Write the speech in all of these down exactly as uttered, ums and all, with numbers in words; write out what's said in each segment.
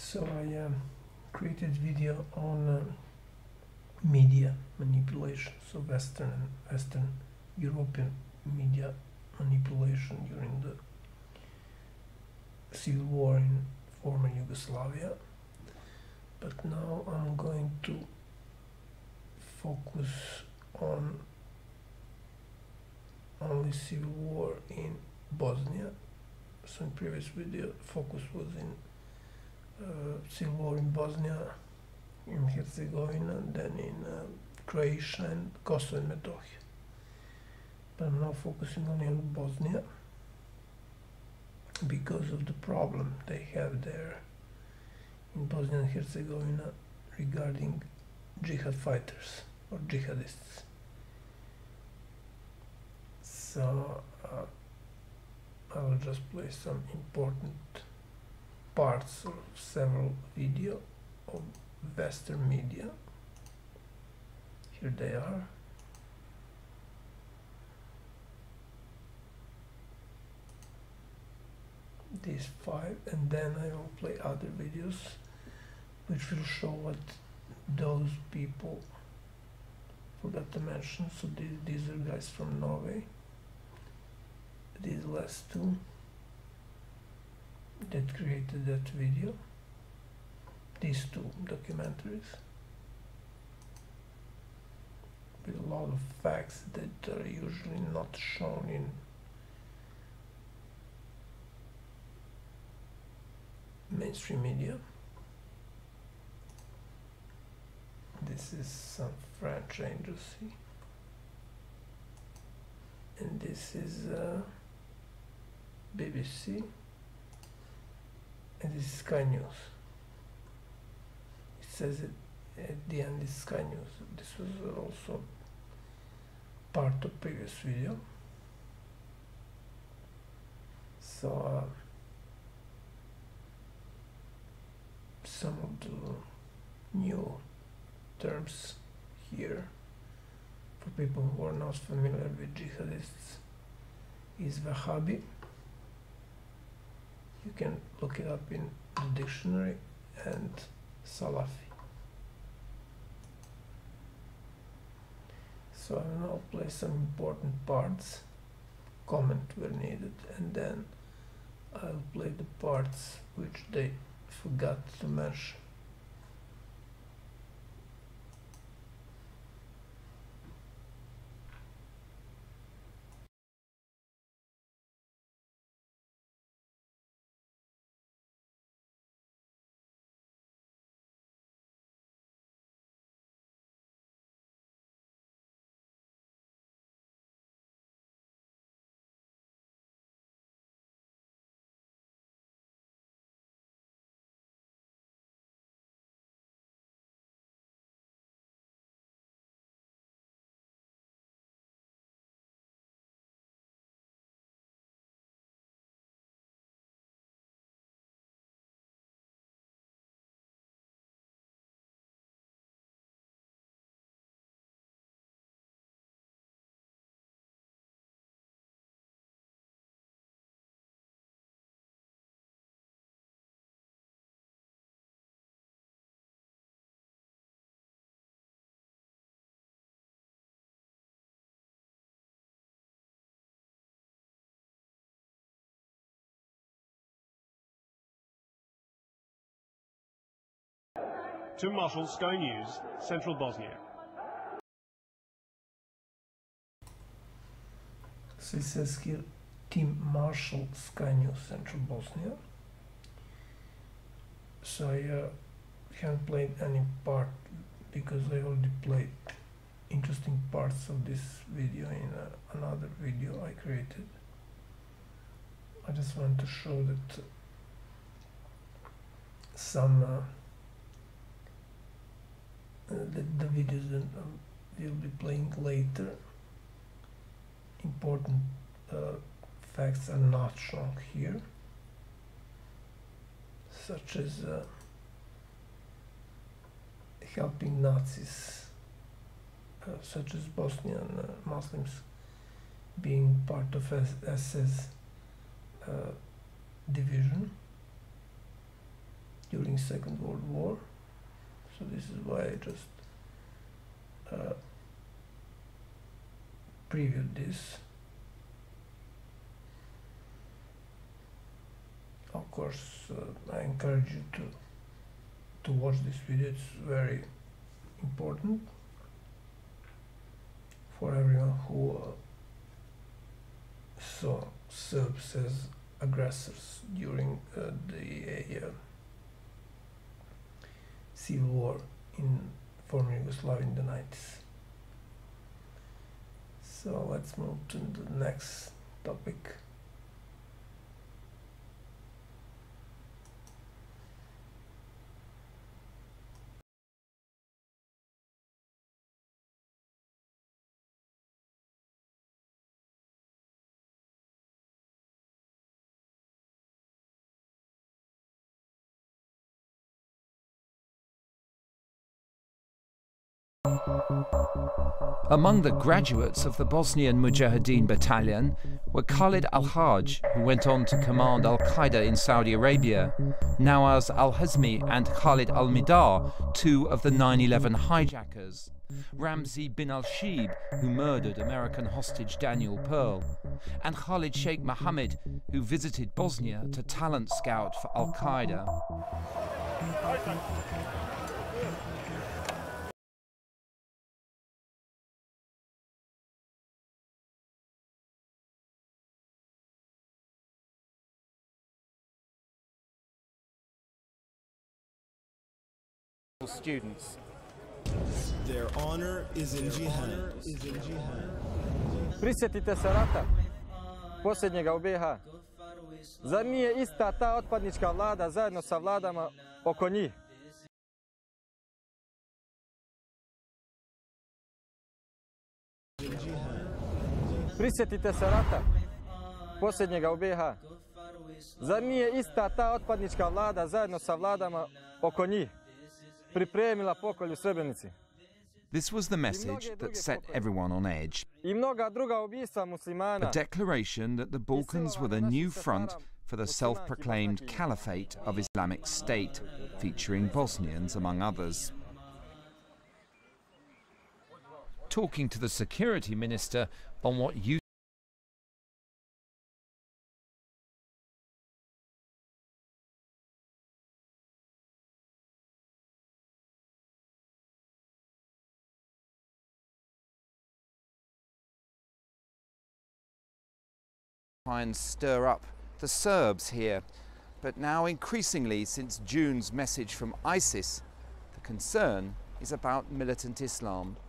So I um, created video on uh, media manipulation, so Western and Western European media manipulation during the civil war in former Yugoslavia. But now I'm going to focus on only civil war in Bosnia. So in previous video focus was in uh, civil war in Bosnia, in Herzegovina, then in uh, Croatia and Kosovo and Metohija. But I'm now focusing only on Bosnia because of the problem they have there in Bosnia and Herzegovina regarding jihad fighters or jihadists. So uh, I will just play some important parts of several video of Western media. Here they are. These five, and then I will play other videos which will show what those people forgot to mention. So these, these are guys from Norway. These last two that created that video. These two documentaries with a lot of facts that are usually not shown in mainstream media. This is some French agency, and this is uh, B B C, and this is Sky News. It says it at the end is Sky News. This was also part of previous video. So uh, some of the new terms here for people who are not familiar with jihadists is Wahhabi. You can look it up in the dictionary, and Salafi. So I will now play some important parts, comment where needed, and then I'll play the parts which they forgot to mention. Tim Marshall, Sky News, Central Bosnia. So it says here, Tim Marshall, Sky News, Central Bosnia. So I uh, haven't played any part because I already played interesting parts of this video in uh, another video I created. I just want to show that some uh, Uh, the, the videos that um, we'll be playing later, important uh, facts are not shown here, such as uh, helping Nazis, uh, such as Bosnian uh, Muslims being part of S S uh, division, during Second World War. So this is why I just uh, previewed this. Of course, uh, I encourage you to to watch this video. It's very important for everyone who uh, saw Serbs as aggressors during uh, the uh, civil war in former Yugoslavia in the nineties. So let's move to the next topic. Among the graduates of the Bosnian Mujahideen battalion were Khalid al-Haj, who went on to command al-Qaeda in Saudi Arabia, Nawaz al-Hazmi and Khalid al-Midar, two of the nine eleven hijackers, Ramzi bin al-Shib, who murdered American hostage Daniel Pearl, and Khalid Sheikh Mohammed, who visited Bosnia to talent scout for al-Qaeda. Students. Their honor is in jihad. Prisjetite se rata, posljednjega u B H. Zar nije ista ta otpadnička vlada zajedno sa vladama oko njih? Prisjetite se rata, posljednjega u B H. Zar nije ista ta otpadnička vlada zajedno sa vladama oko njih pripremila pokolj u Srebrenici? This was the message that set everyone on edge. I mnoga druga ubistva muslimana. A declaration that the Balkans were the new front for the self-proclaimed caliphate of Islamic State, featuring Bosnians among others. Talking to the security minister on what you try and stir up the Serbs here. But now increasingly, since June's message from ISIS, the concern is about militant Islam.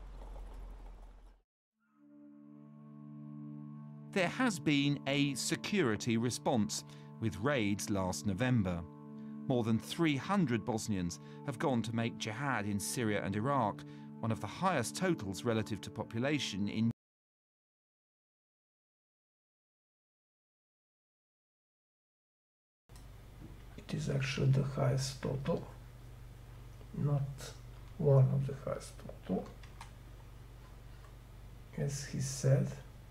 There has been a security response with raids last November. More than three hundred Bosnians have gone to make jihad in Syria and Iraq, one of the highest totals relative to population in It is actually the highest total, not one of the highest total, as he said.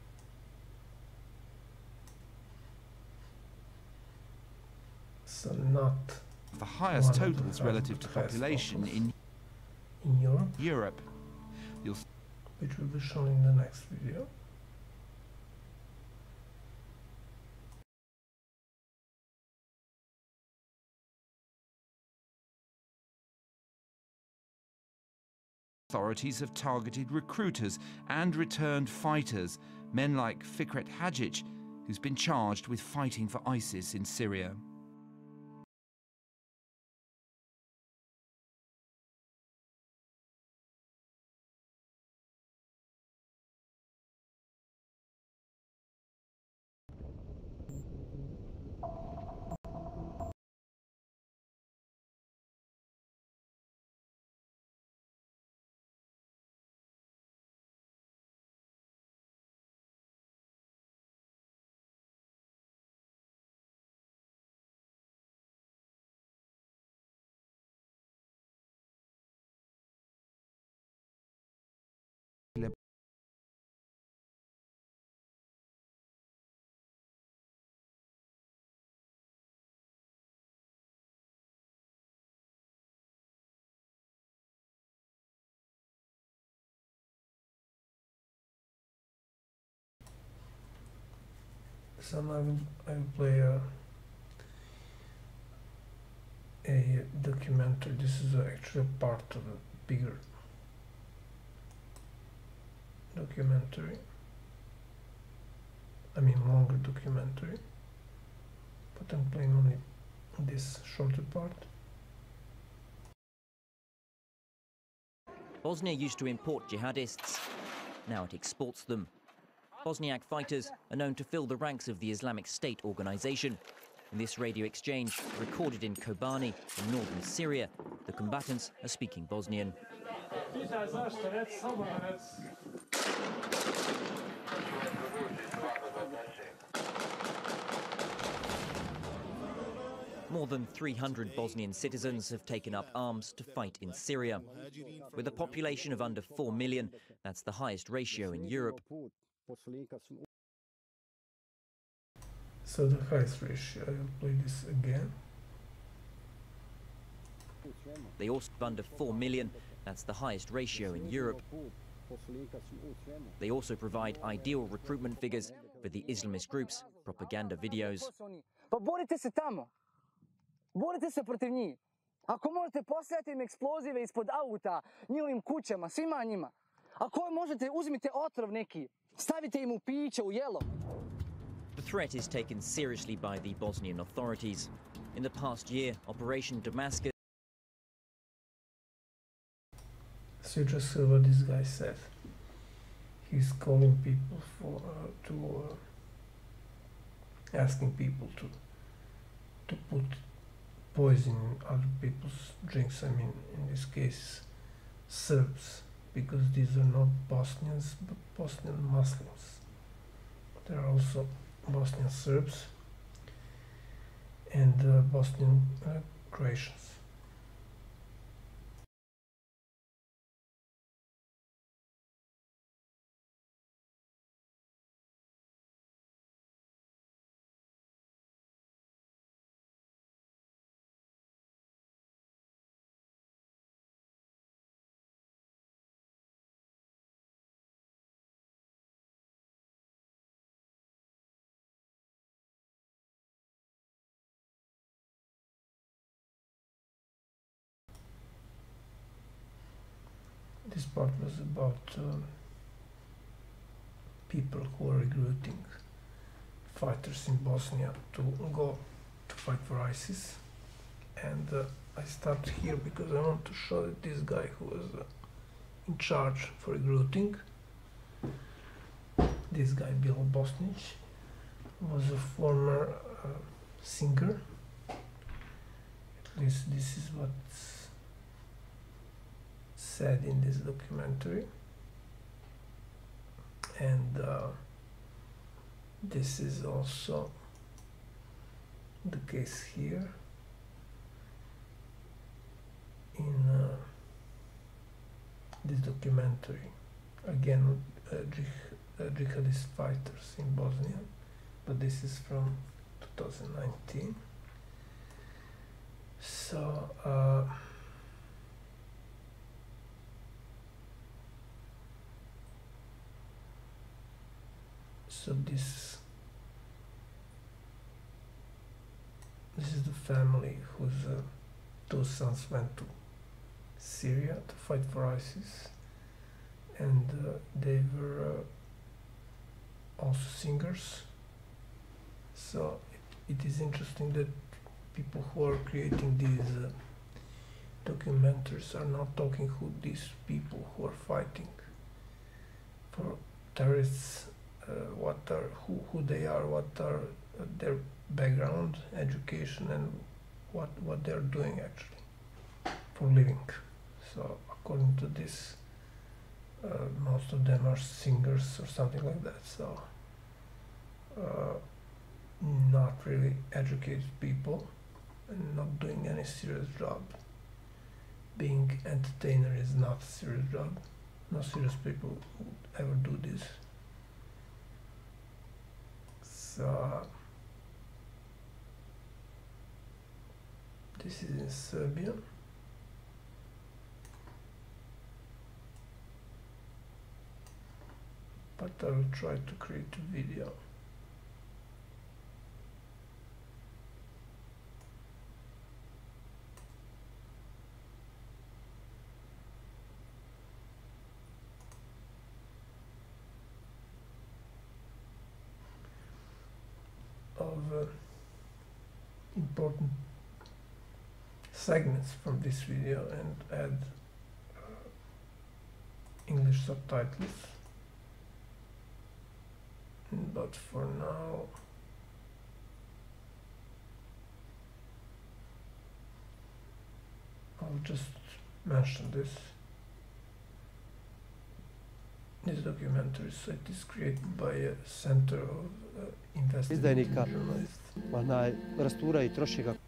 So not the highest one of the totals highest- relative to the highest population totals in in Europe, Europe. You'll which will be shown in the next video. Authorities have targeted recruiters and returned fighters, men like Fikret Hajic, who's been charged with fighting for ISIS in Syria. So now I will, I will play a, a documentary. This is actually a part of a bigger documentary. I mean longer documentary. But I'm playing only this shorter part. Bosnia used to import jihadists. Now it exports them. Bosniak fighters are known to fill the ranks of the Islamic State organization. In this radio exchange, recorded in Kobani in northern Syria, the combatants are speaking Bosnian. More than three hundred Bosnian citizens have taken up arms to fight in Syria. With a population of under four million, that's the highest ratio in Europe. So the highest ratio, I will play this again. They also have under four million, that's the highest ratio in Europe. They also provide ideal recruitment figures for the Islamist groups' propaganda videos. Pa borite se tamo. Borite se protiv njih. Ako možete, postavite im eksplozive ispod auta, njihovim kućama, svima njima. Ako možete, uzmite otrov neki, stavite im u piće, u jelo. The threat is taken seriously by the Bosnian authorities. In the past year, Operation Damascus. So you just heard what this guy said. He's calling people for uh, to uh, asking people to to put poison in other people's drinks. I mean, in this case, Serbs, because these are not Bosnians but Bosnian Muslims. There are also Bosnian Serbs and uh, Bosnian uh, Croatians. This part was about um, people who are recruiting fighters in Bosnia to go to fight for ISIS, and uh, I started here because I want to show that this guy who was uh, in charge for recruiting, this guy Bilo Bosnic, was a former uh, singer. At least this is what's said in this documentary, and uh, this is also the case here in uh, this documentary. Again, uh, jih uh, jihadist fighters in Bosnia, but this is from two thousand nineteen. So uh, So this this is the family whose uh, two sons went to Syria to fight for ISIS, and uh, they were uh, also singers. So it, it is interesting that people who are creating these uh, documentaries are not talking who these people who are fighting for terrorists. Uh, what are who, who they are, what are uh, their background, education, and what what they are doing actually for living. So according to this, uh, most of them are singers or something like that. So uh, not really educated people and not doing any serious job. Being entertainer is not a serious job. No serious people would ever do this. So this is in Serbia. But I will try to create a video. uh, important segments from this video and add uh, English subtitles, but for now I'll just mention this. This documentary set is created by a center of uh, investigative journalists. Onaj rastura i troši ga.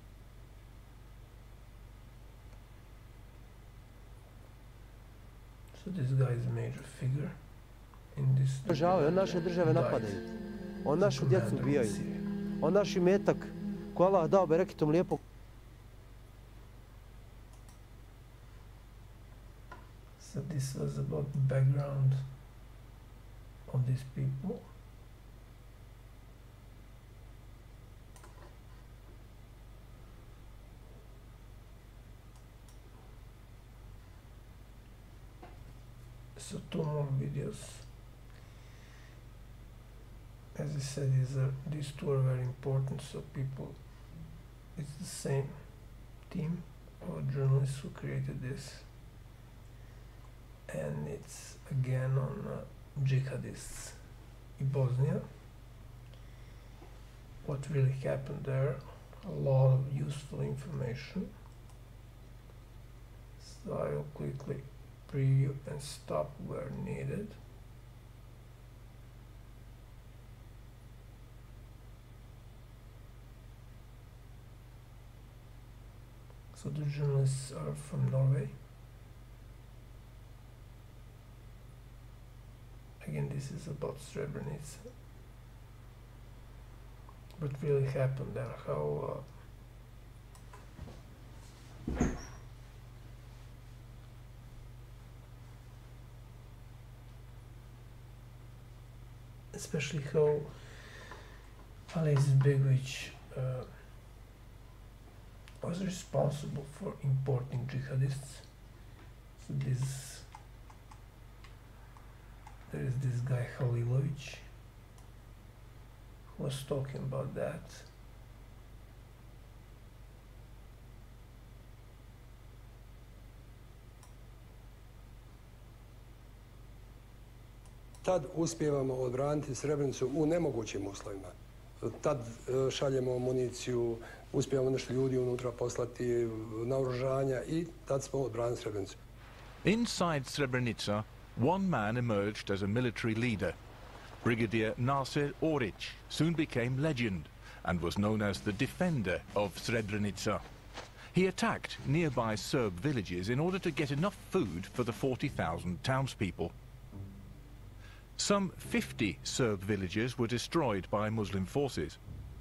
So this guy is a major figure in this. Državaju, on naše države napadaju. On našu djecu ubijaju. On naš imetak, ko Allah dao berekitom lijepo. So this was about the background of these people. So two more videos. As I said, these, are, these two are very important, so people, it's the same team of journalists who created this. And it's again on uh, jihadists in Bosnia. What really happened there, a lot of useful information. So I'll quickly preview and stop where needed. So the journalists are from Norway. Again, this is about Srebrenica. What really happened there, how uh, especially how Alija Izetbegović uh, was responsible for importing jihadists. So this there is this guy Halilović who was talking about that. Tad uspijevamo odbraniti Srebrenicu u nemogućim uslovima. Tad e, šaljemo municiju, uspijevamo nešto ljudi unutra poslati, naoružanja i tad smo odbranili Srebrenicu. Inside Srebrenica, one man emerged as a military leader. Brigadier Nasir Orić soon became legend and was known as the defender of Srebrenica. He attacked nearby Serb villages in order to get enough food for the forty thousand townspeople. Some fifty Serb villages were destroyed by Muslim forces.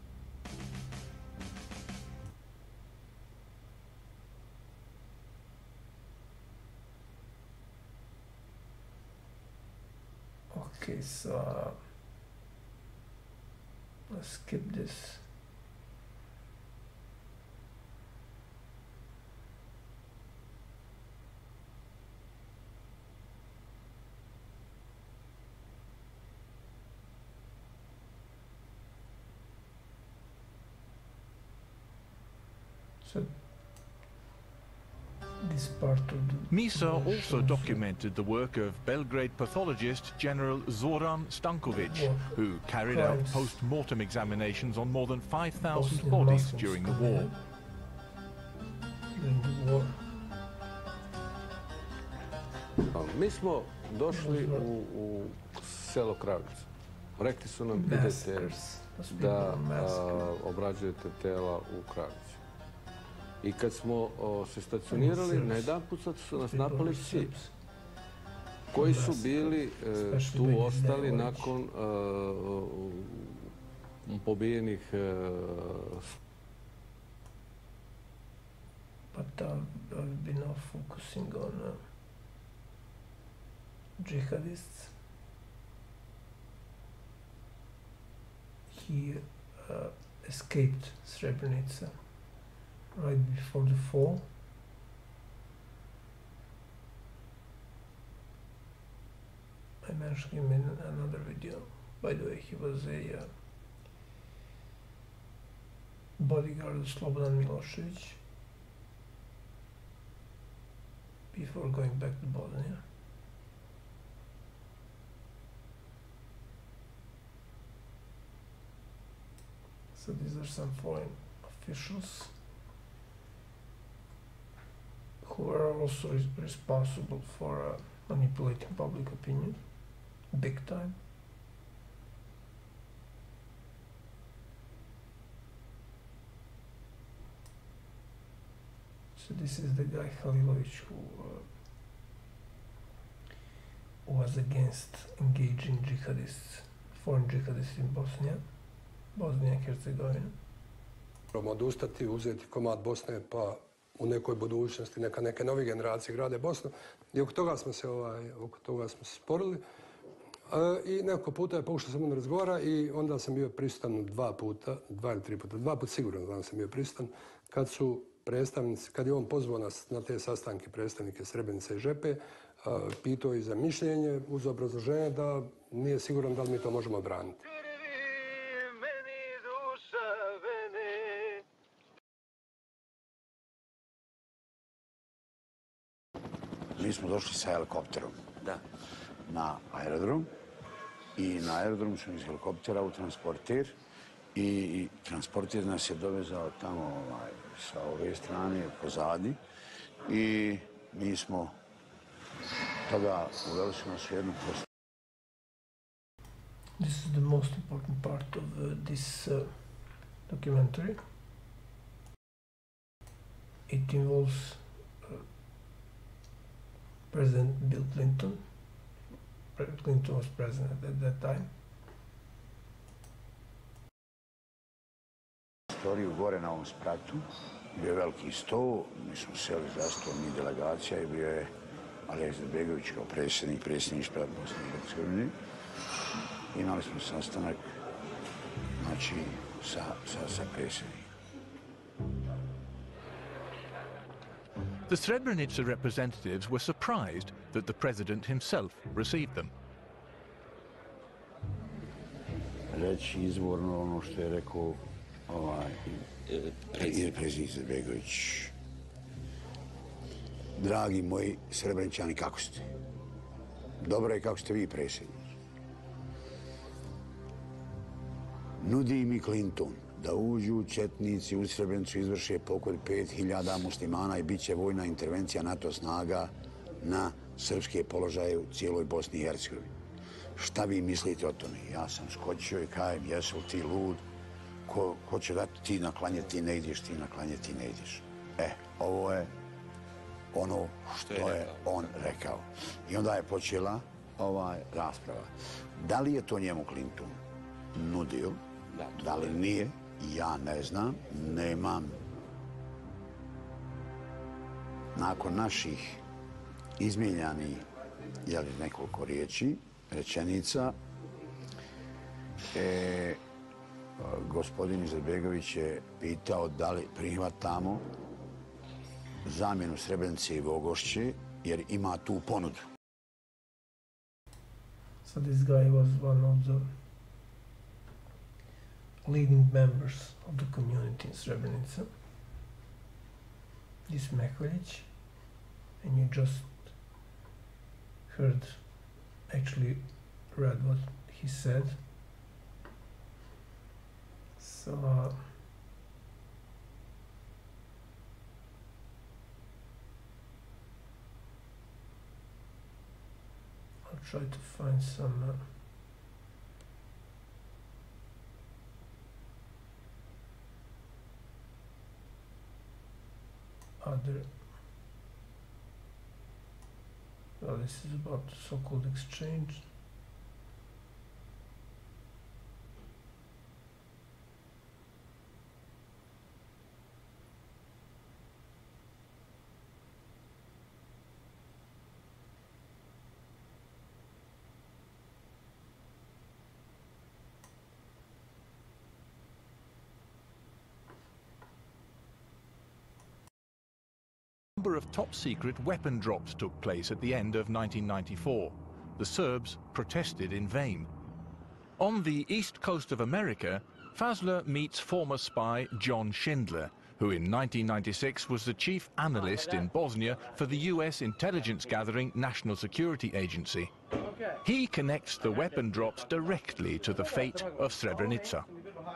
Okay, so uh, let's skip this. So this part of the Misa also documented the work of Belgrade pathologist General Zoran Stankovic, who carried out post-mortem examinations on more than five thousand bodies during the war. During the war. Mi smo došli u, u selo Kravica. Rekli su nam idete da a, obrađujete tela u Kravici. I kad smo o, se stacionirali, na jedan put su nas napali psi, koji su bili e, tu ostali nakon e, pobijenih e, But uh, I've been now focusing on uh, jihadists. He uh, escaped Srebrenica right before the fall. I mentioned him in another video. By the way, he was a uh, bodyguard of Slobodan Milošević before going back to Bosnia. So these are some foreign officials who are also res responsible for uh, manipulating public opinion, big time. So this is the guy Halilović who, uh, was against engaging jihadists, foreign jihadists in Bosnia, Bosnia and Herzegovina. Moramo odustati, uzeti komad Bosne, pa u nekoj budućnosti neka neke nove generacije grade Bosnu. I oko toga smo se, ovaj, oko toga smo se sporili. E, I nekoliko puta je pokušao sam on razgovara i onda sam bio prisutan dva puta, dva ili tri puta, dva puta sigurno znam sam bio prisutan, kad su predstavnici, kad je on pozvao nas na te sastanke predstavnike Srebrenice i Žepe, pitao i za mišljenje uz obrazloženje da nije siguran da li mi to možemo braniti. Mi smo došli sa helikopterom da. na aerodrom i na aerodromu smo iz helikoptera u transporter i, i transporter nas je dovezao tamo ovaj, sa ove strane pozadi i mi smo tada uveli su nas u jednu postu. This is the most important part of uh, this uh, documentary. It involves uh, President Bill Clinton. Clinton was president at that time. Storiju gore na ovom spratu bio je veliki sto, mi smo seli za sto, mi delegacija i bio je Alija Izetbegović kao predsjednik, predsjedništva Bosne i Hercegovine. Imali smo sastanak, znači, sa, sa, sa predsjednikom. The Srebrenica representatives were surprised that the president himself received them. Reći izvorno ono što je rekao ovaj, predsjednik Izetbegović. Dragi moji Srebreničani, kako ste? Dobro je kako ste vi, predsjednik. Nudi mi Clinton da uđu četnici u Srebrenicu, izvrše pokolj pet hiljada muslimana i bit će vojna intervencija NATO snaga na srpske položaje u cijeloj Bosni i Hercegovini. Šta vi mislite o tome? Ja sam skočio i kajem, jesu ti lud? Ko, ko će dati ti na klanje, ti ne ideš, ti na klanje, ti ne ideš. E, ovo je ono što je on rekao. I onda je počela ovaj rasprava. Da li je to njemu Clinton nudio? Da li nije? Ja ne znam. Nemam. Nakon naših izmijenjanih nekoliko riječi, rečenica, e, gospodin Izetbegović je pitao da li prihvatamo zamjenu Srebrenice i Vogošće, jer ima tu ponudu. So this guy was one of the leading members of the community in Srebrenica. This Meholjić, and you just heard, actually read what he said. So uh, I'll try to find some uh, other. Well, this is about the so-called exchange. A number of top-secret weapon drops took place at the end of nineteen ninety-four. The Serbs protested in vain. On the east coast of America, Fazler meets former spy John Schindler, who in nineteen ninety-six was the chief analyst in Bosnia for the U S intelligence-gathering National Security Agency. He connects the weapon drops directly to the fate of Srebrenica.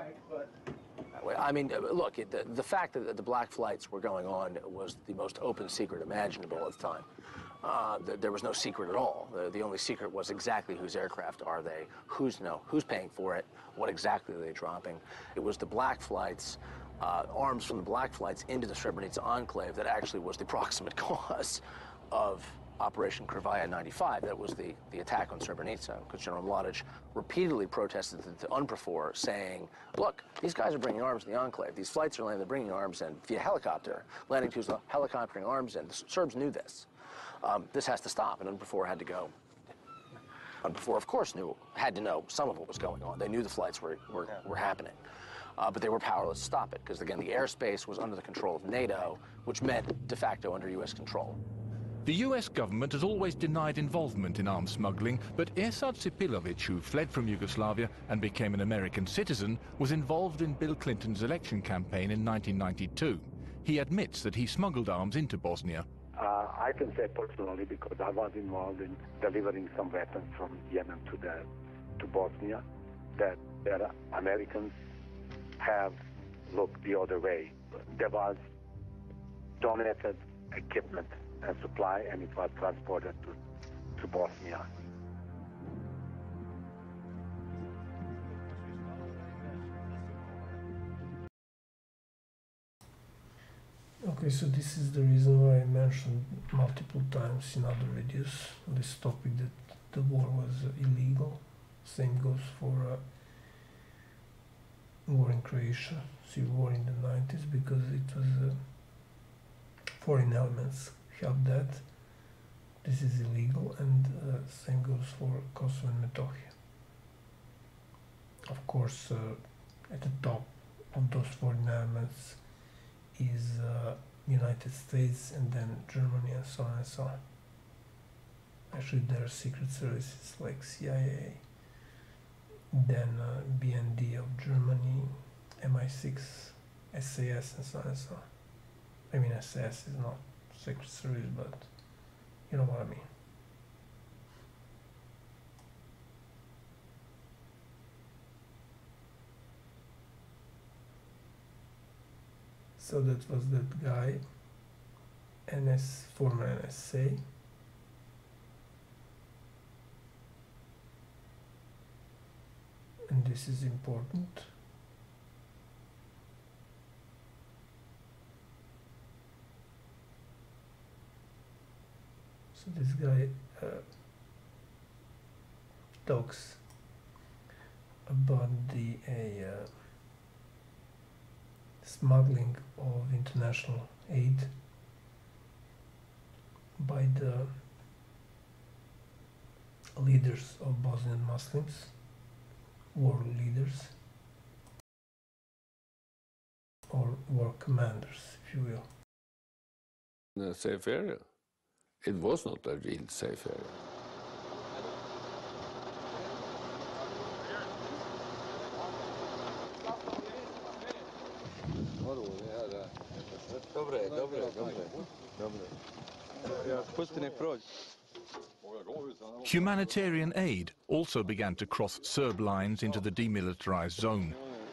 I mean, look, the, the fact that the black flights were going on was the most open secret imaginable at the time. Uh, the, there was no secret at all. The, the only secret was exactly whose aircraft are they, who's, no, who's paying for it, what exactly are they dropping. It was the black flights, uh, arms from the black flights into the Srebrenica enclave that actually was the proximate cause of Operation Krvaja ninety-five. That was the, the attack on Srebrenica, because General Mladic repeatedly protested the UNPROFOR, saying, look, these guys are bringing arms in the enclave. These flights are landing, they're bringing arms in via helicopter, landing to the helicoptering arms in. The Serbs knew this. Um, this has to stop, and UNPROFOR had to go. UNPROFOR, of course, knew, had to know some of what was going on. They knew the flights were, were, were happening. Uh, but they were powerless to stop it, because, again, the airspace was under the control of NATO, which meant de facto under U S control. The U S government has always denied involvement in arms smuggling, but Irsad Sipilovic, who fled from Yugoslavia and became an American citizen, was involved in Bill Clinton's election campaign in nineteen ninety-two. He admits that he smuggled arms into Bosnia. Uh, I can say personally, because I was involved in delivering some weapons from Yemen to the to Bosnia, that the Americans have looked the other way. There was donated equipment and supply, and it was transported to, to Bosnia. Okay, so this is the reason why I mentioned multiple times in other videos on this topic that the war was uh, illegal. Same goes for uh, war in Croatia, civil war in the nineties, because it was uh, foreign elements helped that. This is illegal, and uh, same goes for Kosovo and Metohija. Of course, uh, at the top of those foreign elements is uh, United States, and then Germany, and so on and so on. Actually, there are secret services like C I A, then uh, B N D of Germany, M I six, S A S, and so on and so on. I mean, S A S is not secret service, but you know what I mean. So that was that guy, N S, former N S A. And this is important. So this guy uh, talks about the a uh, smuggling of international aid by the leaders of Bosnian Muslims, war leaders, or war commanders, if you will. In a safe area. It was not a real safe area. Dobre, dobre, dobre, dobre. Pusti nek prođe. Humanitarian aid also began to cross Serb lines into the demilitarized zone.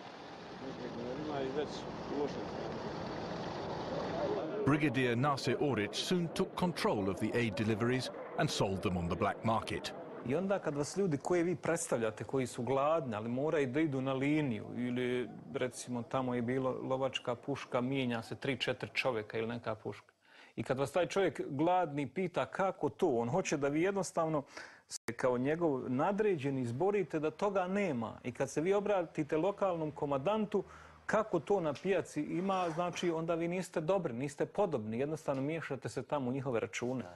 Brigadier Nasir Oric soon took control of the aid deliveries and sold them on the black market. I onda kad vas ljudi koje vi predstavljate, koji su gladni, ali moraju da idu na liniju, ili recimo tamo je bilo lovačka puška, mijenja se tri, četiri čovjeka ili neka puška. I kad vas taj čovjek gladni pita kako to, on hoće da vi jednostavno se kao njegov nadređeni izborite da toga nema. I kad se vi obratite lokalnom komandantu, kako to na pijaci ima, znači onda vi niste dobri, niste podobni, jednostavno miješate se tamo u njihove račune.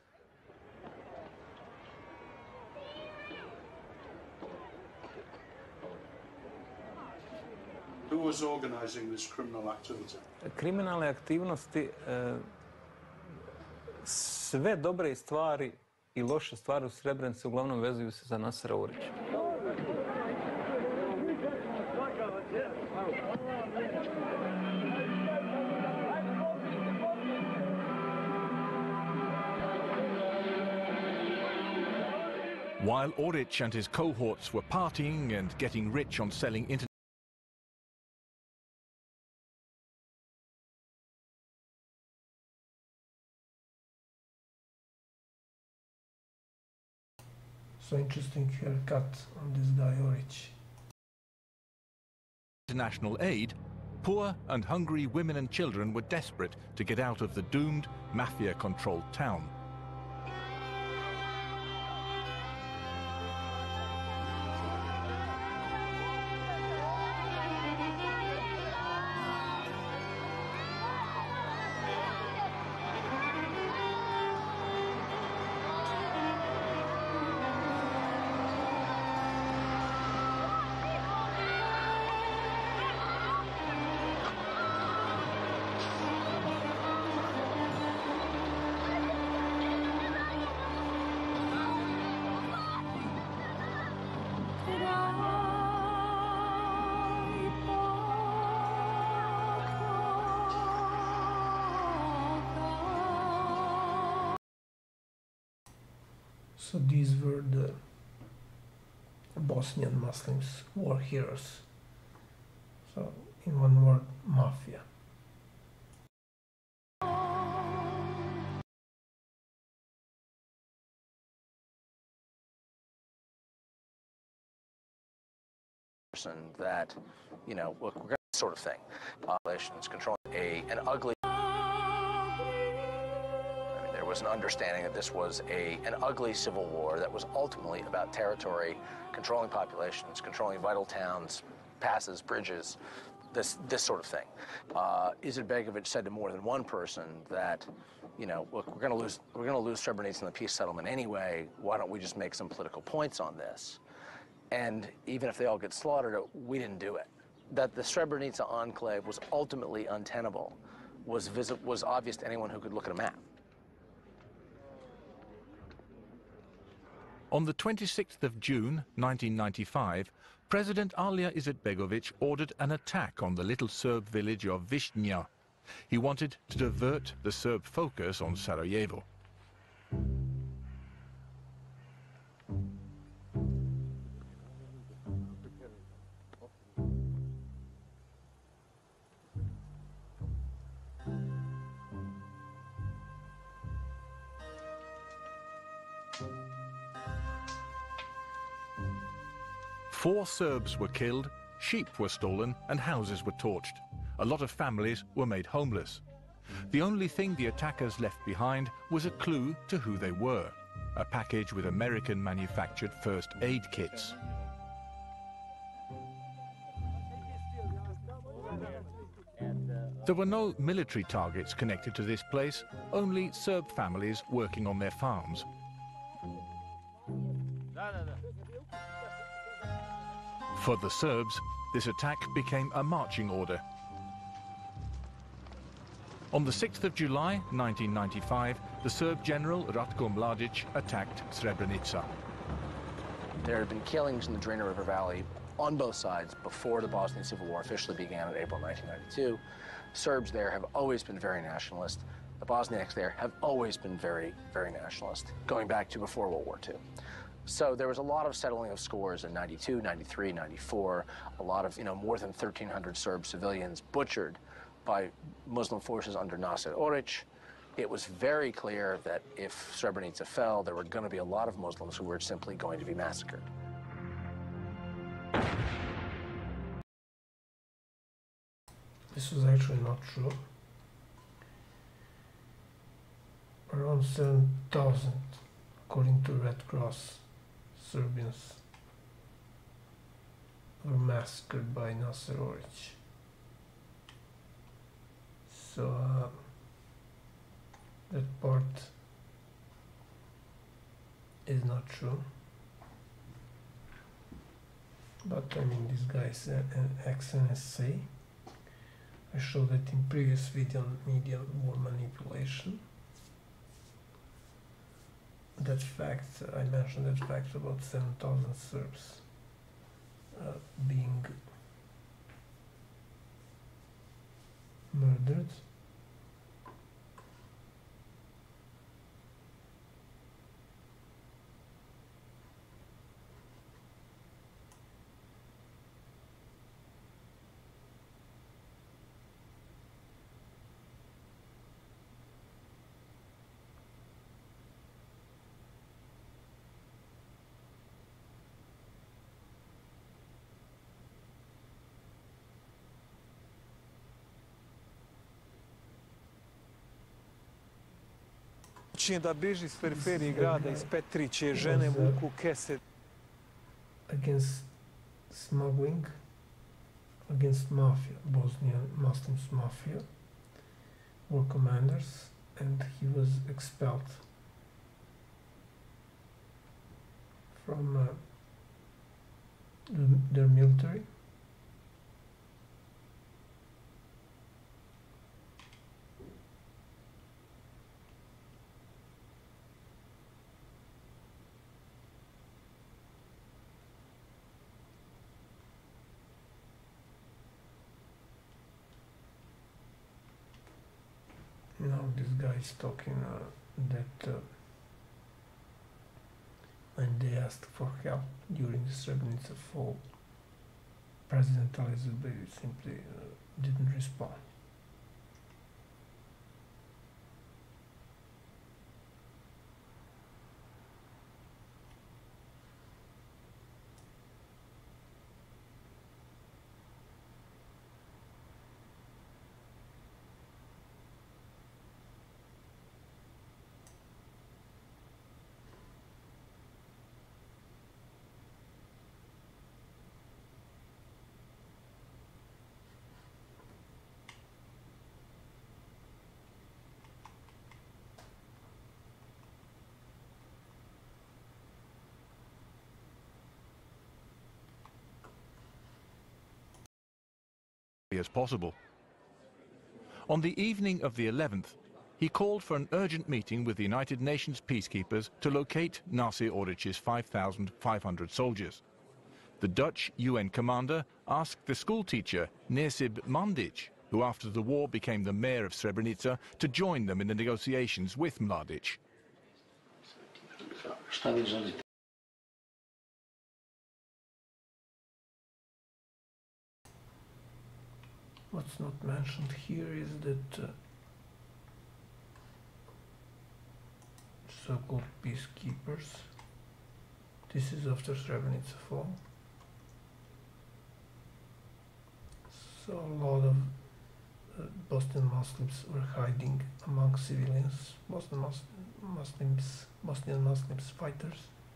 Who was organizing this criminal activity? Kriminalne aktivnosti, sve dobre stvari i loše stvari u Srebrenici uglavnom vezuju se za Nasira Orića. While Oric and his cohorts were partying and getting rich on selling internet. So interesting haircut on this guy Oric. International aid, poor and hungry women and children were desperate to get out of the doomed, mafia-controlled town. So these were the Bosnian Muslims war heroes. So in one word, mafia. That, you know, look, we're going to sort of thing. Populations controlling a an ugly. There was an understanding that this was a an ugly civil war that was ultimately about territory, controlling populations, controlling vital towns, passes, bridges, this this sort of thing. Uh, Izetbegovic said to more than one person that, you know, look, we're going to lose we're going to lose Srebrenica in the peace settlement anyway. Why don't we just make some political points on this? And even if they all get slaughtered, we didn't do it. That the Srebrenica enclave was ultimately untenable was visit was obvious to anyone who could look at a map. On the twenty-sixth of June nineteen ninety-five, President Alija Izetbegovic ordered an attack on the little Serb village of Višnja. He wanted to divert the Serb focus on Sarajevo. Four Serbs were killed, sheep were stolen, and houses were torched. A lot of families were made homeless. The only thing the attackers left behind was a clue to who they were, a package with American-manufactured first aid kits. There were no military targets connected to this place, only Serb families working on their farms. For the Serbs, this attack became a marching order. On the sixth of July nineteen ninety-five, the Serb general Ratko Mladic attacked Srebrenica. There had been killings in the Drina River Valley on both sides before the Bosnian Civil War officially began in April nineteen ninety-two. Serbs there have always been very nationalist. The Bosniaks there have always been very, very nationalist, going back to before World War Two. So there was a lot of settling of scores in ninety-two, ninety-three, ninety-four, a lot of, you know, more than thirteen hundred Serb civilians butchered by Muslim forces under Nasser Oric. It was very clear that if Srebrenica fell, there were going to be a lot of Muslims who were simply going to be massacred. This was actually not true. Around seven thousand, according to Red Cross, Serbians were massacred by Nasser Oric. So uh, that part is not true. But I mean, this guy is an ex-N S A. I showed that in previous video on media war manipulation. That fact, I mentioned that fact about seven thousand Serbs uh, being murdered. Počinje da beži iz periferije grada, iz Petriće, žene vuku kese. Against smuggling, against mafia, Bosnian Muslims mafia were commanders, and he was expelled from uh, their military. Now this guy is talking uh, that uh, when they asked for help during the Srebrenica fall, President Elizabeth simply uh, didn't respond. As possible. On the evening of the eleventh, he called for an urgent meeting with the United Nations peacekeepers to locate Nasir Oric's five thousand five hundred soldiers. The Dutch U N commander asked the schoolteacher Necip Mladic, who after the war became the mayor of Srebrenica, to join them in the negotiations with Mladic. What's not mentioned here is that uh, so-called peacekeepers, this is after Srebrenica fall, so a lot of uh, Bosnian Muslims were hiding among civilians, Bosnian Mus Muslims, Bosnian Muslims fighters.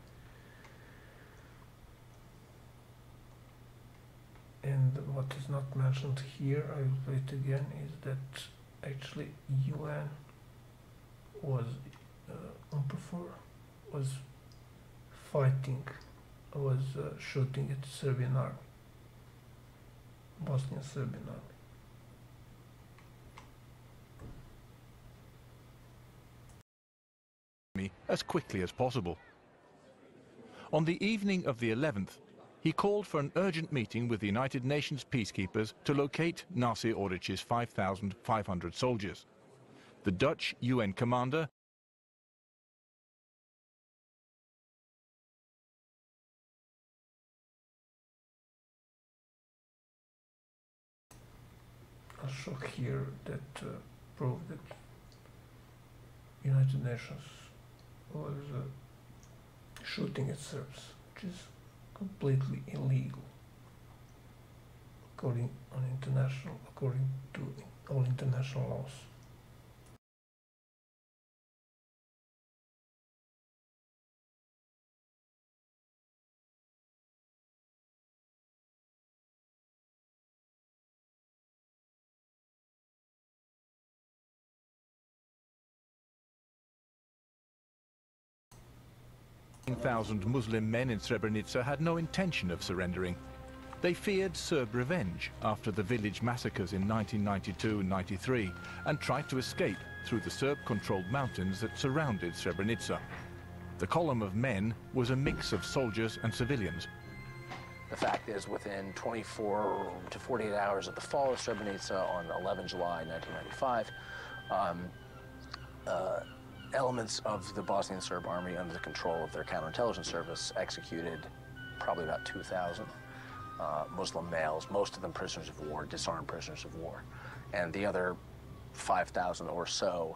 And what is not mentioned here, I will play it again, is that actually U N was, uh, UNPROFOR was fighting, was uh, shooting at the Serbian army, Bosnian Serbian army. As quickly as possible. On the evening of the eleventh, he called for an urgent meeting with the United Nations peacekeepers to locate Nasir Oric's five thousand five hundred soldiers. The Dutch U N commander I'll show here that uh, proof that United Nations was uh, shooting at Serbs, which is completely illegal according on international according to all international laws. one thousand Muslim men in Srebrenica had no intention of surrendering. They feared Serb revenge after the village massacres in nineteen ninety-two and ninety-three and tried to escape through the Serb-controlled mountains that surrounded Srebrenica. The column of men was a mix of soldiers and civilians. The fact is, within twenty-four to forty-eight hours of the fall of Srebrenica on the eleventh of July nineteen ninety-five, um, uh, elements of the Bosnian Serb army under the control of their counterintelligence service executed probably about two thousand uh, Muslim males, most of them prisoners of war, disarmed prisoners of war. And the other five thousand or so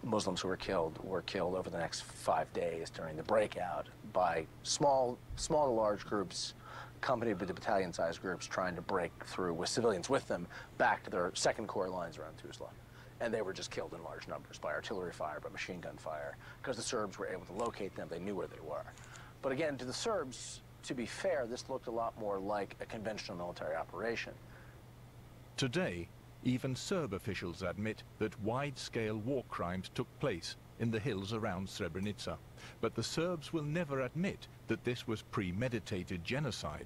Muslims who were killed were killed over the next five days during the breakout by small, small to large groups, accompanied by the battalion-sized groups trying to break through with civilians with them back to their second corps lines around Tuzla. And they were just killed in large numbers by artillery fire, by machine gun fire, because the Serbs were able to locate them. They knew where they were. But again, to the Serbs, to be fair, this looked a lot more like a conventional military operation. Today, even Serb officials admit that wide-scale war crimes took place in the hills around Srebrenica. But the Serbs will never admit that this was premeditated genocide.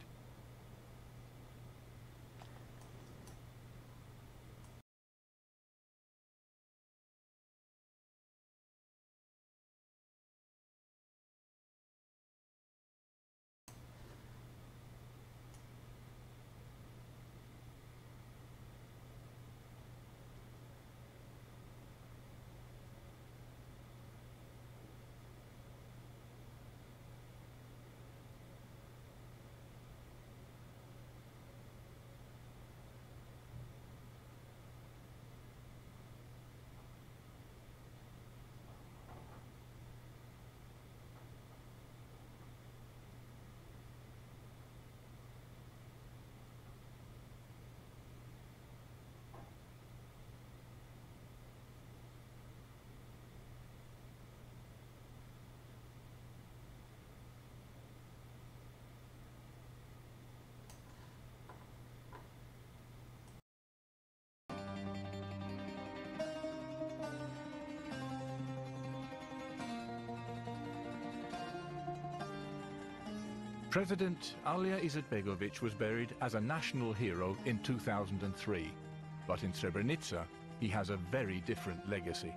President Alija Izetbegovic was buried as a national hero in two thousand three. But in Srebrenica, he has a very different legacy.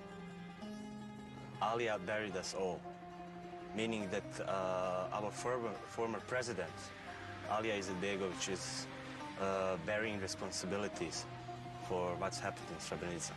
Alija buried us all, meaning that uh, our former, former president, Alija Izetbegovic, is uh, bearing responsibilities for what's happened in Srebrenica.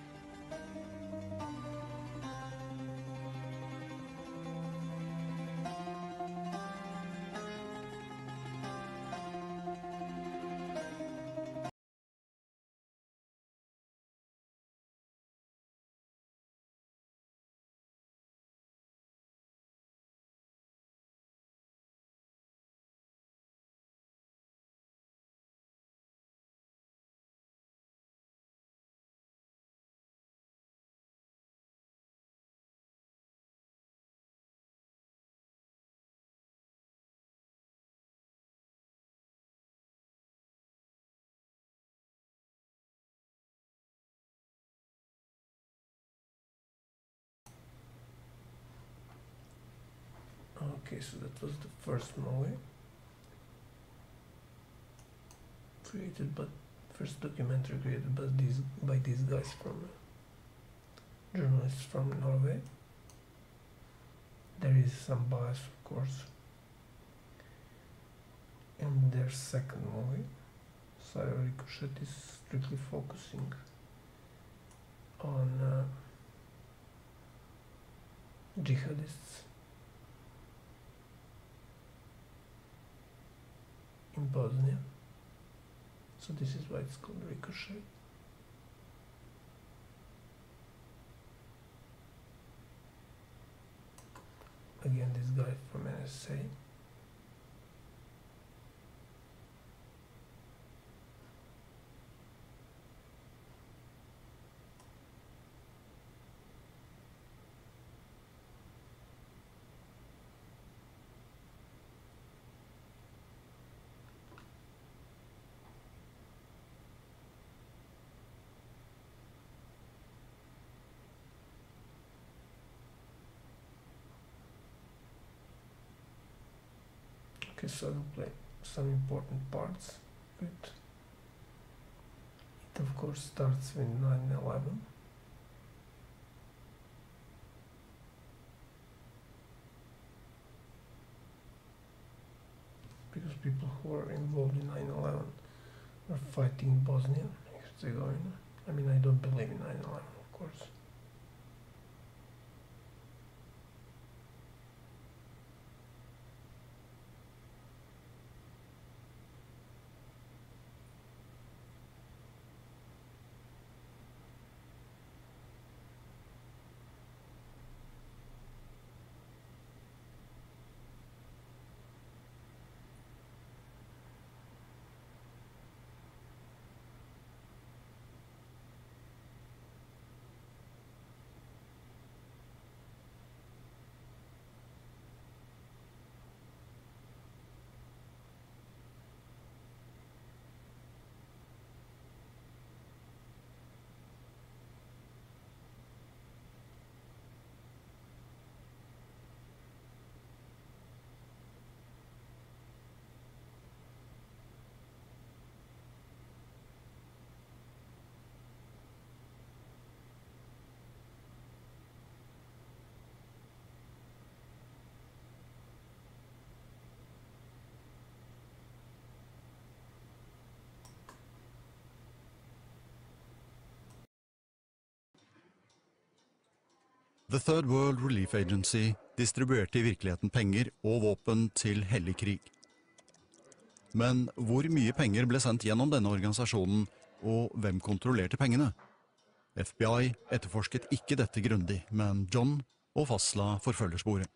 Okay, so that was the first movie created, but first documentary created by these by these guys from uh, journalists from Norway. There is some bias, of course. And their second movie, Sara Ricochet, is strictly focusing on uh, jihadists in Bosnia. So this is why it's called Ricochet. Again, this guy from N S A. Okay, so I will play some important parts. It, it of course starts with nine eleven. Because people who are involved in nine eleven are fighting in Bosnia and Herzegovina. I mean, I don't believe in nine eleven, of course. The Third World Relief Agency distribuerte i virkeligheten penger og våpen til hellig krig. Men hvor mye penger ble sendt gjennom denne organisasjonen, og hvem kontrollerte pengene? F B I etterforsket ikke dette grundig, men John og fastla forfølgersporet.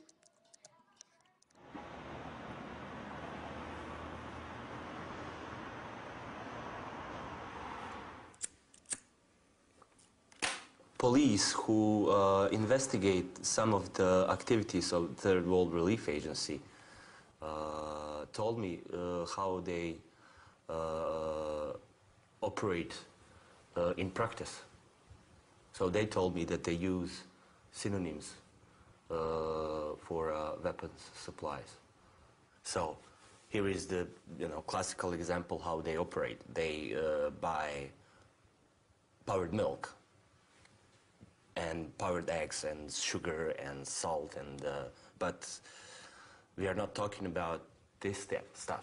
Police who uh, investigate some of the activities of the Third World Relief Agency uh, told me uh, how they uh, operate uh, in practice. So they told me that they use synonyms uh, for uh, weapons supplies. So here is the you know classical example how they operate. They uh, buy powdered milk and powdered eggs and sugar and salt and uh, but we are not talking about this step stuff.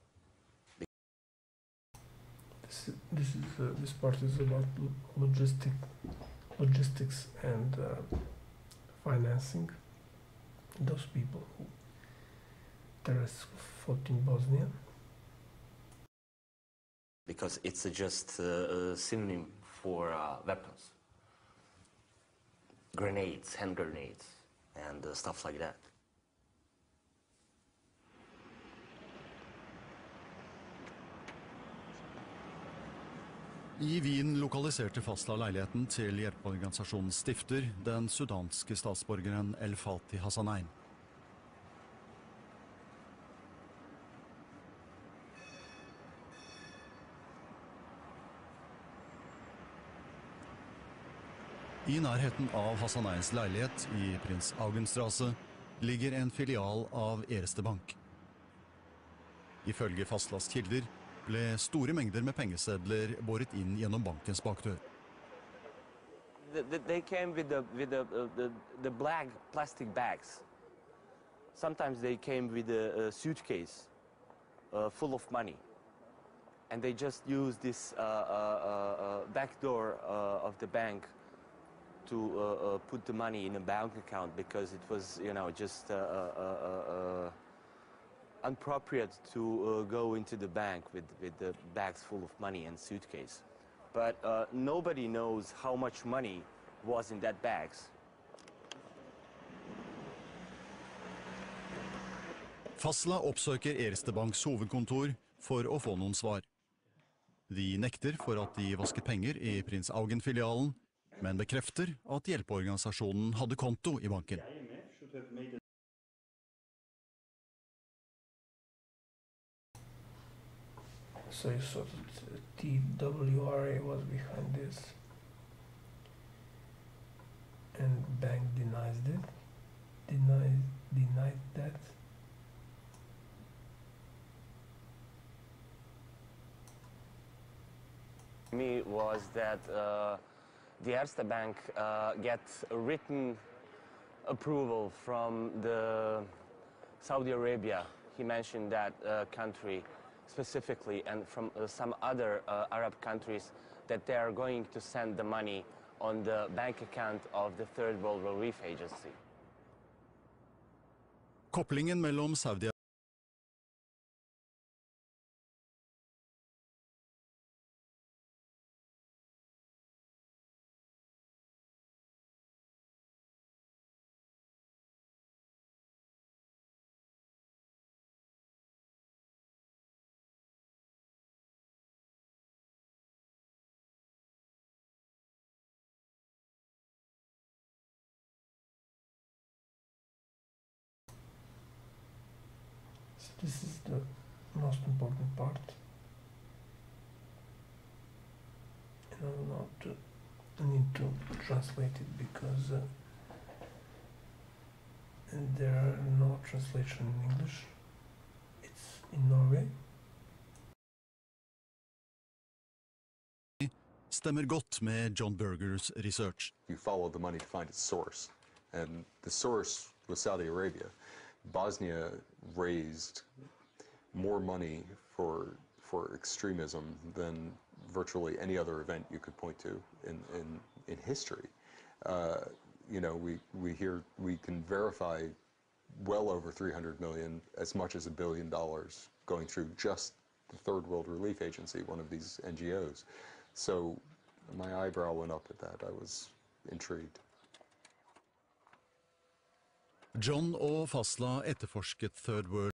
This, this is uh, this part is about logistic, logistics and uh, financing those people who terrorists fought in Bosnia. Because it's uh, just uh, a synonym for uh, weapons. Grenades, hand grenades, and uh, stuff like that. I Wien lokaliserte fastla leiligheten til hjelpeorganisasjonens stifter, den sudanske statsborgeren El Fatih Hassanain. I nærheten av Hassanains leilighet i Prins Augenstrasse ligger en filial av Erste Bank. Ifølge fastlas kilder ble store mengder med pengesedler båret inn gjennom bankens bakdør. They came with the with the uh, the, the black plastic bags. Sometimes they came with a, a suitcase uh, full of money, and they just used this uh, uh, uh, back door uh, of the bank to uh, uh, put the money in a bank account because it was, you know, just uh, uh, uh, uh, appropriate to uh, go into the bank with, with the bags full of money and suitcase. But uh, nobody knows how much money was in that bags. Fastla oppsøker Erste Banks hovedkontor for å få noen svar. De nekter for at de vasket penger i Prins Augen-filialen, men bekrefter at hjelpeorganisasjonen hadde konto i banken. So you saw that T W R A was behind this, and bank denies it, denies denied that. Me was that uh, the Erste Bank uh, get a written approval from the Saudi Arabia. He mentioned that uh, country specifically, and from uh, some other uh, Arab countries, that they are going to send the money on the bank account of the Third World Relief Agency. Kopplingen mellom Saudi This is the most important part. And I will not uh, need to translate it because uh, and there are no translation in English. It's in Norway. Stemmer godt med John Berger's research. You follow the money to find its source, and the source was Saudi Arabia. Bosnia raised more money for for extremism than virtually any other event you could point to in in, in history. Uh, you know, we, we hear we can verify well over three hundred million, as much as a billion dollars going through just the Third World Relief Agency, one of these N G Os. So my eyebrow went up at that. I was intrigued. John og Fasla etterforsket Third World.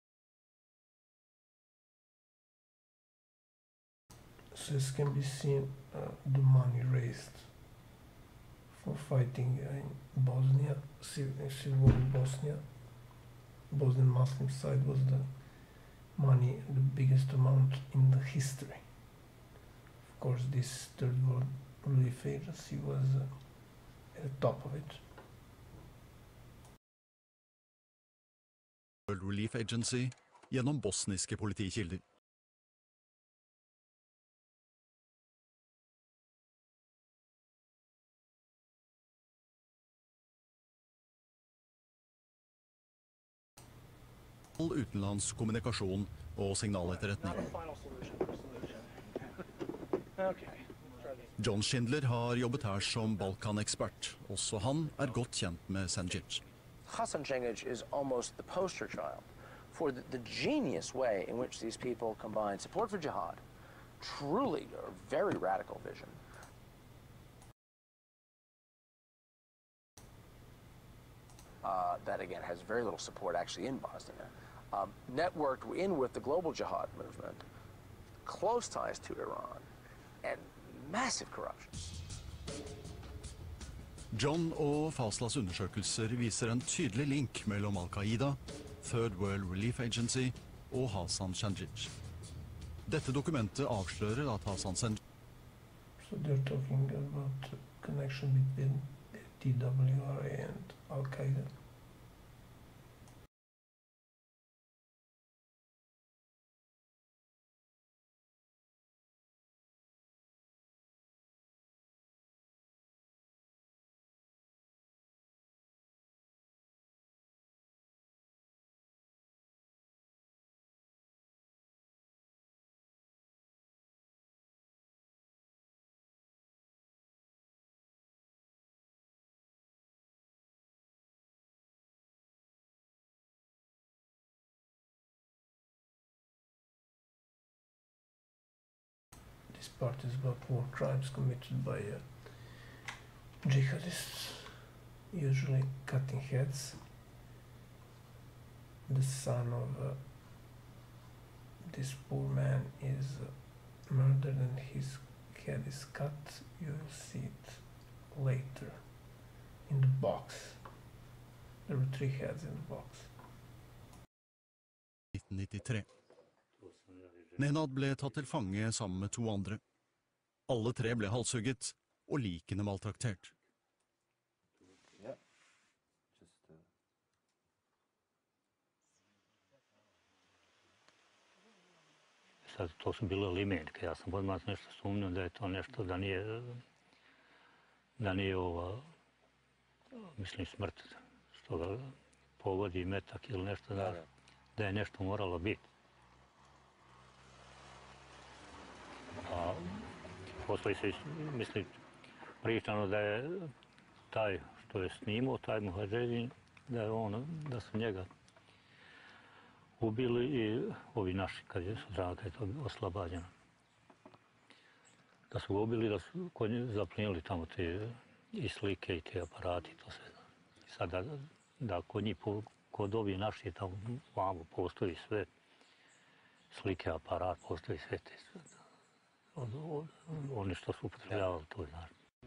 So this can be seen, uh, the money raised for fighting uh, in Bosnia, civil war in Bosnia. Bosnian Muslim side was the money, the biggest amount in the history. Of course, this Third World Relief Agency was uh, at the top of it. World Relief Agency gjennom bosniske politikilder. All utenlands kommunikasjon og signaletterretning. John Schindler har jobbet her som Balkan-ekspert. Også han er godt kjent med Sengic. Hasan Cengiz is almost the poster child for the, the genius way in which these people combine support for jihad, truly a very radical vision, uh, that again has very little support actually in Bosnia, um, networked in with the global jihad movement, close ties to Iran, and massive corruption. John og Faslas undersøkelser viser en tydelig link mellom Al-Qaida, Third World Relief Agency og Hasan Cengic. Dette dokumentet avslører at Hasan Cengic So they're talking about connection between T W R A and Al-Qaida. This part is about war crimes committed by uh, jihadists, usually cutting heads. The son of uh, this poor man is uh, murdered and his head is cut. You will see it later in the box. There were three heads in the box. nitten nittitre. Nenad ble tatt til fange sammen med to andre. Alle tre ble halshugget og likene maltraktert. Sad to su bile limenke, ja sam odmah nešto sumnio da je to nešto, da nije, da nije ova, mislim, smrt, što ga pogodi metak ili nešto, da, da je nešto moralo biti. A postoji se, mislim, pričano da je taj što je snimao, taj muhadžedin, da je on, da su njega ubili i ovi naši, kad je sutra, kad je to oslobađeno. Da su ga ubili, da su kod nje zaplinili tamo te i slike i te aparati, to sve. I sad da, da kod njih, kod ovi naši tamo vamo postoji sve, slike, aparat, postoji sve te sve. Oni što su upotrebljavali to, znaš.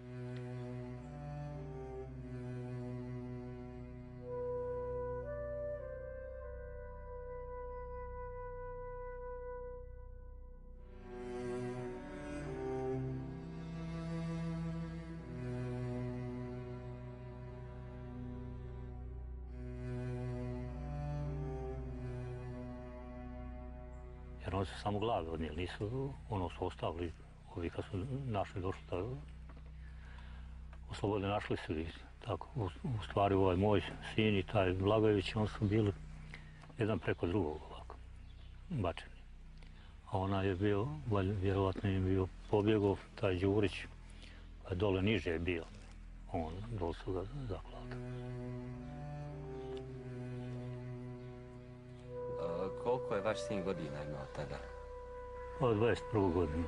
Jer oni su samo glave odnijeli, nisu, ono su ostavili, ovi kad su naši došli da oslobode, našli su ih. Tako, u, u stvari ovaj moj sin i taj Blagojević, oni su bili jedan preko drugog ovako, bačeni. A ona je bio, vjerovatno je bio pobjegov, taj Đurić, pa dole niže je bio. on dol su ga zaklali. Koliko je vaš sin godina imao tada? Od dvadeset prvu godinu.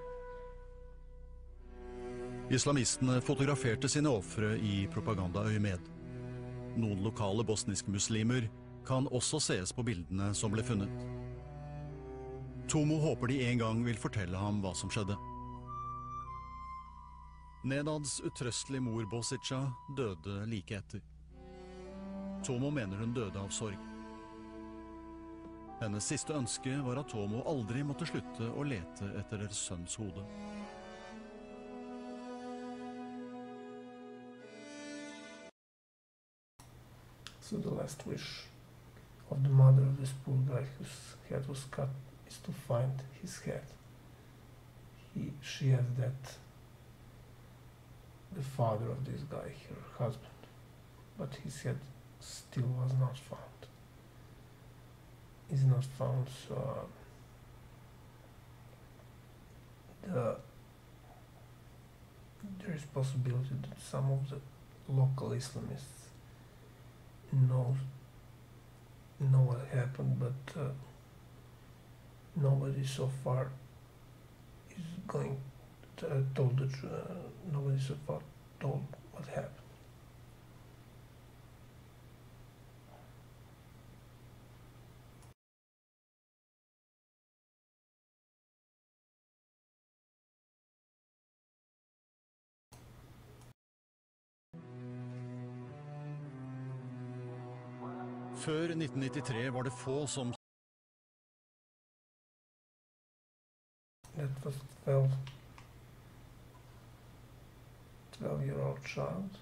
Islamistene fotograferte sine ofre i propagandaøyemed. Noen lokale bosniske muslimer kan også ses på bildene som ble funnet. Tomo håper de en gang vil fortelle ham hva som skjedde. Nedads utrøstelige mor Bosica døde like etter. Tomo mener hun døde av sorg. Hennes siste ønske var at Tomo aldri måtte slutte å lete etter deres sønns hode. So the last wish of the mother of this poor guy whose head was cut is to find his head. He, she has that the father of this guy, her husband, but his head still was not found. Is not found, so uh, the, there is possibility that some of the local Islamists know know what happened, but uh, nobody so far is going to, uh, told the tr- uh, nobody so far told what happened. Før nitten nittitre var det få som That was twelve, twelve year old child.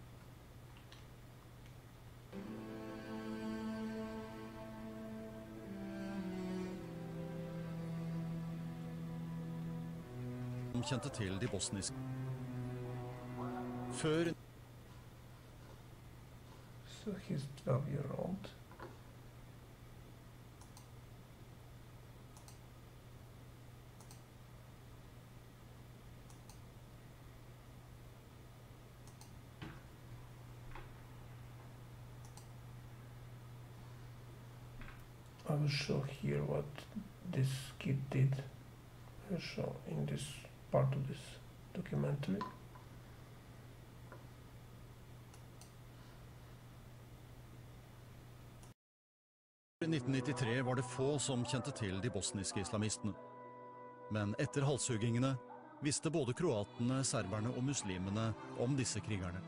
som kjente til de bosniske. Før So he's twelve year old. I will show here what this kid did. I will show in this part of this documentary. I nitten nittitre var det få som kjente til de bosniske islamistene. Men etter halshuggingene visste både kroatene, serberne og muslimene om disse krigerne.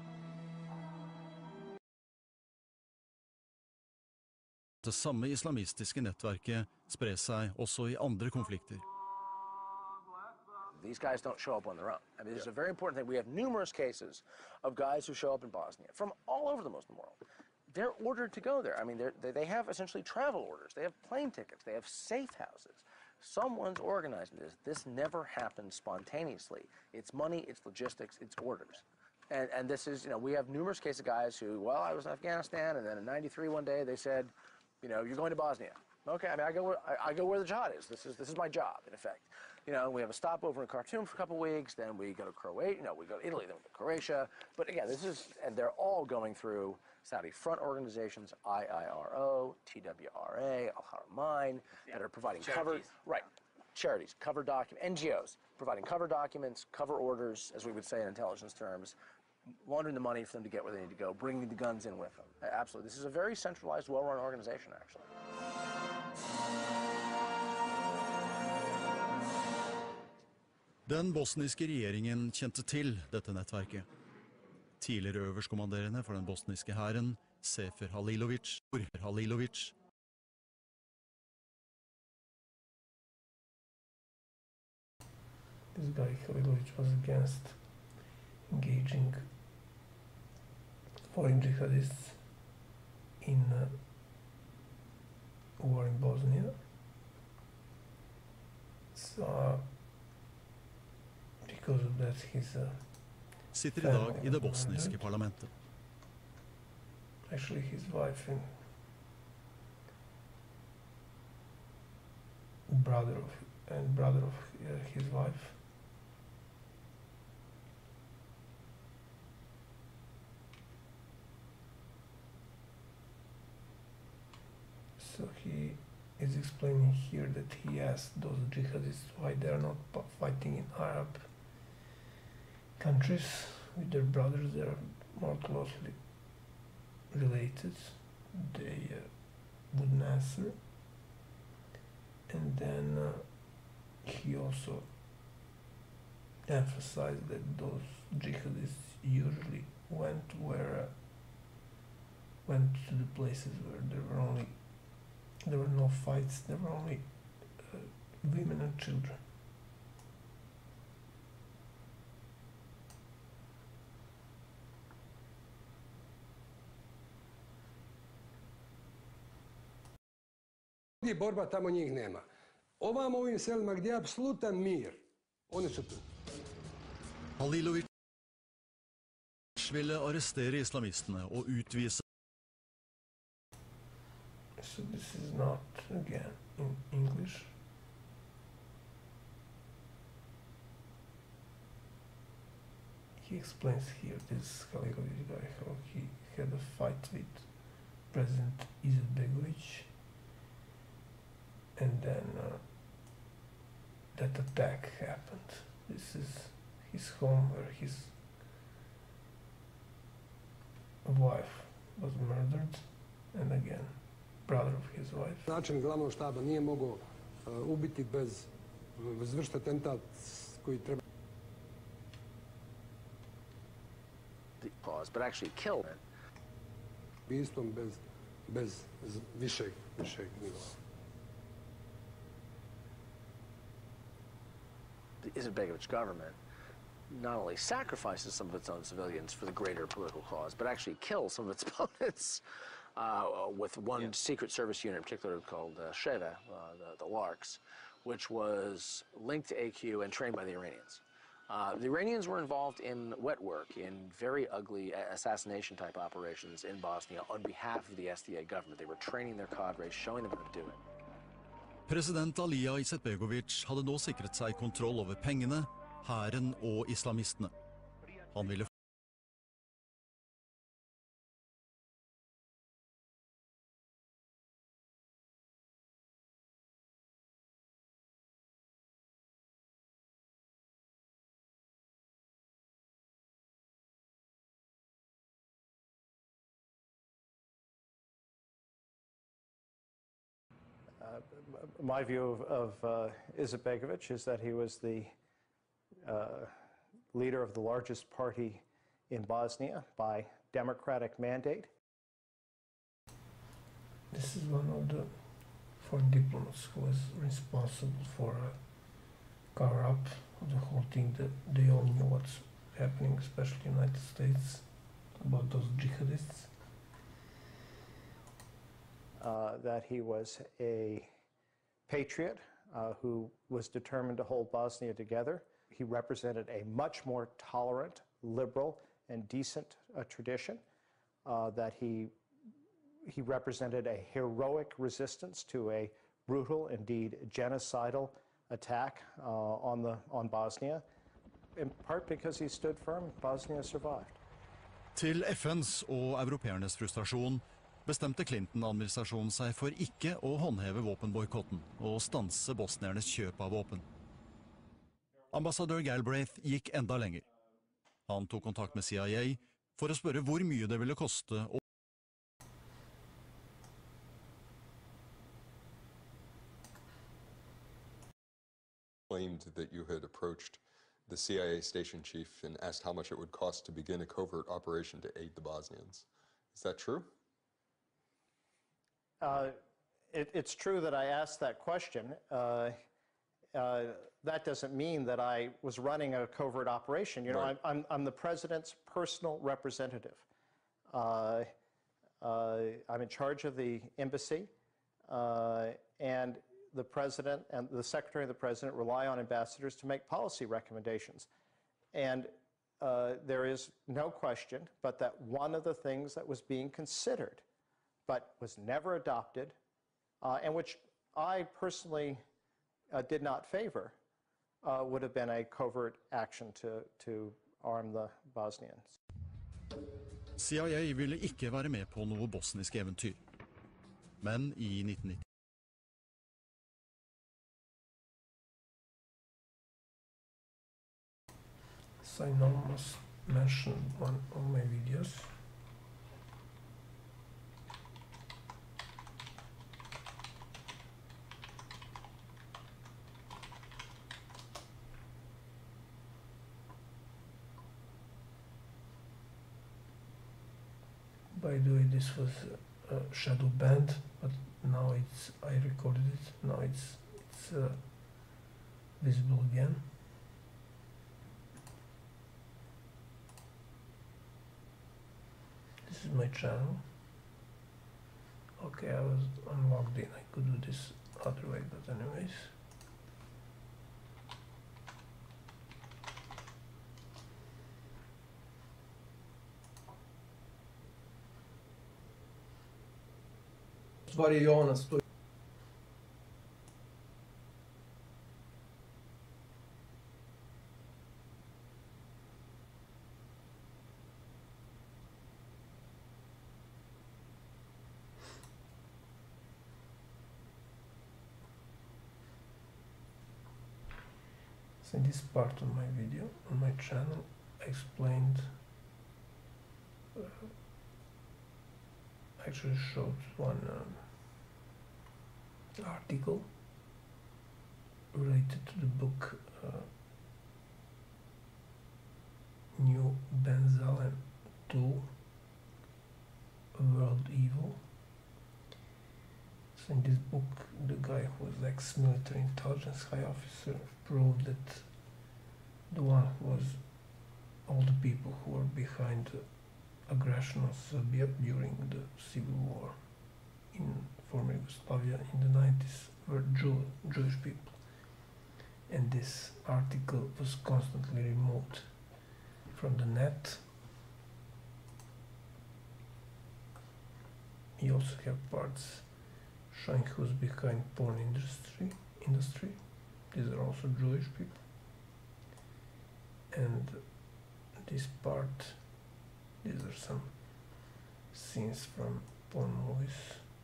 Det samme islamistiske nettverket sprer seg også i andre konflikter. These guys don't show up on their own. I mean, this is a very important thing. We have numerous cases of guys who show up in Bosnia from all over the Muslim world. They're ordered to go there. I mean, they, they have essentially travel orders. They have plane tickets. They have safe houses. Someone's organizing this. This never happens spontaneously. It's money, it's logistics, it's orders. And, and this is, you know, we have numerous cases of guys who, well, I was in Afghanistan, and then in ninety-three one day they said, you know, you're going to Bosnia. Okay, I mean, I go where, I, I go where the jihad is. This is this is my job, in effect. You know, we have a stopover in Khartoum for a couple of weeks, then we go to Croatia, you know, we go to Italy, then we go to Croatia. But again, this is, and they're all going through Saudi front organizations, I I R O, T W R A, Al Haramain, yeah. that are providing cover, right, charities, cover document, N G Os, providing cover documents, cover orders, as we would say in intelligence terms, laundering the money for them to get where they need to go, bringing the guns in with them. Absolutely. This is a very centralized, well-run organization, actually. Den bosniske regjeringen kjente til dette nettverket. Tidligere øverstkommanderende for den bosniske hæren, Sefer Halilovic, Halilovic This guy Halilovic was against engaging foreign jihadists in uh, war in Bosnia. So, uh, because of that, he's uh, sitter i dag i det bosniske parlamentet. Actually, his wife and brother of and brother of uh, his wife So he is explaining here that he asked those jihadists why they are not fighting in Arab countries with their brothers. They are more closely related. They uh, wouldn't answer. And then uh, he also emphasized that those jihadists usually went where uh, went to the places where there were only there were no fights, there were only uh, women and children. Gdje borba, tamo njih nema. Ovamo ovim selima gdje je apsolutan mir, oni su tu. Halilovic ville arrestere islamistene og utvise. So this is not again in English. He explains here, this Halilovic guy, how he had a fight with President Izetbegovic, and then uh, that attack happened. This is his home where his wife was murdered, and again, brother of his wife. Načelnik glavnog štaba nije mogao uh, ubiti bez izvršiti atentat koji treba. The cause, but actually kill it. Ubistvom bez bez višeg višeg nivoa. The Izetbegovic government not only sacrifices some of its own civilians for the greater political cause, but actually kills some of its opponents. Uh, with one yeah. secret service unit in particular called uh, Sheva, uh, the, the Larks, which was linked to A Q and trained by the Iranians. Uh, the Iranians were involved in wet work, in very ugly assassination type operations in Bosnia on behalf of the S D A government. They were training their cadres, showing them how to do it. President Alija Izetbegovic hadde nå sikret seg kontroll over pengene, hæren og islamistene. Han ville Uh, my view of, of uh, Izetbegovic is that he was the uh, leader of the largest party in Bosnia by democratic mandate. This is one of the foreign diplomats who was responsible for a cover-up of the whole thing. That they all knew what's happening, especially in the United States, about those jihadists. Uh, that he was a patriot uh, who was determined to hold Bosnia together. He represented a much more tolerant, liberal, and decent uh, tradition. Uh, that he he represented a heroic resistance to a brutal, indeed genocidal attack uh, on the on Bosnia. In part because he stood firm, Bosnia survived. Til F N's og europeernes frustrasjon bestemte Clinton-administrasjonen seg for ikke å håndheve våpenboykotten og stanse bosniernes kjøp av våpen. Ambassadør Galbraith gikk enda lenger. Han tok kontakt med C I A for å spørre hvor mye det ville koste å claimed that you had approached the C I A station chief and asked how much it would cost to begin a covert operation to aid the Bosnians. Is that true? Uh, it, it's true that I asked that question. Uh, uh, that doesn't mean that I was running a covert operation. You know, Right. I'm, I'm, I'm the president's personal representative. Uh, uh, I'm in charge of the embassy, uh, and the president and the secretary of the president rely on ambassadors to make policy recommendations. And uh, there is no question but that one of the things that was being considered but was never adopted, uh, and which I personally uh, did not favor, uh, would have been a covert action to, to arm the Bosnians. C I A ville ikke være med på noe bosnisk eventyr. Men i nitten nitti So I now must mention one of my videos. By the way, this was uh, shadow banned, but now it's, I recorded it, now it's, it's uh, visible again. This is my channel. Okay, I was unlogged in, I could do this other way, but anyways. Stvari je ona stoji. So in this part of my video, on my channel, I explained, uh, actually showed one um, article related to the book uh, New Benzalem two, World Evil. So in this book, the guy who was ex-military intelligence high officer proved that the one who was all the people who were behind the aggression of Serbia during the civil war in former Yugoslavia in the nineties were Jew, Jewish people. And this article was constantly removed from the net. You also have parts showing who's behind porn industry. Industry. These are also Jewish people. And this part, these are some scenes from porn movies.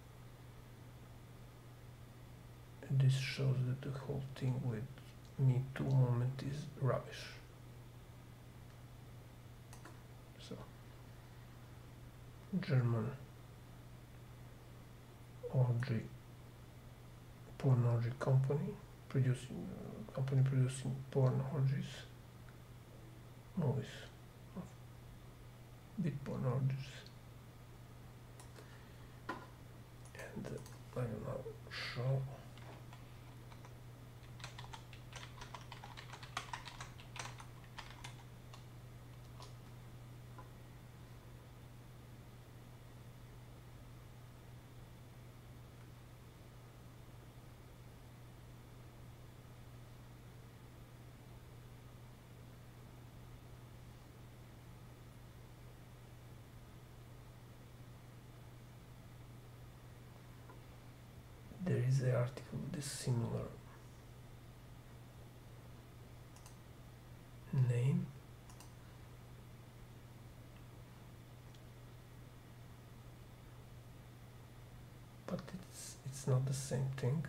And this shows that the whole thing with Me Too movement is rubbish. So, German orgy, porn orgy company producing uh, company producing porn orgies, movies of bit porn orgies, and uh, I will now show. There is an article with a similar name. But it's it's not the same thing.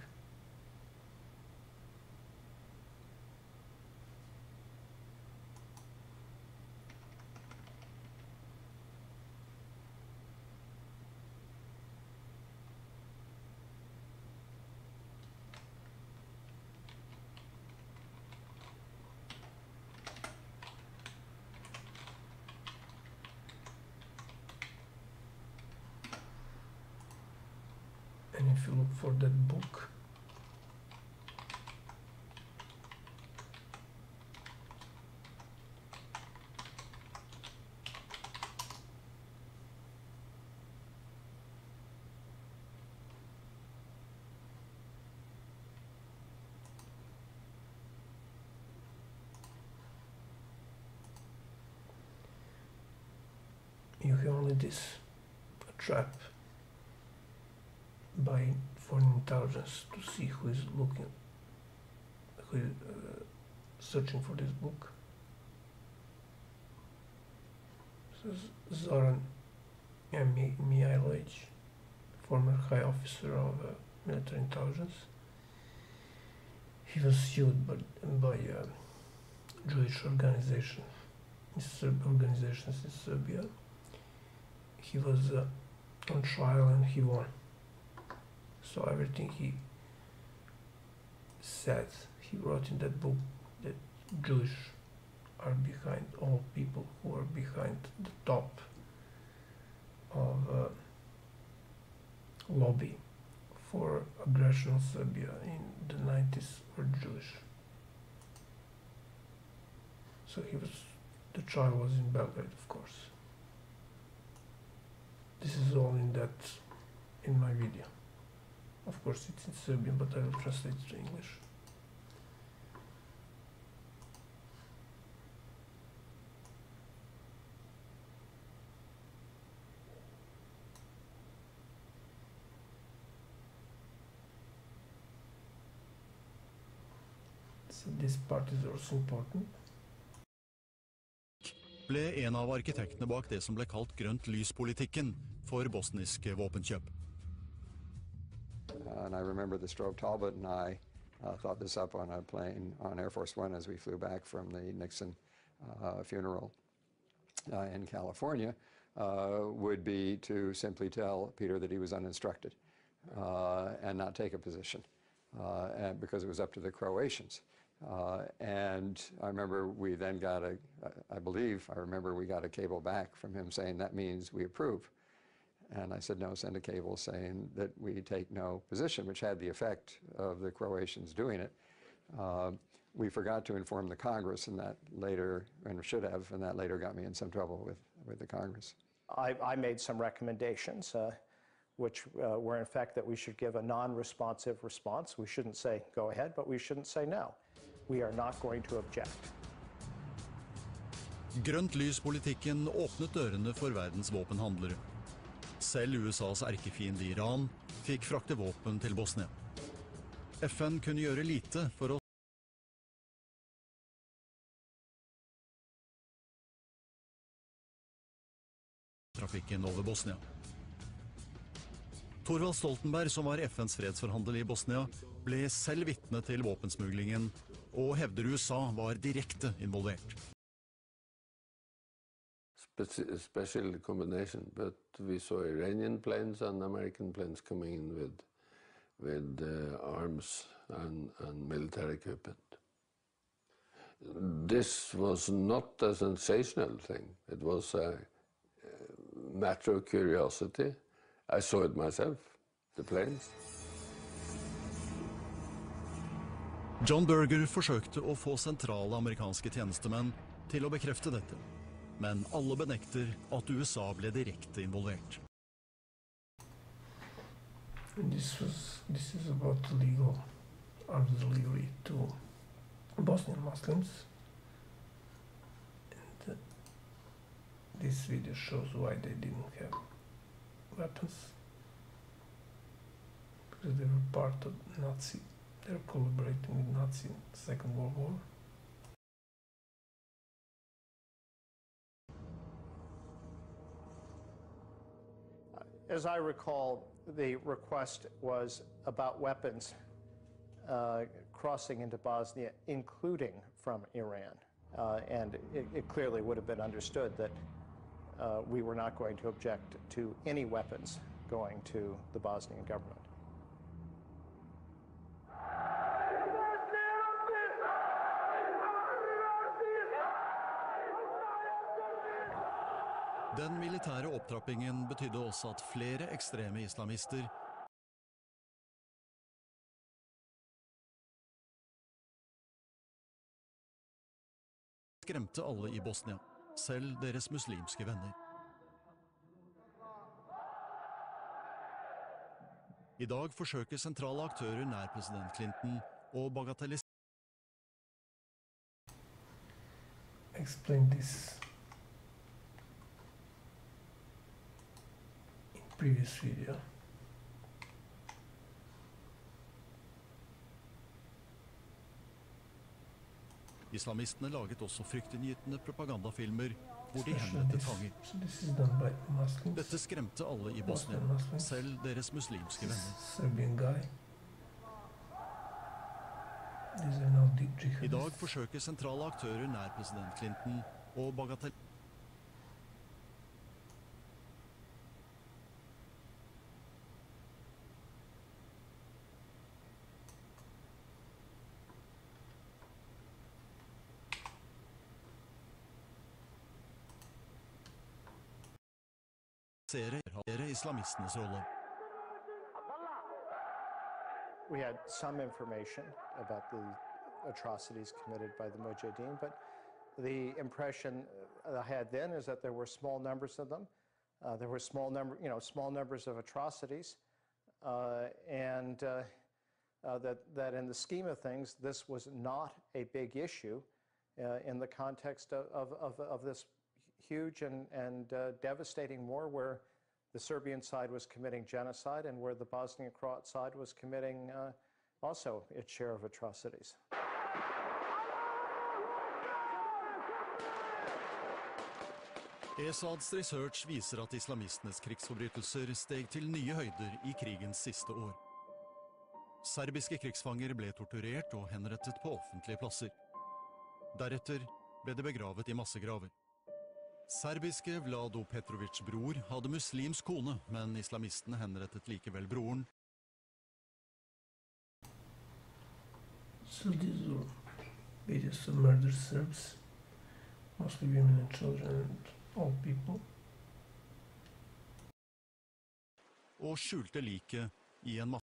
And if you look for that book, you have only this, a trap by foreign intelligence to see who is looking, who is uh, searching for this book. So Zoran Mihailovic, former high officer of uh, military intelligence. He was sued by, by uh, Jewish organization, organizations in Serbia. He was uh, on trial and he won. So everything he said, he wrote in that book that Jewish are behind, all people who are behind the top of uh, lobby for aggression on Serbia in the nineties were Jewish. So he was, the trial was in Belgrade, of course. This is all in that, in my video. Of course it's in Serbian, but I will translate it to English. So this part is also important. Ble en av arkitektene bak det som ble kalt grønt lys-politikken for bosniske våpenkjøp. Uh, and I remember the Strobe Talbot and I uh, thought this up on a plane on Air Force One as we flew back from the Nixon uh, funeral uh, in California, uh, would be to simply tell Peter that he was uninstructed uh, and not take a position, uh, and because it was up to the Croatians. Uh, and I remember we then got a, I believe, I remember we got a cable back from him saying that means we approve. And I said, no, send a cable saying that we take no position, which had the effect of the Croatians doing it. Uh, we forgot to inform the Congress, and that later, and should have, and that later got me in some trouble with, with the Congress. I, I made some recommendations, uh, which uh, were in fact that we should give a non-responsive response. We shouldn't say go ahead, but we shouldn't say no. We are not going to object. Grønt lys-politikken åpnet dørene for verdens våpenhandlere. Selv U S A's erkefiende Iran fikk frakte våpen til Bosnia. F N kunne gjøre lite for å trafikken over Bosnia. Thorvald Stoltenberg, som var F N's fredsforhandler i Bosnia, ble selv vitne til våpensmuglingen og hevder U S A var direkte involvert. A special combination, but we saw Iranian planes and American planes coming in with, with uh, arms and, and military equipment. This was not a sensational thing. It was a, a matter of curiosity. I saw it myself, the planes. John Berger forsøkte å få sentrale amerikanske tjenestemenn til å bekrefte dette. Men alle benekter at U S A ble direkte involvert. This was this is about legal arms delivery to Bosnian Muslims. And uh, this video shows why they didn't have weapons. Because they were part of Nazi. They were collaborating with Nazi in the Second World War. As I recall, the request was about weapons uh, crossing into Bosnia, including from Iran. Uh, and it, it clearly would have been understood that uh, we were not going to object to any weapons going to the Bosnian government. Den militære opptrappingen betydde også at flere ekstreme islamister skremte alle i Bosnia, selv deres muslimske venner. I dag forsøker sentrale aktører nær president Clinton å bagatellisere. Explain this in previous video. Islamistene laget også fryktinngytende propagandafilmer hvor de henrettet fanger. Dette skremte alle i Bosnia, selv deres muslimske venner. I dag forsøker sentrale aktører nær president Clinton å bagatell... islamistenes rolle. We had some information about the atrocities committed by the Mujahideen, but the impression I had then is that there were small numbers of them. Uh, there were small number, you know, small numbers of atrocities, uh, and uh, uh, that that in the scheme of things, this was not a big issue uh, in the context of of, of, of this huge and and uh, devastating war, where the Serbian side was committing genocide and where the Bosnian Croat side was committing uh, also its share of atrocities. Esads research viser at islamistenes krigsforbrytelser steg til nye høyder i krigens siste år. Serbiske krigsfanger ble torturert og henrettet på offentlige plasser. Deretter ble de begravet i massegraver. Serbiske Vlado Petrovics bror hadde muslimsk kone, men islamistene henrettet likevel broren. So these were videos of murdered Serbs, mostly women and children and old people. Og skjulte liket i en masse.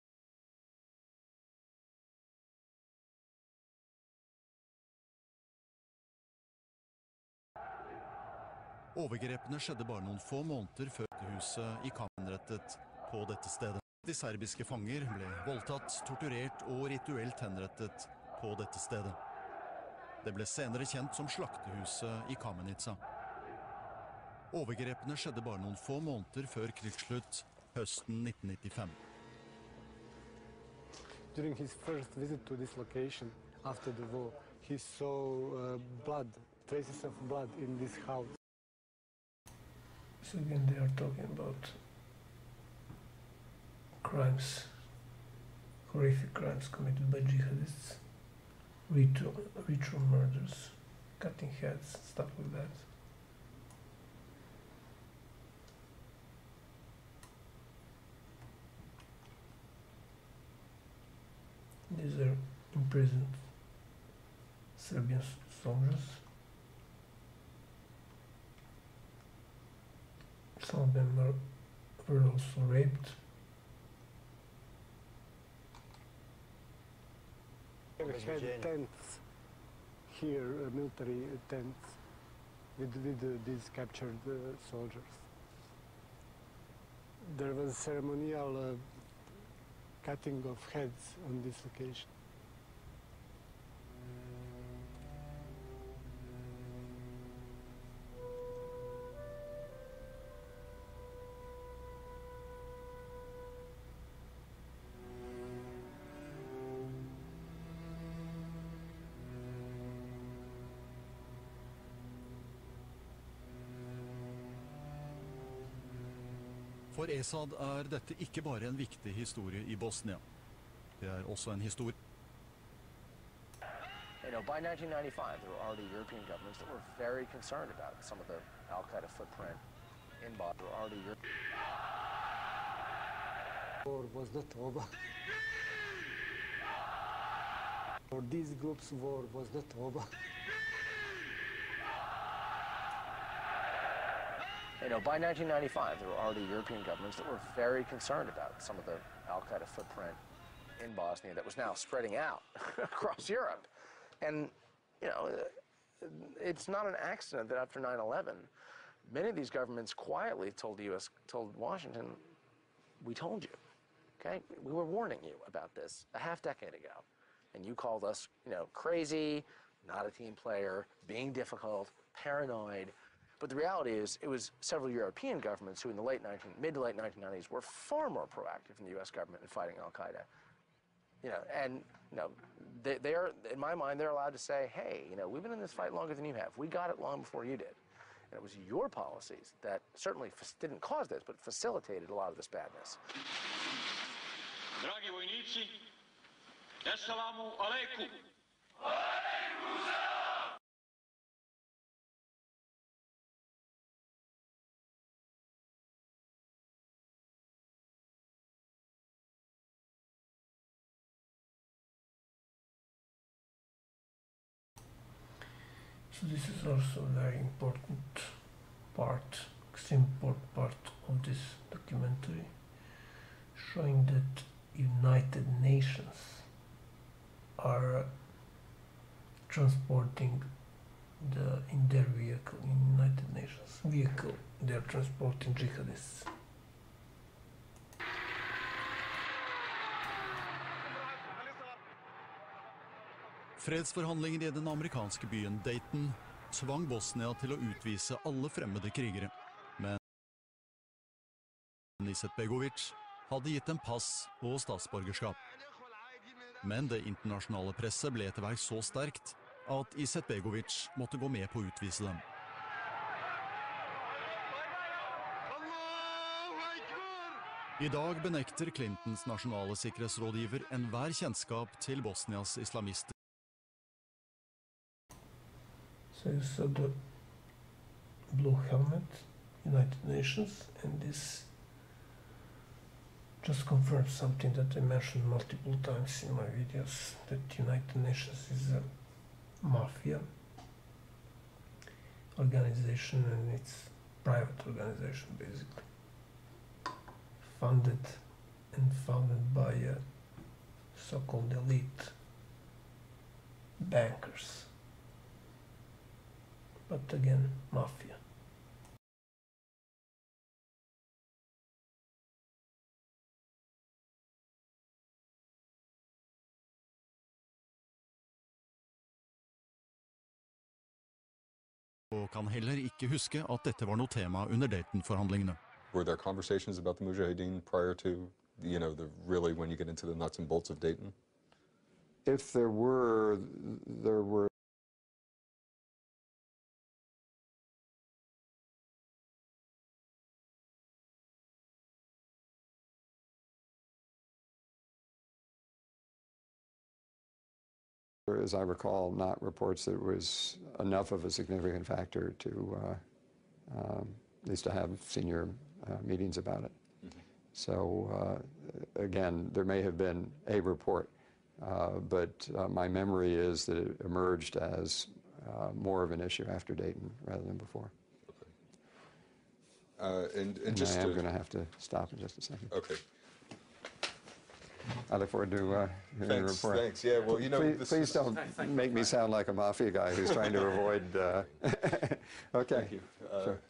Overgrepene skjedde bare noen få måneder før huset i henrettet på dette stedet. De serbiske fanger ble voldtatt, torturert og rituelt henrettet på dette stedet. Det ble senere kjent som slaktehuset i Kamenica. Overgrepene skjedde bare noen få måneder før krigsslutt, høsten nitten nittifem. During his first visit to this location after the war, he saw uh, blood, traces of blood in this house. So again, they are talking about crimes, horrific crimes committed by jihadists, ritual, ritual murders, cutting heads, stuff like that. These are imprisoned Serbian soldiers. Some of them are, were also raped. We had tents here, uh, military tents, with, with uh, these captured uh, soldiers. There was ceremonial uh, cutting of heads on this location. For Esad er dette ikke bare en viktig historie i Bosnia. Det er også en historie. You know, by nineteen ninety-five, there were already European governments that were very concerned about some of the Al-Qaeda footprint in Bosnia. There were already European... War was not over. For these groups, war was not over. You know, by nineteen ninety-five, there were already European governments that were very concerned about some of the Al-Qaeda footprint in Bosnia that was now spreading out across Europe. And, you know, it's not an accident that after nine eleven, many of these governments quietly told the U S, told Washington, we told you, okay? We were warning you about this a half decade ago. And you called us, you know, crazy, not a team player, being difficult, paranoid. But the reality is, it was several European governments who in the late nineteen, mid to late nineteen nineties were far more proactive than the U S government in fighting Al-Qaeda. You know, and, you know, they, they're, in my mind, they're allowed to say, hey, you know, we've been in this fight longer than you have. We got it long before you did. And it was your policies that certainly didn't cause this, but facilitated a lot of this badness. Dragi vojnici, assalamu alaikum. So this is also a very important part, extreme important part of this documentary, showing that United Nations are uh, transporting the, in their vehicle, in United Nations vehicle, they are transporting jihadists. Fredsforhandlinger i den amerikanske byen Dayton tvang Bosnia til å utvise alle fremmede krigere. Men Izetbegovic hadde gitt dem pass og statsborgerskap. Men det internasjonale presset ble etter hvert så sterkt at Izetbegovic måtte gå med på å utvise dem. I dag benekter Clintons nasjonale sikkerhetsrådgiver enhver kjennskap til Bosnias islamister. So you saw the blue helmet, United Nations, and this just confirms something that I mentioned multiple times in my videos, that United Nations is a mafia organization, and it's a private organization basically, funded and founded by uh, so-called elite bankers. But again, mafia. Og kan heller ikke huske at dette var noe tema under Dayton-forhandlingene. Were there conversations about the Mujahideen prior to, you know, the really when you get into the nuts and bolts of Dayton? If there were, there were as I recall, not reports that it was enough of a significant factor to uh, um, at least to have senior uh, meetings about it. Mm-hmm. So uh, again, there may have been a report, uh, but uh, my memory is that it emerged as uh, more of an issue after Dayton rather than before. Okay. Uh, and, and, and just I am to... going to have to stop in just a second. Okay. I look forward to uh, hearing thanks, your report. Thanks. Yeah. Well, you know, please, this please is... don't make me sound like a mafia guy who's trying to avoid. Uh... okay. Thank you. Uh, sure.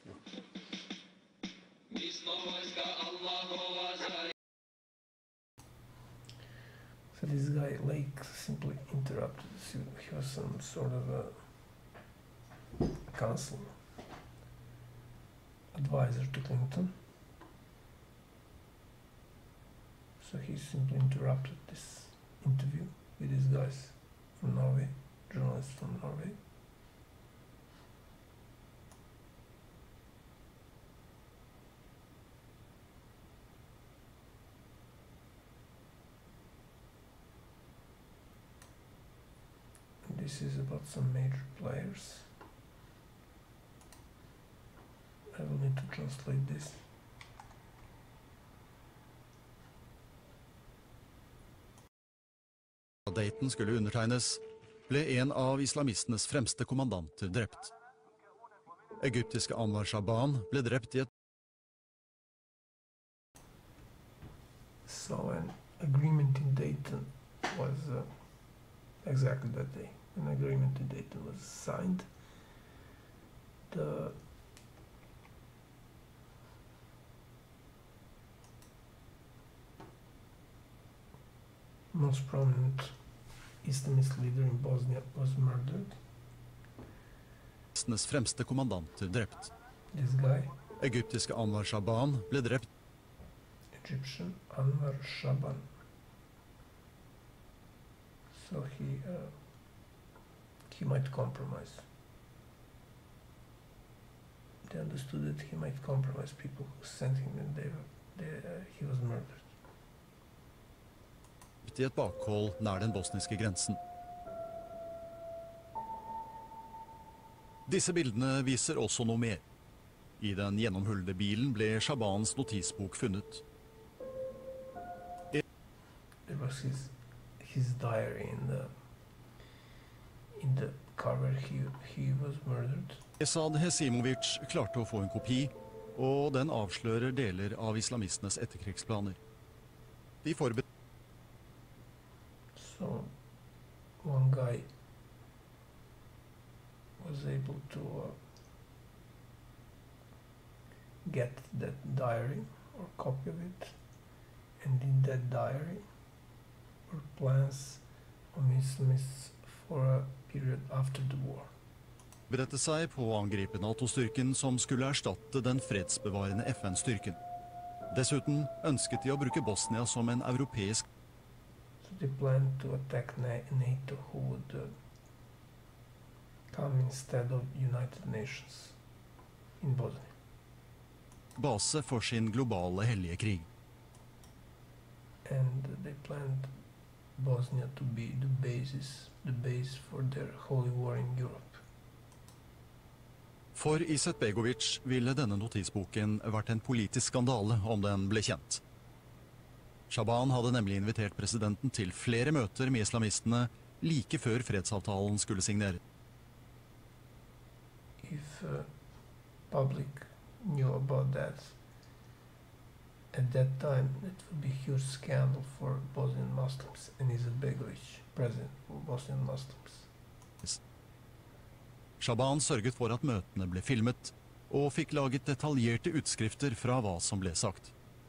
So this guy, Lake, simply interrupted. He was some sort of a counsel advisor to Clinton. So he simply interrupted this interview with these guys from Norway, journalists from Norway. And this is about some major players. I will need to translate this. Da Dayton skulle undertegnes, ble en av islamistenes fremste kommandanter drept. Egyptiske Anwar Shaban ble drept i et So an agreement in Dayton was uh, exactly that day. An agreement in Dayton was signed. The most prominent Islamist leader in Bosnia was murdered. Islamistenes fremste kommandanter drept. This guy, Egyptiske Anwar Shaban ble drept. Egyptian Anwar Shaban. So he uh, he might compromise. they understood that he might compromise people who sent him, and they, they, uh, he was murdered. I et bakhold nær den bosniske grensen. Disse bildene viser også noe mer. I den gjennomhullede bilen ble Shabans notisbok funnet. There was his, his diary in the, in the car where he, he was murdered. Esad Hesimovic klarte å få en kopi, og den avslører deler av islamistenes etterkrigsplaner. De forberedte So one guy was able to uh, get that diary or copy of it, and in that diary were plans of Islamists for a period after the war. Forberedte seg på å angripe NATO-styrken som skulle erstatte den fredsbevarende F N-styrken. Dessuten ønsket de å bruke Bosnia som en europeisk So they planned to attack NATO, who would uh, come instead of United Nations in Bosnia. base for sin globale hellige krig. And they planned Bosnia to be the basis, the base for their holy war in Europe. For Izetbegovic ville denne notisboken vært en politisk skandale om den ble kjent. Shaban hadde nemlig invitert presidenten til flere møter med islamistene like før fredsavtalen skulle signere. If uh, public knew about that, at that time it would be a huge scandal for Bosnian Muslims, and Izetbegovic, president for Bosnian Muslims. Shaban sørget for at møtene ble filmet, og fikk laget detaljerte utskrifter fra hva som ble sagt.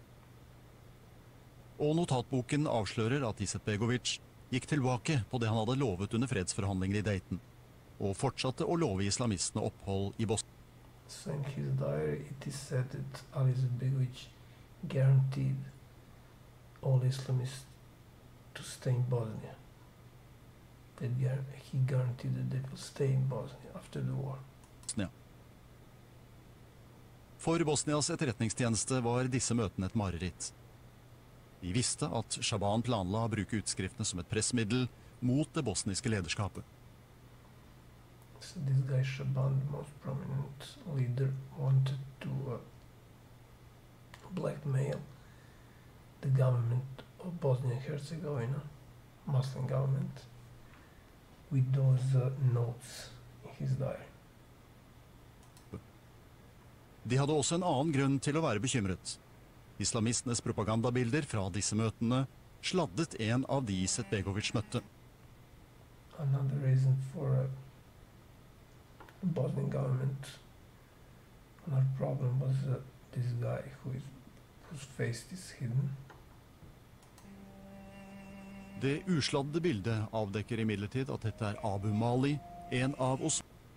Og notatboken avslører at Izetbegovic gikk tilbake på det han hadde lovet under fredsforhandlinger i Dayton, og fortsatte å love islamistene opphold i Bosnia. So in his diary it is said that Ali Izetbegovic guaranteed all Islamists to stay in Bosnia. That he guaranteed that they will stay in Bosnia after the war. Ja. For Bosnias etterretningstjeneste var disse møtene et mareritt. De visste at Shaban planla å bruke utskriftene som et pressmiddel mot det bosniske lederskapet. So this guy Shaban, the most prominent leader, wanted to uh, blackmail the government of Bosnia and Herzegovina, Muslim government, with those uh, notes in his diary. De hadde også en annen grunn til å være bekymret. Islamistenes propagandabilder fra disse møtene sladdet en av de Izetbegovic møtte. Another reason for uh, the Bosnian government, another problem was uh, this guy who is, whose face is hidden. Det usladde bildet avdekker imidlertid at dette er Abu Mali, en av oss.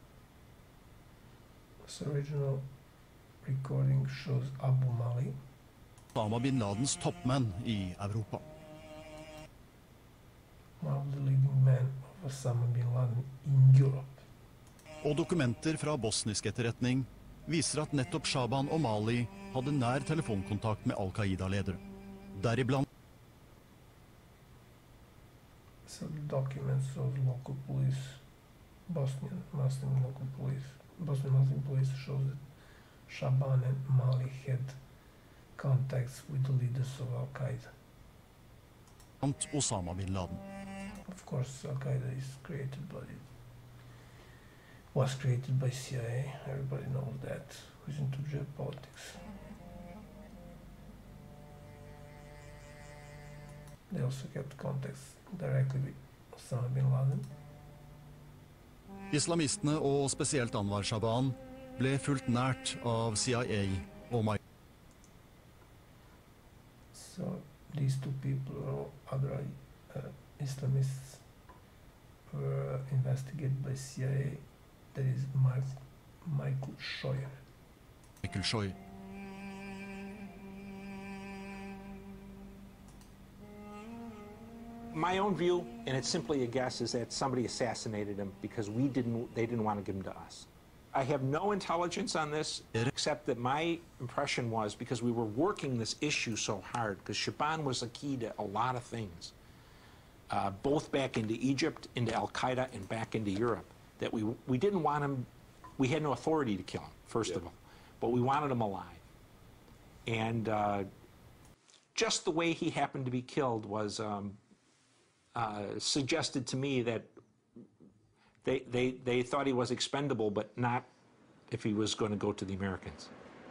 This original recording shows Abu Mali, Osama bin Ladens toppmenn i Europa. one of the leading men of Osama bin Laden in Europe. Og dokumenter fra bosnisk etterretning viser at nettopp Shaban og Mali hadde nær telefonkontakt med Al-Qaida-ledere. Deriblant So the documents of local police, Bosnian Muslim local police, Bosnian Muslim police shows that Shaban and Mali had contacts with the leaders of Al-Qaida. Osama bin Laden. Of course, Al-Qaida is created by, was created by C I A. Everybody knows that, who's into geopolitics. They also kept contacts directly with Osama bin Laden. Islamistene, og spesielt Anwar Shaban, ble fulgt nært av C I A og Mai. So these two people or other uh, Islamists were investigated by C I A. That is Mike, Michael Scheuer. Michael Scheuer. My own view, and it's simply a guess, is that somebody assassinated him because we didn't, they didn't want to give him to us. I have no intelligence on this, except that my impression was, because we were working this issue so hard, because Shaban was a key to a lot of things, uh, both back into Egypt, into Al-Qaeda, and back into Europe, that we, we didn't want him, we had no authority to kill him, first Yeah. of all, but we wanted him alive. And uh, just the way he happened to be killed was um, uh, suggested to me that They, they, they thought he was expendable, but not if he was going to go to the Americans.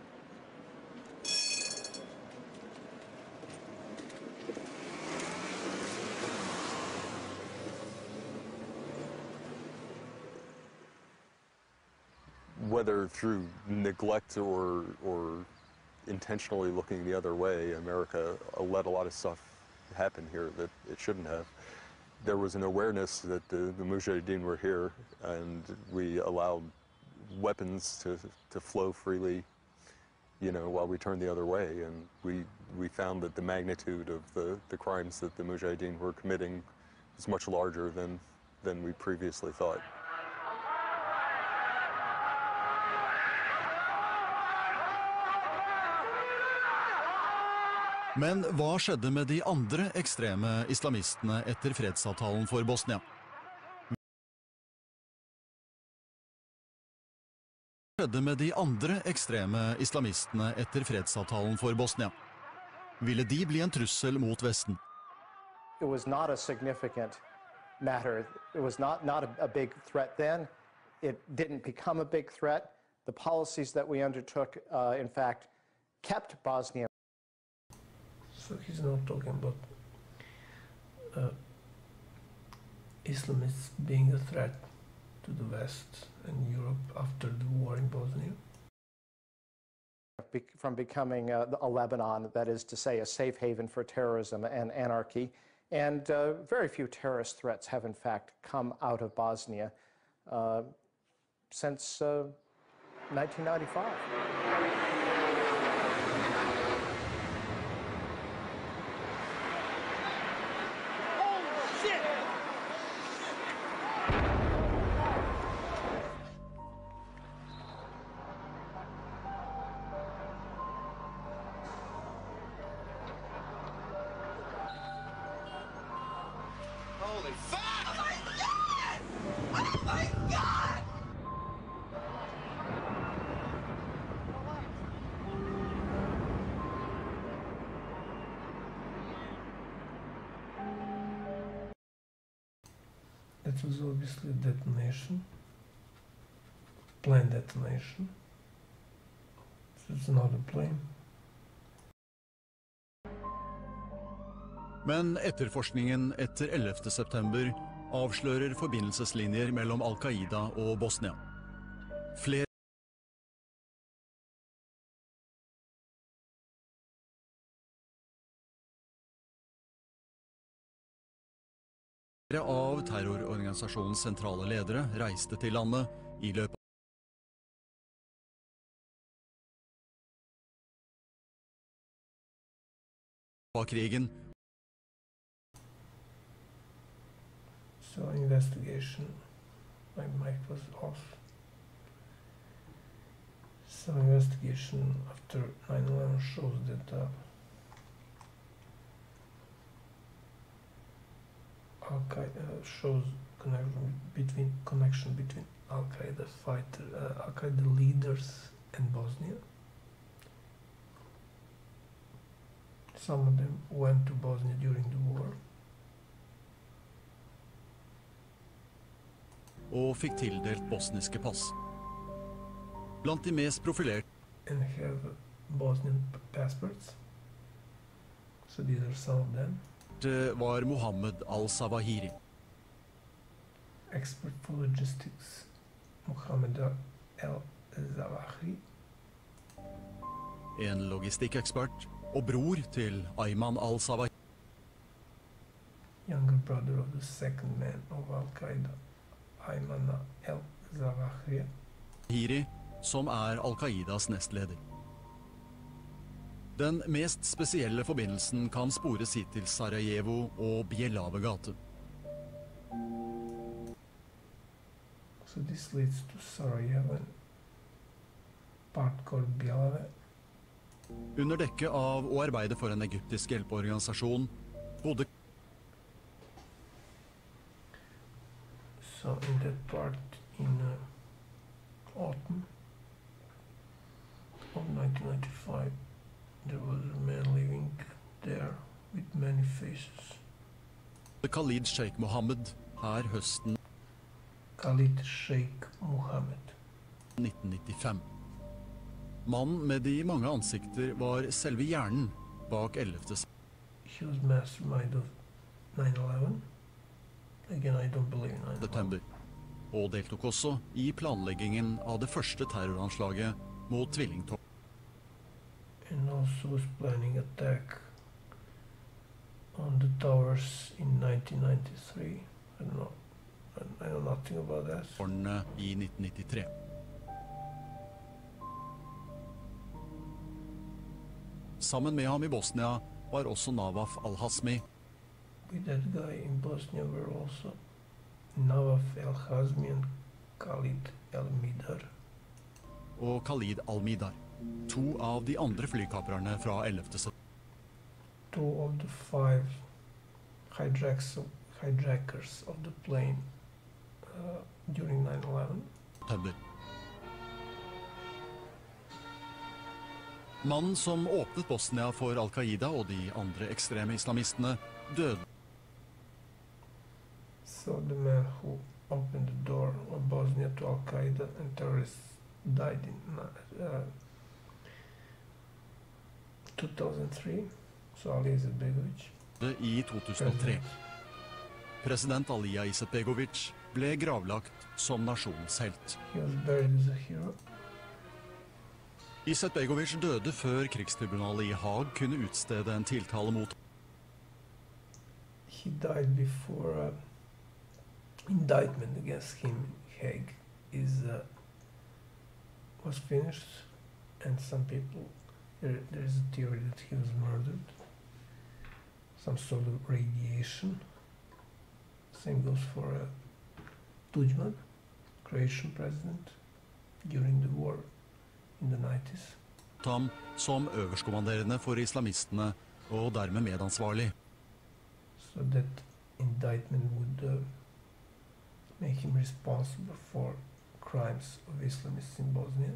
Whether through neglect or, or intentionally looking the other way, America let a lot of stuff happen here that it shouldn't have. There was an awareness that the, the Mujahideen were here, and we allowed weapons to, to flow freely, you know, while we turned the other way. And we, we found that the magnitude of the, the crimes that the Mujahideen were committing is much larger than, than we previously thought. Men hva skjedde med de andre ekstreme islamistene etter fredsavtalen for Bosnia? Hva skjedde med de andre ekstreme islamistene etter fredsavtalen for Bosnia? Ville de bli en trussel mot Vesten? It was not a significant matter. It was not, not a, a big threat then. It didn't become a big threat. The policies that we undertook, uh, in fact, kept Bosnia. So he's not talking about uh, Islamists being a threat to the West and Europe after the war in Bosnia. Be from becoming uh, a Lebanon, that is to say, a safe haven for terrorism and anarchy. And uh, very few terrorist threats have, in fact, come out of Bosnia uh, since uh, nineteen ninety-five. Holy fuck! Oh my god! Oh my god! That was obviously a detonation, planned detonation. So it's not a plane. Men etterforskningen etter ellevte september avslører forbindelseslinjer mellom Al-Qaida og Bosnia. Flere av terrororganisasjonens sentrale ledere reiste til landet i løpet av krigen. So investigation, my mic was off. So investigation after nine eleven shows that uh, Al-Qaeda uh, shows connection between connection between Al-Qaeda fighter, uh, Al-Qaeda leaders and Bosnia. Some of them went to Bosnia during the war. Og fikk tildelt bosniske pass. Blant de mest profilerte and have Bosnian passports. So these are some of them. var Mohammed al-Zawahiri. Expert for logistics, Mohammed al-Zawahiri. En logistikkekspert og bror til Ayman al-Zawahiri. Younger brother of the second man of Al-Qaeda, Ayman al-Zawahiri. Hiri, som er Al-Qaidas nestleder. Den mest spesielle forbindelsen kan spores hit til Sarajevo og Bjelave gate. So this leads to Sarajevo and part called Bialave. Under dekke av å arbeide for en egyptisk hjelpeorganisasjon bodde So in that part in uh, autumn of nineteen ninety-five, there was a man living there with many faces. Khalid Sheikh Mohammed her høsten Khalid Sheikh Mohammed. nitten nittifem. Mannen med de mange ansikter var selve hjernen bak ellevte He was mastermind of nine eleven. Again, I don't believe in nine eleven. september, og deltok også i planleggingen av det første terroranslaget mot tvillingtog. And also was planning attack on the towers in nineteen ninety-three. I don't know. I know nothing about that. Tårnene i nitten nittitre. Sammen med ham i Bosnia var også Nawaf al-Hasmi. With that guy in Bosnia were also Nawaf al-Hazmi and Khalid al-Midar. Og Khalid al-Midar, to av de andre flykaprerne fra ellevte september. Two of the five hijacks, hijackers of the plane uh, during nine eleven. Mannen som åpnet Bosnia for Al-Qaida og de andre ekstreme islamistene døde. So the man who opened the door of Bosnia to Al-Qaida and terrorists died in uh, two thousand three. So Ali Izetbegovic. I to tusen og tre. President Alija Izetbegovic ble gravlagt som nasjonens helt. He was buried as a hero. Izetbegovic døde før krigstribunalet i Haag kunne utstede en tiltale mot. He died before uh, indictment against him in Hague is uh, was finished, and some people there, there is a theory that he was murdered. Some sort of radiation. Same goes for uh, Tudjman, Croatian president, during the war in the nineties. Ham som øverstkommanderende for islamistene og dermed medansvarlig. So that indictment would uh, make him responsible for crimes of Islamists in Bosnia.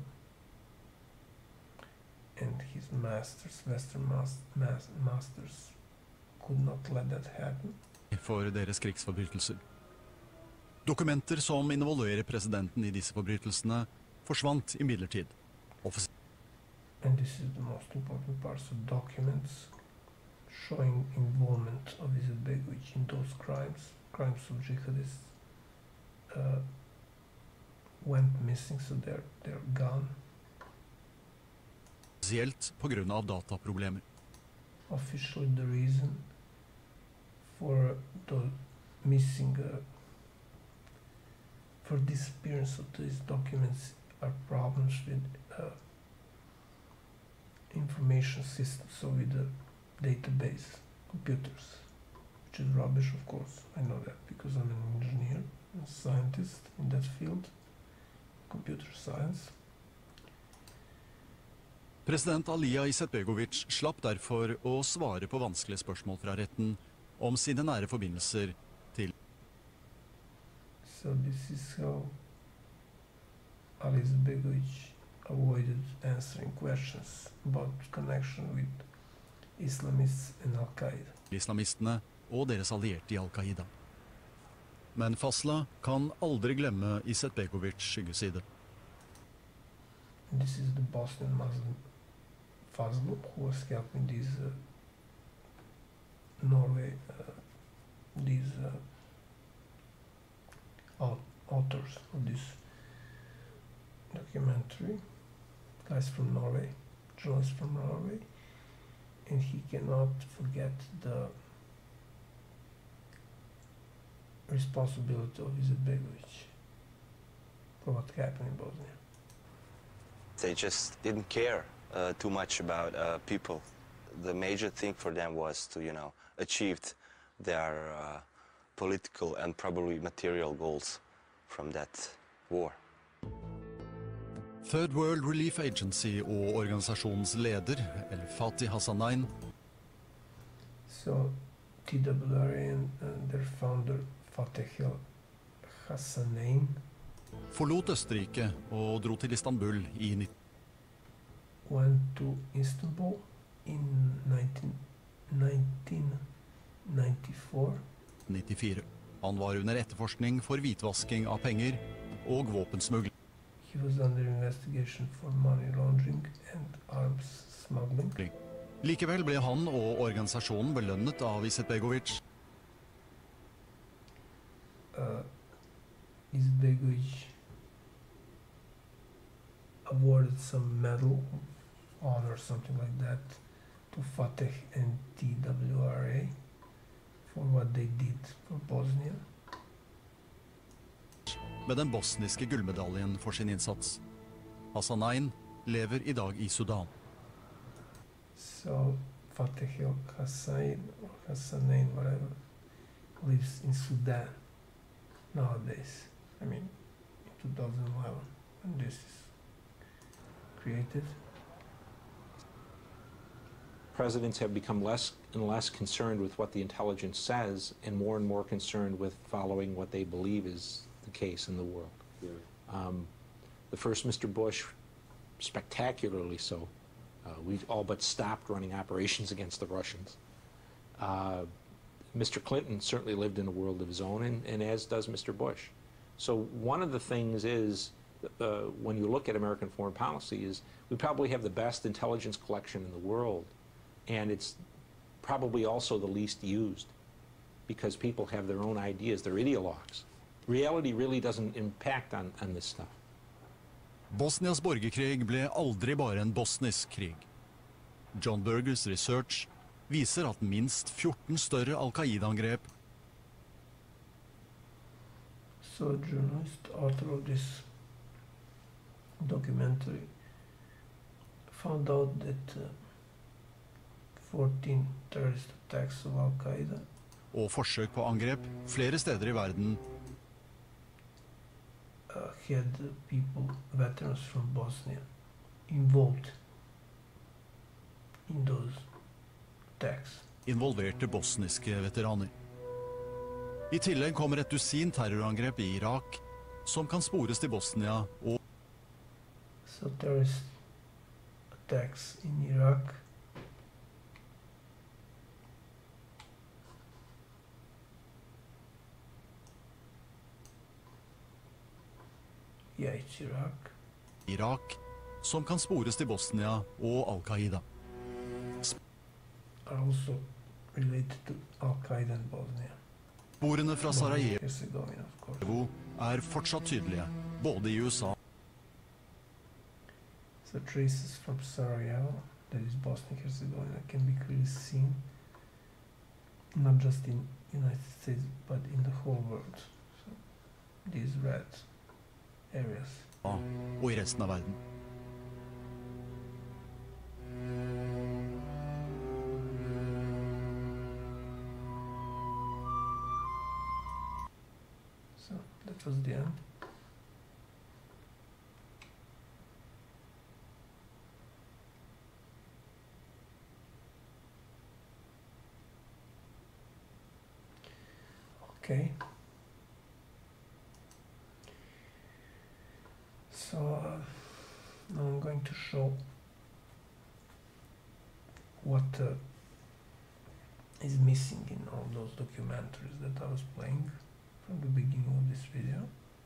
And his masters, Western mas mas masters, could not let that happen. For deres krigsforbrytelser. Dokumenter som involverer presidenten i disse forbrytelsene forsvant imidlertid. And this is the most important part, so documents showing involvement of Izetbegovic in those crimes, crimes of jihadists, uh, went missing, so they're, they're gone. Spesielt på grunn av dataproblemer. Officially the reason for the missing, uh, for disappearance of these documents are problems with uh, information systems, so with the database computers, which is rubbish, of course. I know that because I'm an engineer, a scientist in that field, computer science. President Alija Izetbegovic slapp derfor å svare på vanskelige spørsmål fra retten om sine nære forbindelser til. So this is how Ali Izetbegovic avoided answering questions about connection with Islamists and Al-Qaida. Islamistene og deres allierte i Al-Qaida. Men Fasla kan aldri glemme Izetbegovics skyggeside. This is the Bosnian Muslim Fazl, who was helping these uh, Norway, uh, these uh, authors of this documentary, guys from Norway, journalists from Norway, and he cannot forget the responsibility of Izetbegovic for what happened in Bosnia. They just didn't care uh, too much about uh, people. The major thing for them was to, you know, achieve their uh, political and probably material goals from that war. Third World Relief Agency og organisasjonens leder, El Fatih Hassanein, So T W R A and uh, their founder Fatih Hassanein forlot Østerrike og dro til Istanbul i nittien went to Istanbul in nineteen ninety-four. nittifire. Han var under etterforskning for hvitvasking av penger og våpensmugling. He was under investigation for money laundering and arms smuggling. Likevel ble han og organisasjonen belønnet av Izetbegovic. Uh, Izetbegovic awarded some medal, honor, something like that, to Fatih and T W R A for what they did for Bosnia. Med den bosniske gullmedaljen for sin innsats. Hassanein lever i dag i Sudan. So Fatih Hassanein, or Hassanein, whatever, lives in Sudan nowadays. I mean, in two thousand eleven, when this is created. Presidents have become less and less concerned with what the intelligence says and more and more concerned with following what they believe is the case in the world. Yeah. Um, the first Mister Bush, spectacularly so, uh, we all but stopped running operations against the Russians. Uh, Mister Clinton certainly lived in a world of his own, and, and as does Mister Bush. So one of the things is, uh, when you look at American foreign policy, is we probably have the best intelligence collection in the world, and it's probably also the least used because people have their own ideas, they're ideologues. Reality really doesn't impact on, on this stuff. Bosnias borgerkrig ble aldri bare en bosnisk krig. John Bergers research viser at minst fjorten større Al-Qaida-angrep. So journalist, author of this documentary, found out that uh, fourteen terrorist attacks of Al-Qaida og forsøk på angrep flere steder i verden uh, had people, veterans from Bosnia, involved in those attacks. Involverte bosniske veteraner. I tillegg kommer et dusin terrorangrep i Irak som kan spores til Bosnia og So terrorist attacks in Iraq, yeah, it's Iraq. Irak som kan spores til Bosnia og Al-Qaida. Are also related to Al-Qaida in Bosnia. Sporene fra Sarajevo er fortsatt tydelige, både i U S A. So traces from Sarajevo, that is Bosnia-Herzegovina, can be clearly seen, not just in United States, but in the whole world. So these red areas. Og i resten av verden. So that was the end. Okay. So uh, now I'm going to show what uh, is missing in all those documentaries that I was playing from the beginning of this video.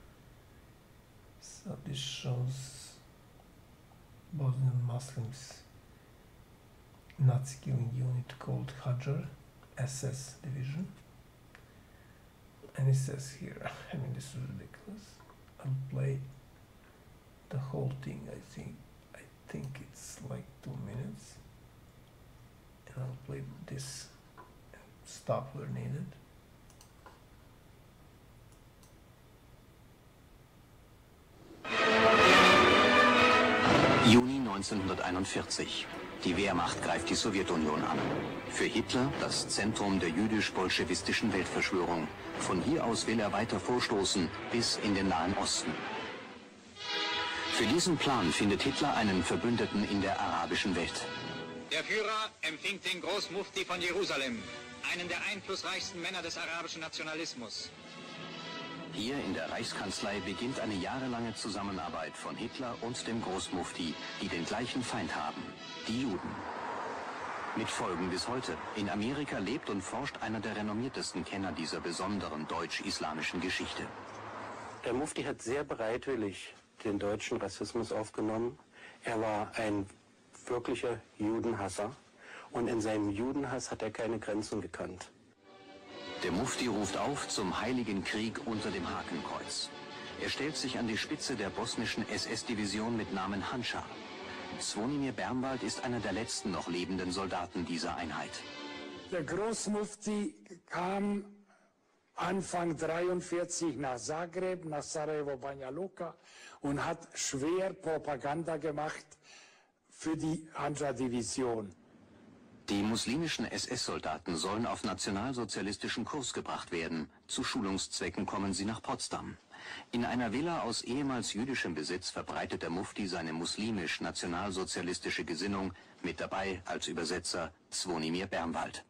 So this shows Bosnian Muslims Nazi killing unit called Hajar, S S division. And it says here, I mean, this is ridiculous. I'll play the whole thing. I think, I think it's like two minutes. And I'll play this and stop where needed. Juni neunzehnhunderteinundvierzig. Die Wehrmacht greift die Sowjetunion an. Für Hitler das Zentrum der jüdisch-bolschewistischen Weltverschwörung. Von hier aus will er weiter vorstoßen bis in den Nahen Osten. Für diesen Plan findet Hitler einen Verbündeten in der arabischen Welt. Der Führer empfing den Großmufti von Jerusalem, einen der einflussreichsten Männer des arabischen Nationalismus. Hier in der Reichskanzlei beginnt eine jahrelange Zusammenarbeit von Hitler und dem Großmufti, die den gleichen Feind haben, die Juden. Mit Folgen bis heute. In Amerika lebt und forscht einer der renommiertesten Kenner dieser besonderen deutsch-islamischen Geschichte. Der Mufti hat sehr bereitwillig den deutschen Rassismus aufgenommen. Er war ein wirklicher Judenhasser und in seinem Judenhass hat er keine Grenzen gekannt. Der Mufti ruft auf zum Heiligen Krieg unter dem Hakenkreuz. Er stellt sich an die Spitze der bosnischen S S-Division mit Namen Handschar. Zvonimir Bernwald ist einer der letzten noch lebenden Soldaten dieser Einheit. Der Großmufti kam Anfang dreiundvierzig nach Zagreb, nach Sarajevo, Banja Luka und hat schwer Propaganda gemacht für die Handschar-Division. Die muslimischen S S-Soldaten sollen auf nationalsozialistischen Kurs gebracht werden. Zu Schulungszwecken kommen sie nach Potsdam. In einer Villa aus ehemals jüdischem Besitz verbreitet der Mufti seine muslimisch-nationalsozialistische Gesinnung, mit dabei als Übersetzer Zvonimir Bernwald.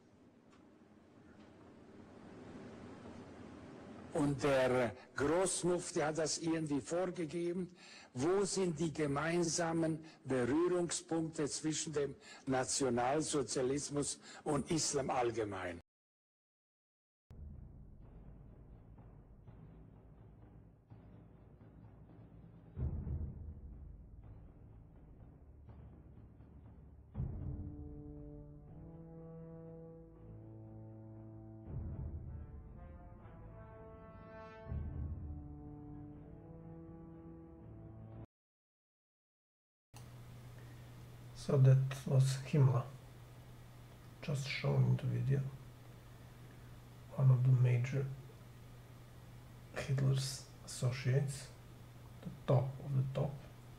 Und der Großmufti hat das irgendwie vorgegeben. Wo sind die gemeinsamen Berührungspunkte zwischen dem Nationalsozialismus und Islam allgemein? So that was Himmler, just shown in the video, one of the major Hitler's associates, the top of the top.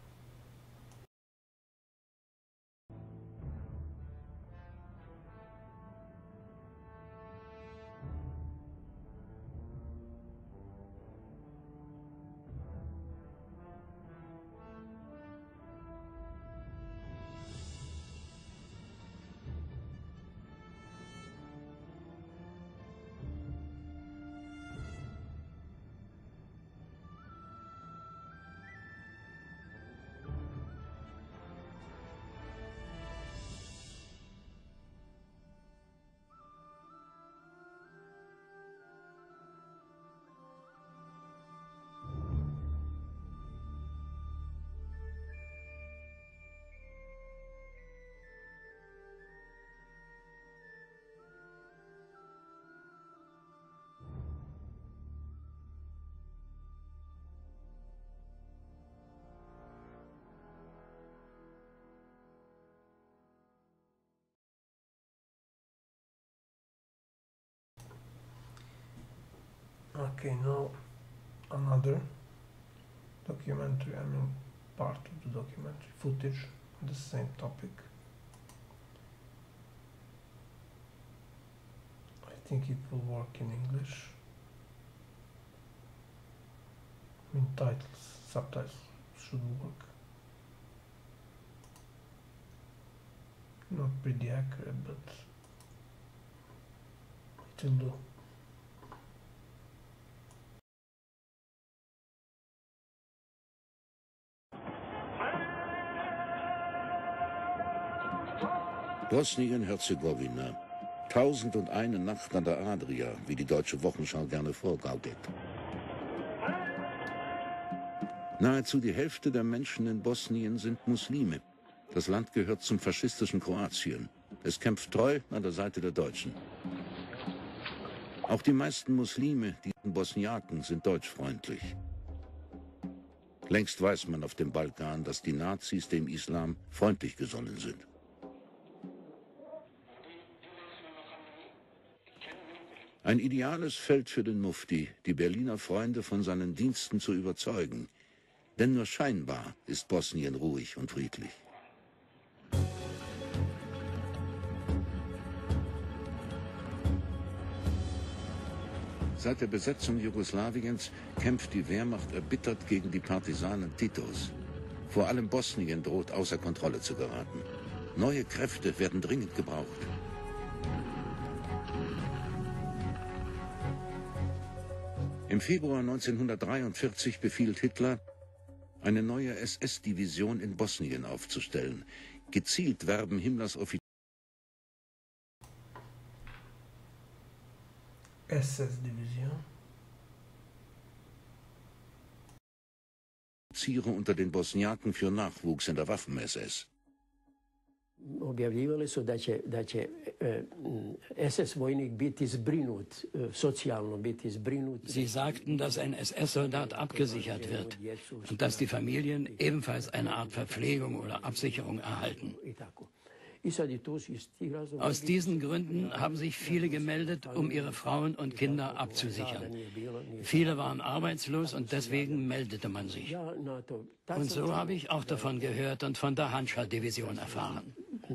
Okay, now another documentary, I mean part of the documentary footage on the same topic. I think it will work in English. I mean titles, subtitles should work. Not pretty accurate, but it will do. Bosnien-Herzegowina. Tausend und eine Nacht an der Adria, wie die Deutsche Wochenschau gerne vorgaukelt. Nahezu die Hälfte der Menschen in Bosnien sind Muslime. Das Land gehört zum faschistischen Kroatien. Es kämpft treu an der Seite der Deutschen. Auch die meisten Muslime, die Bosniaken, sind deutschfreundlich. Längst weiß man auf dem Balkan, dass die Nazis dem Islam freundlich gesonnen sind. Ein ideales Feld für den Mufti, die Berliner Freunde von seinen Diensten zu überzeugen. Denn nur scheinbar ist Bosnien ruhig und friedlich. Seit der Besetzung Jugoslawiens kämpft die Wehrmacht erbittert gegen die Partisanen Titos. Vor allem Bosnien droht außer Kontrolle zu geraten. Neue Kräfte werden dringend gebraucht. Im Februar neunzehnhundertdreiundvierzig befiehlt Hitler, eine neue S S-Division in Bosnien aufzustellen. Gezielt werben Himmlers Offiziere S S-Division. unter den Bosniaken für Nachwuchs in der Waffen-S S. Objavljivali su da će, da će S S-vojnik biti zbrinut, socijalno biti zbrinut. Sie sagten, dass ein S S-Soldat abgesichert wird und dass die Familien ebenfalls eine Art Verpflegung oder Absicherung erhalten. Aus diesen Gründen haben sich viele gemeldet, um ihre Frauen und Kinder abzusichern. Viele waren arbeitslos und deswegen meldete man sich. Und so habe ich auch davon gehört und von der Handschar-Division erfahren.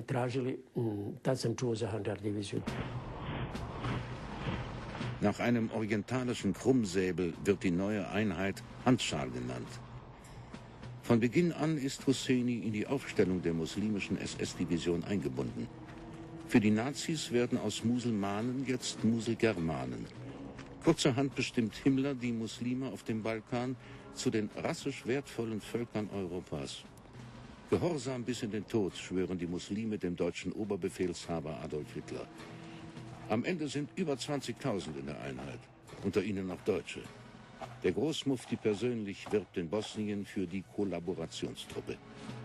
Nach einem orientalischen Krummsäbel wird die neue Einheit Handschar genannt. Von Beginn an ist Husseini in die Aufstellung der muslimischen S S-Division eingebunden. Für die Nazis werden aus Muselmanen jetzt Muselgermanen. Kurzerhand bestimmt Himmler die Muslime auf dem Balkan zu den rassisch wertvollen Völkern Europas. Gehorsam bis in den Tod schwören die Muslime dem deutschen Oberbefehlshaber Adolf Hitler. Am Ende sind über zwanzigtausend in der Einheit, unter ihnen auch Deutsche. Der Großmufti persönlich wirbt in Bosnien für die Kollaborationstruppe.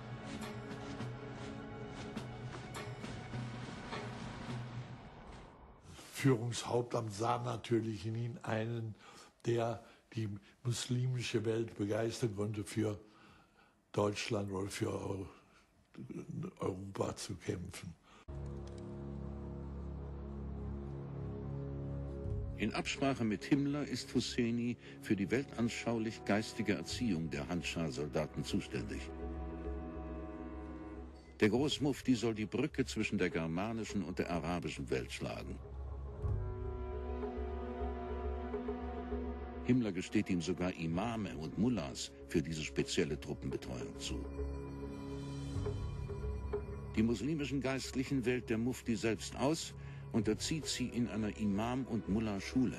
Führungshauptamt sah natürlich in ihn einen, der die muslimische Welt begeistern konnte, für Deutschland oder für Europa zu kämpfen. In Absprache mit Himmler ist Husseini für die weltanschaulich-geistige Erziehung der Handschar-Soldaten zuständig. Der Großmufti soll die Brücke zwischen der germanischen und der arabischen Welt schlagen. Himmler gesteht ihm sogar Imame und Mullahs für diese spezielle Truppenbetreuung zu. Die muslimischen Geistlichen wählt der Mufti selbst aus und erzieht sie in einer Imam- und Mullah-Schule.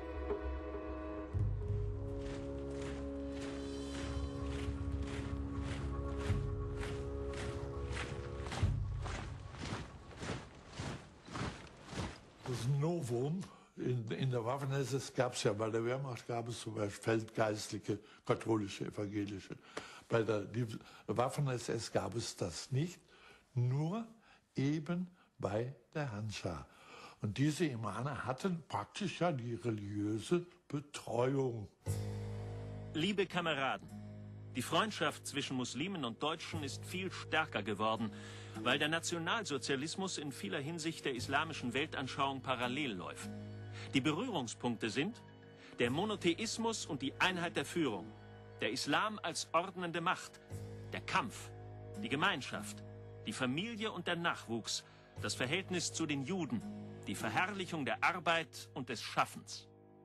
Das Novum in, in der Waffen-S S gab es ja, bei der Wehrmacht gab es zum Beispiel Feldgeistliche, katholische, evangelische. Bei der Waffen-S S gab es das nicht, nur eben bei der Handschar. Und diese Imame hatten praktisch ja die religiöse Betreuung. Liebe Kameraden, die Freundschaft zwischen Muslimen und Deutschen ist viel stärker geworden, weil der Nationalsozialismus in vieler Hinsicht der islamischen Weltanschauung parallel läuft. Die Berührungspunkte sind der Monotheismus und die Einheit der Führung, der Islam als ordnende Macht, der Kampf, die Gemeinschaft, die Familie und der Nachwuchs, das Verhältnis zu den Juden, die Verherrlichung der Arbeit und des Schaffens.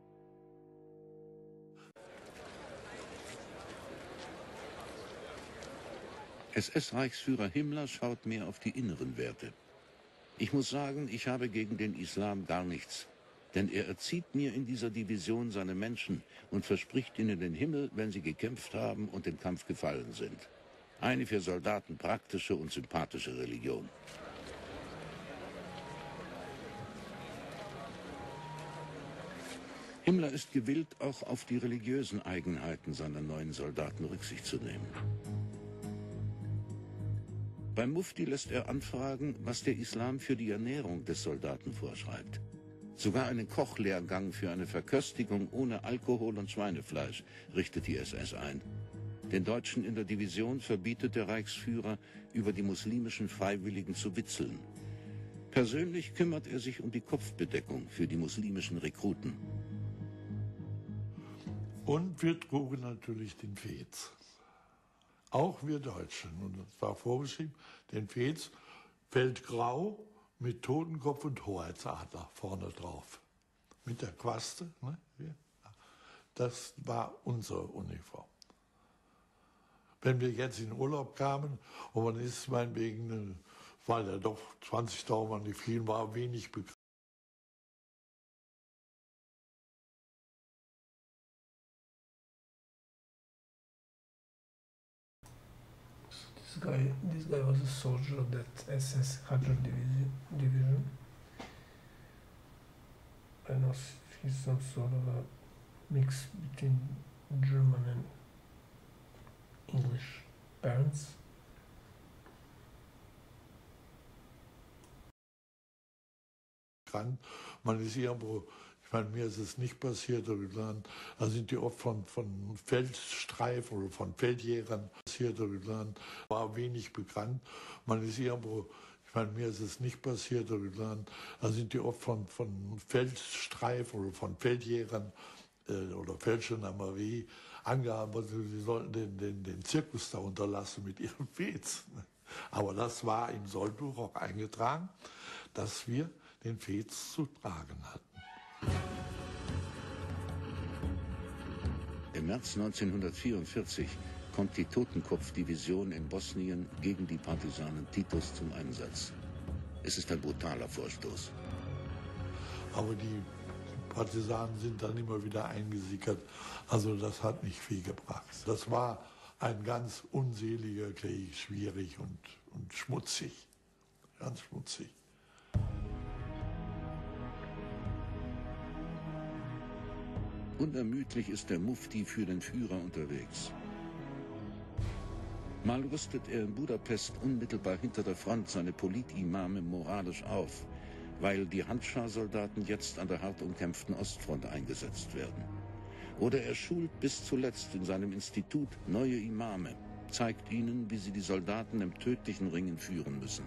S S-Reichsführer Himmler schaut mehr auf die inneren Werte. Ich muss sagen, ich habe gegen den Islam gar nichts. Denn er erzieht mir in dieser Division seine Menschen und verspricht ihnen den Himmel, wenn sie gekämpft haben und im Kampf gefallen sind. Eine für Soldaten praktische und sympathische Religion. Himmler ist gewillt, auch auf die religiösen Eigenheiten seiner neuen Soldaten Rücksicht zu nehmen. Beim Mufti lässt er anfragen, was der Islam für die Ernährung des Soldaten vorschreibt. Sogar einen Kochlehrgang für eine Verköstigung ohne Alkohol und Schweinefleisch richtet die S S ein. Den Deutschen in der Division verbietet der Reichsführer, über die muslimischen Freiwilligen zu witzeln. Persönlich kümmert er sich um die Kopfbedeckung für die muslimischen Rekruten. Und wir trugen natürlich den Fez. Auch wir Deutschen. Und es war vorgeschrieben, den Fez feldgrau mit Totenkopf und Hoheitsadler vorne drauf. mit der Quaste. Ne? Das war unsere Uniform. Wenn wir jetzt in Urlaub kamen und man ist meinetwegen, weil ja doch zwanzigtausend an die vielen war, wenig bekannt. This guy, this guy was a soldier of that S S Hajar division. division. I know he's some sort of a mix between German and English parents. Man ist irgendwo, ich meine, mir ist es nicht passiert, da sind die oft von, von Feldstreifen oder von Feldjägern passiert, war wenig bekannt. Man ist irgendwo, ich meine, mir ist es nicht passiert, da sind die oft von, von Feldstreifen oder von Feldjägern äh, oder Feldgendarmerie angehaben, also sie sollten den, den, den Zirkus da unterlassen mit ihrem Fez. Aber das war im Sollbuch auch eingetragen, dass wir den Fez zu tragen hatten. Im März neunzehnhundertvierundvierzig kommt die Totenkopfdivision in Bosnien gegen die Partisanen Titos zum Einsatz. Es ist ein brutaler Vorstoß. Aber die Partisanen sind dann immer wieder eingesickert. Also das hat nicht viel gebracht. Das war ein ganz unseliger Krieg, schwierig und, und schmutzig. Ganz schmutzig. Unermüdlich ist der Mufti für den Führer unterwegs. Mal rüstet er in Budapest unmittelbar hinter der Front seine Politimame moralisch auf, weil die Handschar-Soldaten jetzt an der hart umkämpften Ostfront eingesetzt werden. Oder er schult bis zuletzt in seinem Institut neue Imame, zeigt ihnen, wie sie die Soldaten im tödlichen Ringen führen müssen.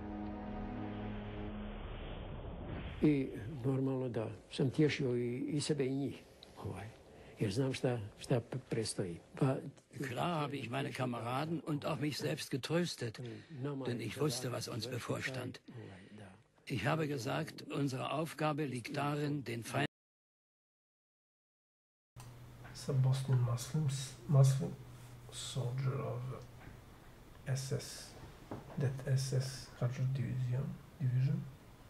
I normalno da sam tješio i, i sebe i njih, ovaj, jer znam šta, šta predstoji. Pa, Klar habe ich meine Kameraden und auch mich selbst getröstet, denn ich wusste, was uns bevorstand. Ich habe gesagt, unsere Aufgabe liegt darin, den Feind. It's a Bosnian Muslims, Muslim soldier of S S, that S S Hajar division, division.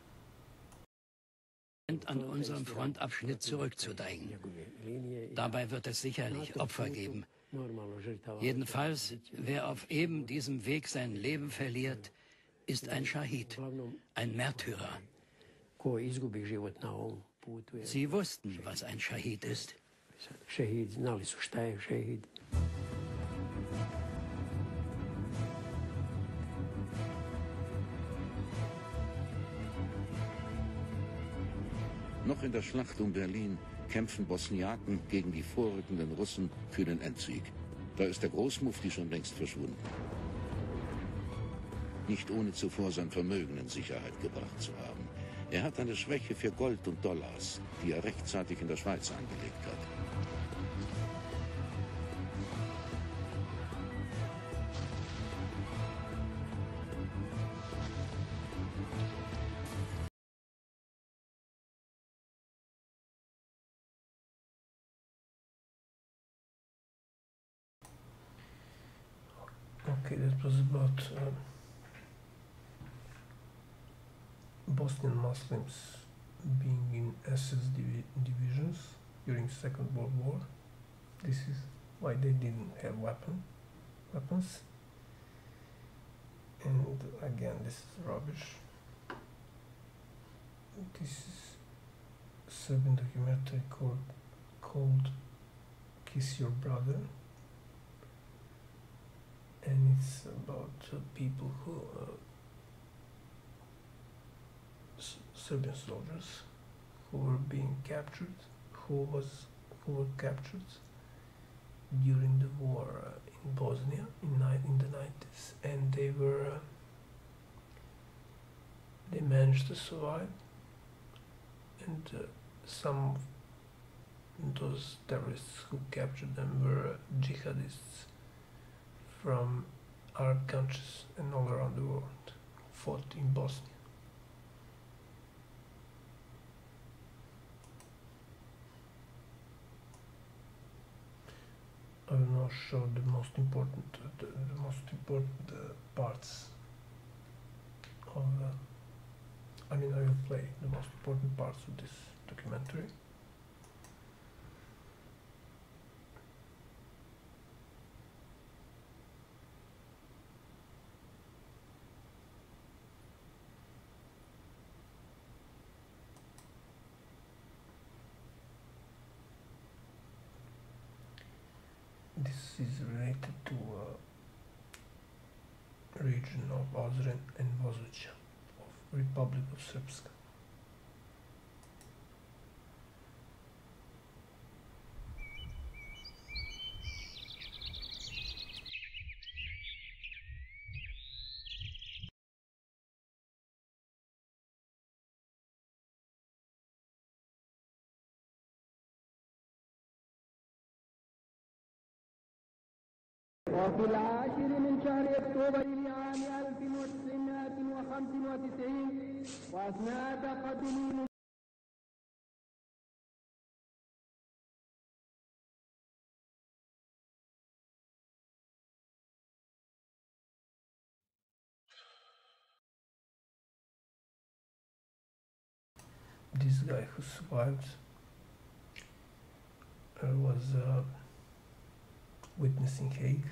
an unserem Frontabschnitt zurückzudrängen. Dabei wird es sicherlich Opfer geben. Jedenfalls, wer auf eben diesem Weg sein Leben verliert, ist ein Schahid, ein Märtyrer. Sie wussten, was ein Schahid ist. Noch in der Schlacht um Berlin kämpfen Bosniaken gegen die vorrückenden Russen für den Endsieg. Da ist der Großmufti schon längst verschwunden. Nicht ohne zuvor sein Vermögen in Sicherheit gebracht zu haben. Er hat eine Schwäche für Gold und Dollars, die er rechtzeitig in der Schweiz angelegt hat. Okay, that was about uh, Bosnian Muslims being in S S divi divisions during Second World War. This is why they didn't have weapon, weapons. And again, this is rubbish. This is a Serbian documentary called, called Kiss Your Brother. And it's about uh, people who, uh, S Serbian soldiers who were being captured, who was, who were captured during the war uh, in Bosnia in, in the nineties, and they were, uh, they managed to survive, and uh, some of those terrorists who captured them were uh, jihadists from Arab countries and all around the world, fought in Bosnia. now show the most important, uh, the, the most important uh, parts of. Uh, I mean, I will play the most important parts of this documentary. This is related to a region of Ozren and Vozuća of Republic of Srpska. وفي العاشر من شهر أكتوبر لعام ألف وتسعمائة وخمسة وتسعين وأثناء تقدم This guy who survived uh, was uh, witnessing Hague.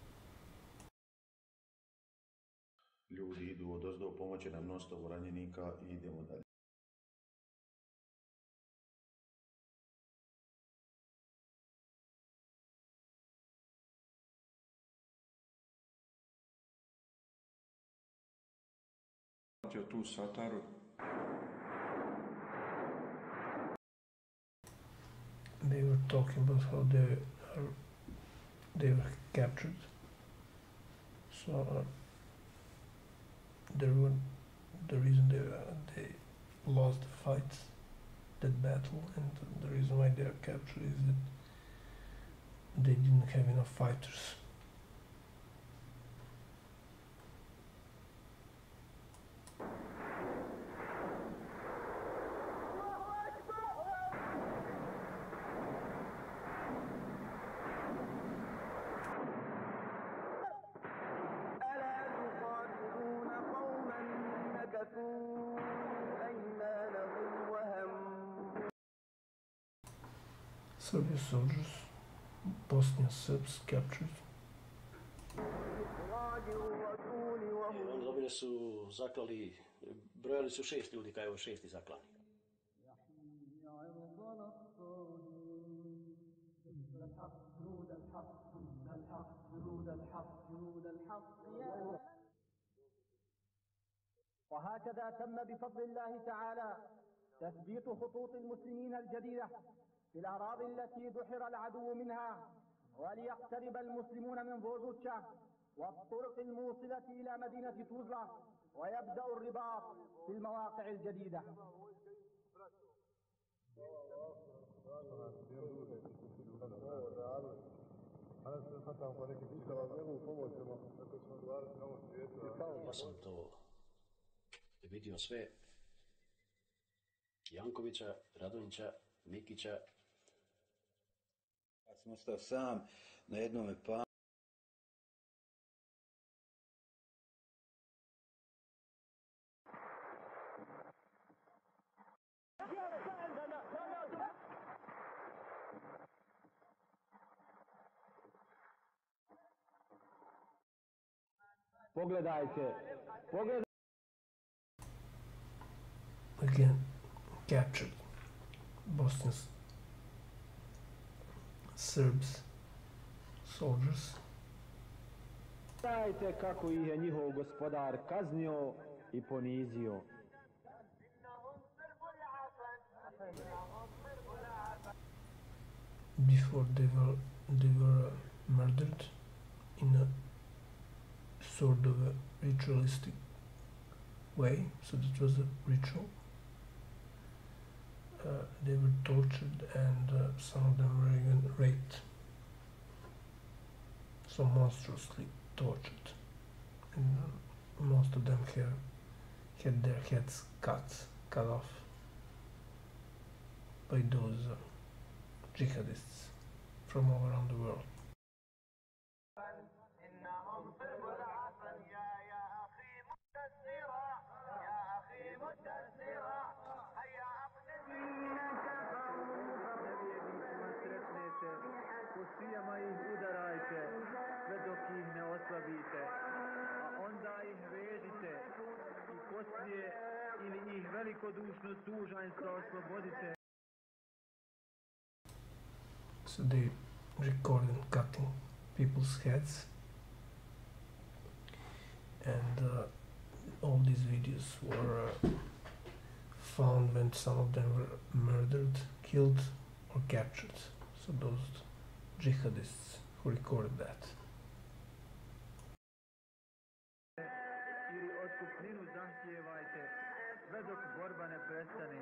Ljudi idu odozdo, pomoći nam non-stop ranjenika i idemo dalje. Tu Sataru. They were talking about how they are, they were captured. So uh, there were the reason they uh, they lost the fight, that battle, and the reason why they are captured is that they didn't have enough fighters. Serbian soldiers, Bosnian Serbs captured. Oni su zaklali, brojali su šest ljudi, kao je ovo šesti zaklani. وهكذا تم بفضل الله تعالى تثبيت خطوط المسلمين الجديدة في الأراضي التي دحر العدو منها، وليقترب المسلمون من فوزوتشا والطرق الموصلة إلى مدينة توزلا، ويبدأ الرباط في المواقع الجديدة. Ja sam to vidio sve. Jankovića, Radonjića, Mikića. Ja sam ostao sam na jednome pa... Pogledajte, pogledajte. Again, captured Bosnian Serbs soldiers. Pogledajte kako ih je njihov gospodar kaznio i ponizio. Before they were they were uh, murdered in a sort of a ritualistic way, so that was a ritual. Uh, they were tortured, and uh, some of them were even raped, so monstrously tortured, and uh, most of them have had their heads cut cut off by those uh, jihadists from all around the world. Moskve ili ih velikodušno sužanjstva oslobodite. So they recorded cutting people's heads, and uh, all these videos were uh, found when some of them were murdered, killed, or captured. So those jihadists who recorded that. Ili otkupninu zahtijevajte sve dok borba ne prestane.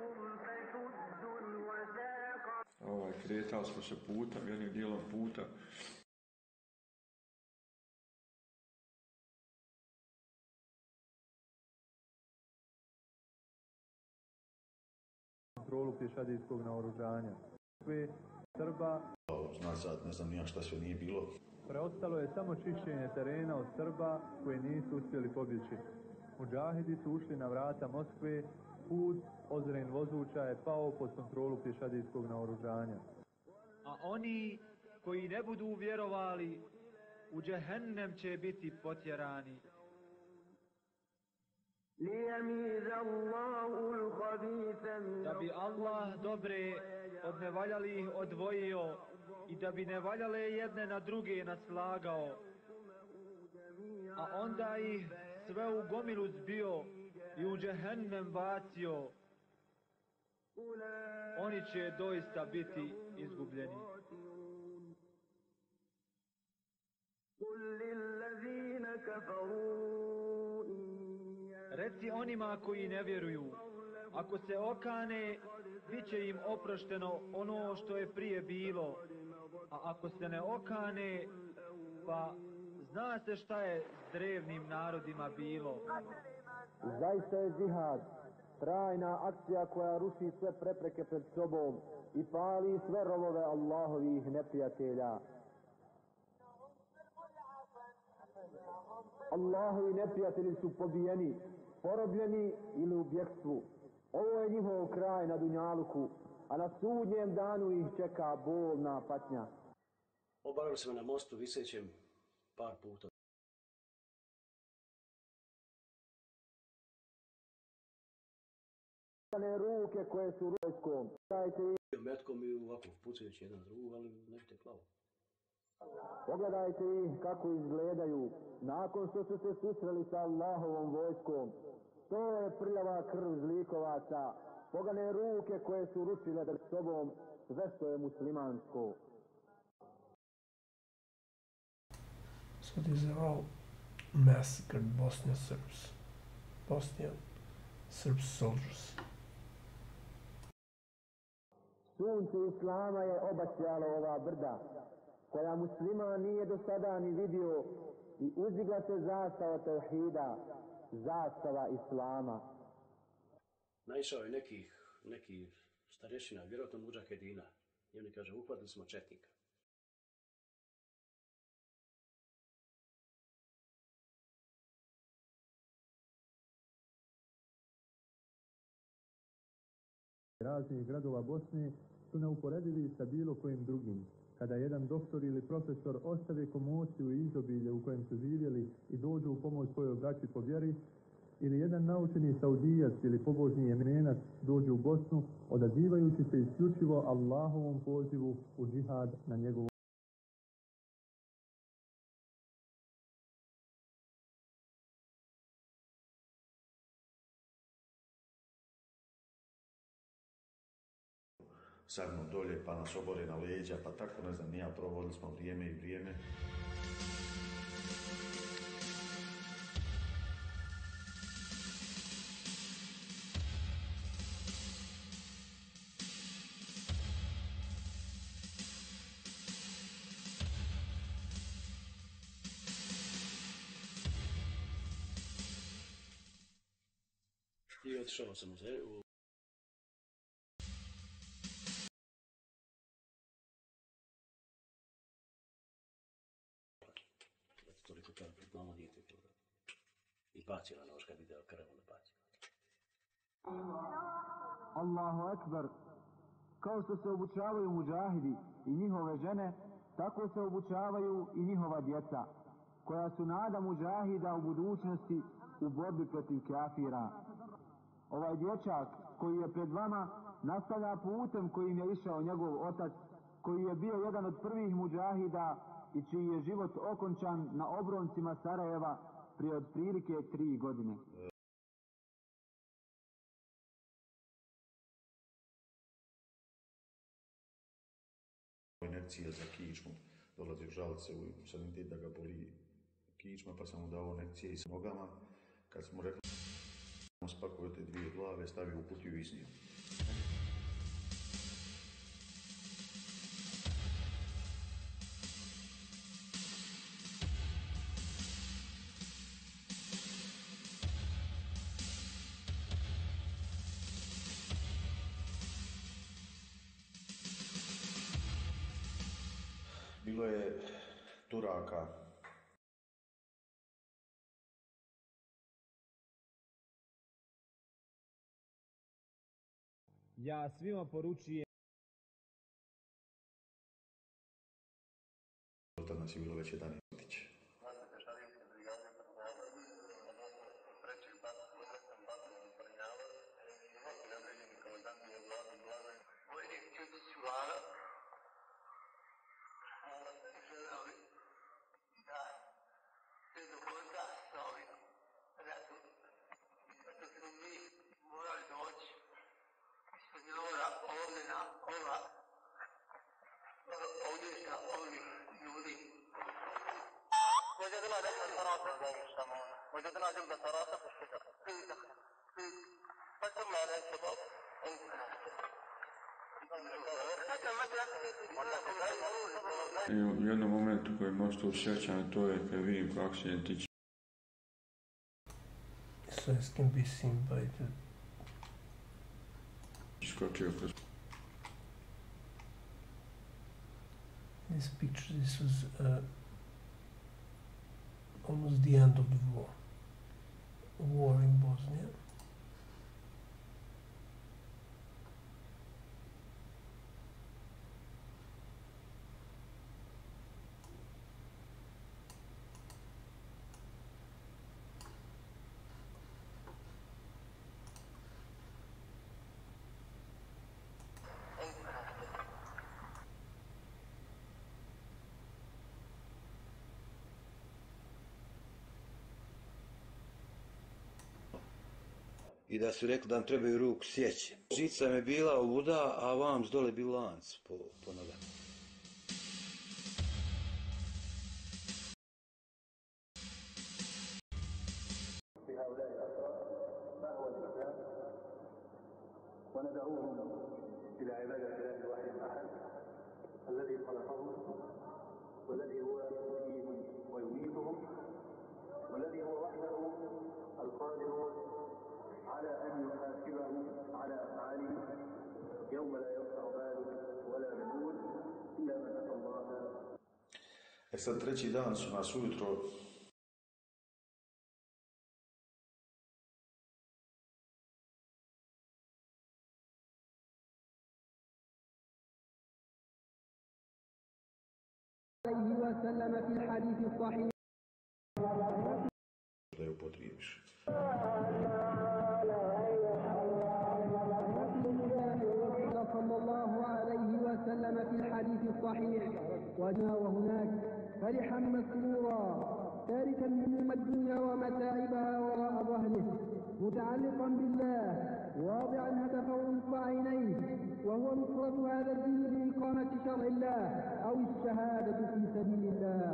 Ovaj, kretali smo se puta, jednim dijelom puta. Kontrolu pješadijskog naoružanja. Srba... Nazad, ne znam nija šta sve nije bilo. Preostalo je samo čišćenje terena od Srba koji nisu uspjeli pobjeći. Mudžahidi su ušli na vrata Moskve, put Ozren vozuća je pao pod kontrolu pješadijskog naoružanja. A oni koji ne budu vjerovali, u džehennem će biti potjerani. Da bi Allah dobre od nevaljalih odvojio i da bi nevaljale jedne na druge naslagao, a onda ih sve u gomilu zbio i u džehennem bacio, oni će doista biti izgubljeni. Reci onima koji ne vjeruju, ako se okane, bit će im oprošteno ono što je prije bilo, a ako se ne okane, pa zna se šta je s drevnim narodima bilo. Zaista je džihad trajna akcija koja ruši sve prepreke pred sobom i pali sve rovove Allahovih neprijatelja. Allahovi neprijatelji su pobijeni, porobljeni ili u bjekstvu. Ovo je njihov kraj na dunjaluku, a na sudnjem danu ih čeka bolna patnja. Obarali smo na mostu visećem par puta. Ruke koje su vojskom. Metkom i ovako pucajući jedan drugu, ali ne biste klavo. Pogledajte ih kako izgledaju nakon što su se susreli sa Allahovom vojskom. To je prljava krv zlikovaca, pogane ruke koje su rušile pred sobom sve što je muslimansko. So these are all massacred Bosnian Serbs, Bosnian Serb soldiers. Sunce Islama je obasjalo ova brda, koja musliman nije do sada ni vidio, i uzdigla se zastava tauhida, zastava Islama. Naišao je nekih, neki starešina, vjerojatno mudžahedina, i oni kaže, uhvatili smo četnika. Raznih gradova Bosne su neuporedivi sa bilo kojim drugim. Kada jedan doktor ili profesor ostave komociju i izobilje u kojem su živjeli i dođu u pomoć svojoj braći po vjeri, ili jedan naučeni Saudijac ili pobožni Jemenac dođe u Bosnu, odazivajući se isključivo Allahovom pozivu u džihad na njegovu. Sagnu dolje, pa nas obore na leđa, pa tako, ne znam, nija, provodili smo vrijeme i vrijeme. I otišao sam u zemlju. Toliko kada pred malo dijete i bacila nož kad vidjela krv, onda bacila. Allahu ekber. Kao što se obučavaju muđahidi i njihove žene, tako se obučavaju i njihova djeca, koja su nada muđahida u budućnosti u borbi protiv kafira. Ovaj dječak koji je pred vama nastavlja putem kojim je išao njegov otac, koji je bio jedan od prvih muđahida i čiji je život okončan na obroncima Sarajeva prije otprilike tri godine. Injekcije za kičmu, dolazi u žalce, sad mi da ga boli kičma, pa sam mu dao injekcije i s nogama. Kad smo rekli, spakuje te dvije glave, stavio u kutiju i iznio. Bilo je Turaka. Ja svima poručujem. Od nas je bilo već jedan Itić. وجدنا جنب الفراسة وجدنا جنب الفراسة في الشجر فسمى على الشباب I u jednom momentu koji me ostao sjećan, to je kad vidim kako se Itić. So as can be seen by the Skočio kroz. this picture. This was uh, almost the end of the war. War in Bosnia. I da su rekli da nam trebaju ruku sjeći. Žica mi je bila ovuda, a vam dole bio lanc po, po nogama. وندعوهم إلى عبادة الله الواحد الأحد الذي خلقهم والذي هو يحييهم ويميتهم والذي هو وحده القادر على أن يحاسبهم على أفعالهم يوم لا ينفع مال ولا بنون إلا من أتى الله. E sad treći dan su nas ujutro عليه وسلم في الحديث الصحيح da je upotrijebiš. صلى الله عليه وسلم في الحديث الصحيح وهناك فرحا مسرورا تاركا هموم الدنيا ومتاعبها وراء ظهره متعلقا بالله واضعا هدفه نصب عينيه وهو نصرة هذا الدين بإقامة شرع الله أو الشهادة في سبيل الله.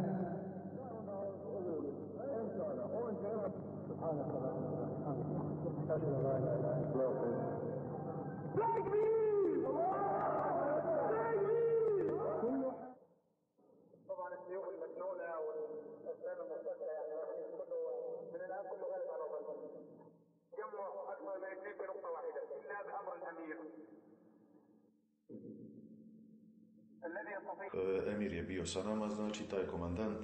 سبحانك اللهم وبحمدك أشهد أن لا إله إلا أنت طبعا السيوف المسنونة والأسنان المرتفعة يعني كله من الآن كله غالب على ظل جمع أكثر من اثنين بنقطة واحدة إلا بأمر الأمير الذي يستطيع. Emir je bio sa nama, znači taj komandant.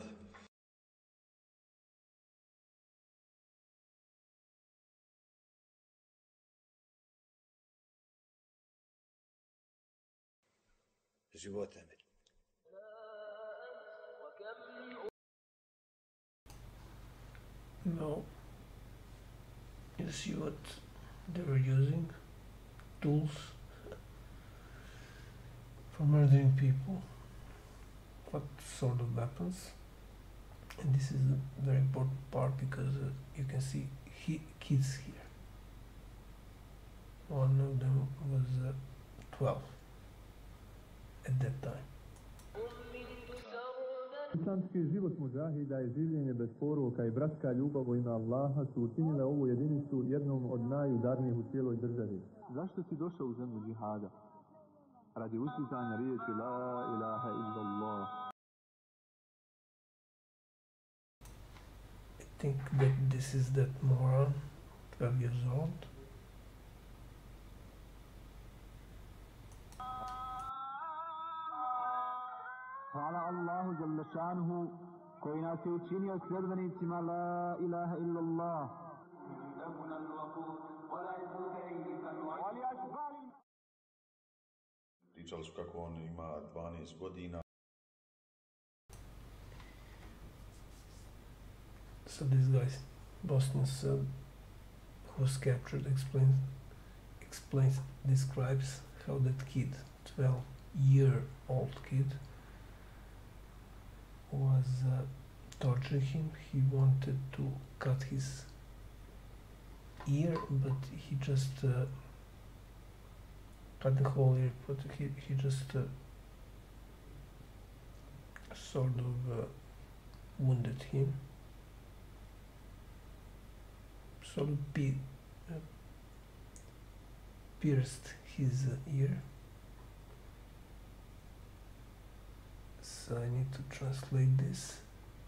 Život Emir. No, you see what they were using, tools for murdering people, what sort of weapons. And this is a very important part because uh, you can see he, kids here. One of them was uh, twelve at that time. Islamski život muđahida i življenje bez poroka i bratska ljubav u ime Allaha su učinile ovu jedinicu jednom od najudarnijih u cijeloj državi. Zašto si došao u zemlju džihada? Radi uzdiganja riječi La ilaha illallah. I think that this is that moron, twelve years old. Hvala Allahu Jalla šanuhu koji nas je učinio sljedbenicima La ilaha illallah. Pričali su kako on ima dvanaest godina. So this guy, Bosnian Serb, who was captured, explains, explains, describes how that kid, twelve-year-old kid, was uh, torturing him. He wanted to cut his ear, but he just uh, cut the whole ear, but he, he just uh, sort of uh, wounded him. Sort of pe uh, pierced his uh, ear. So I need to translate this.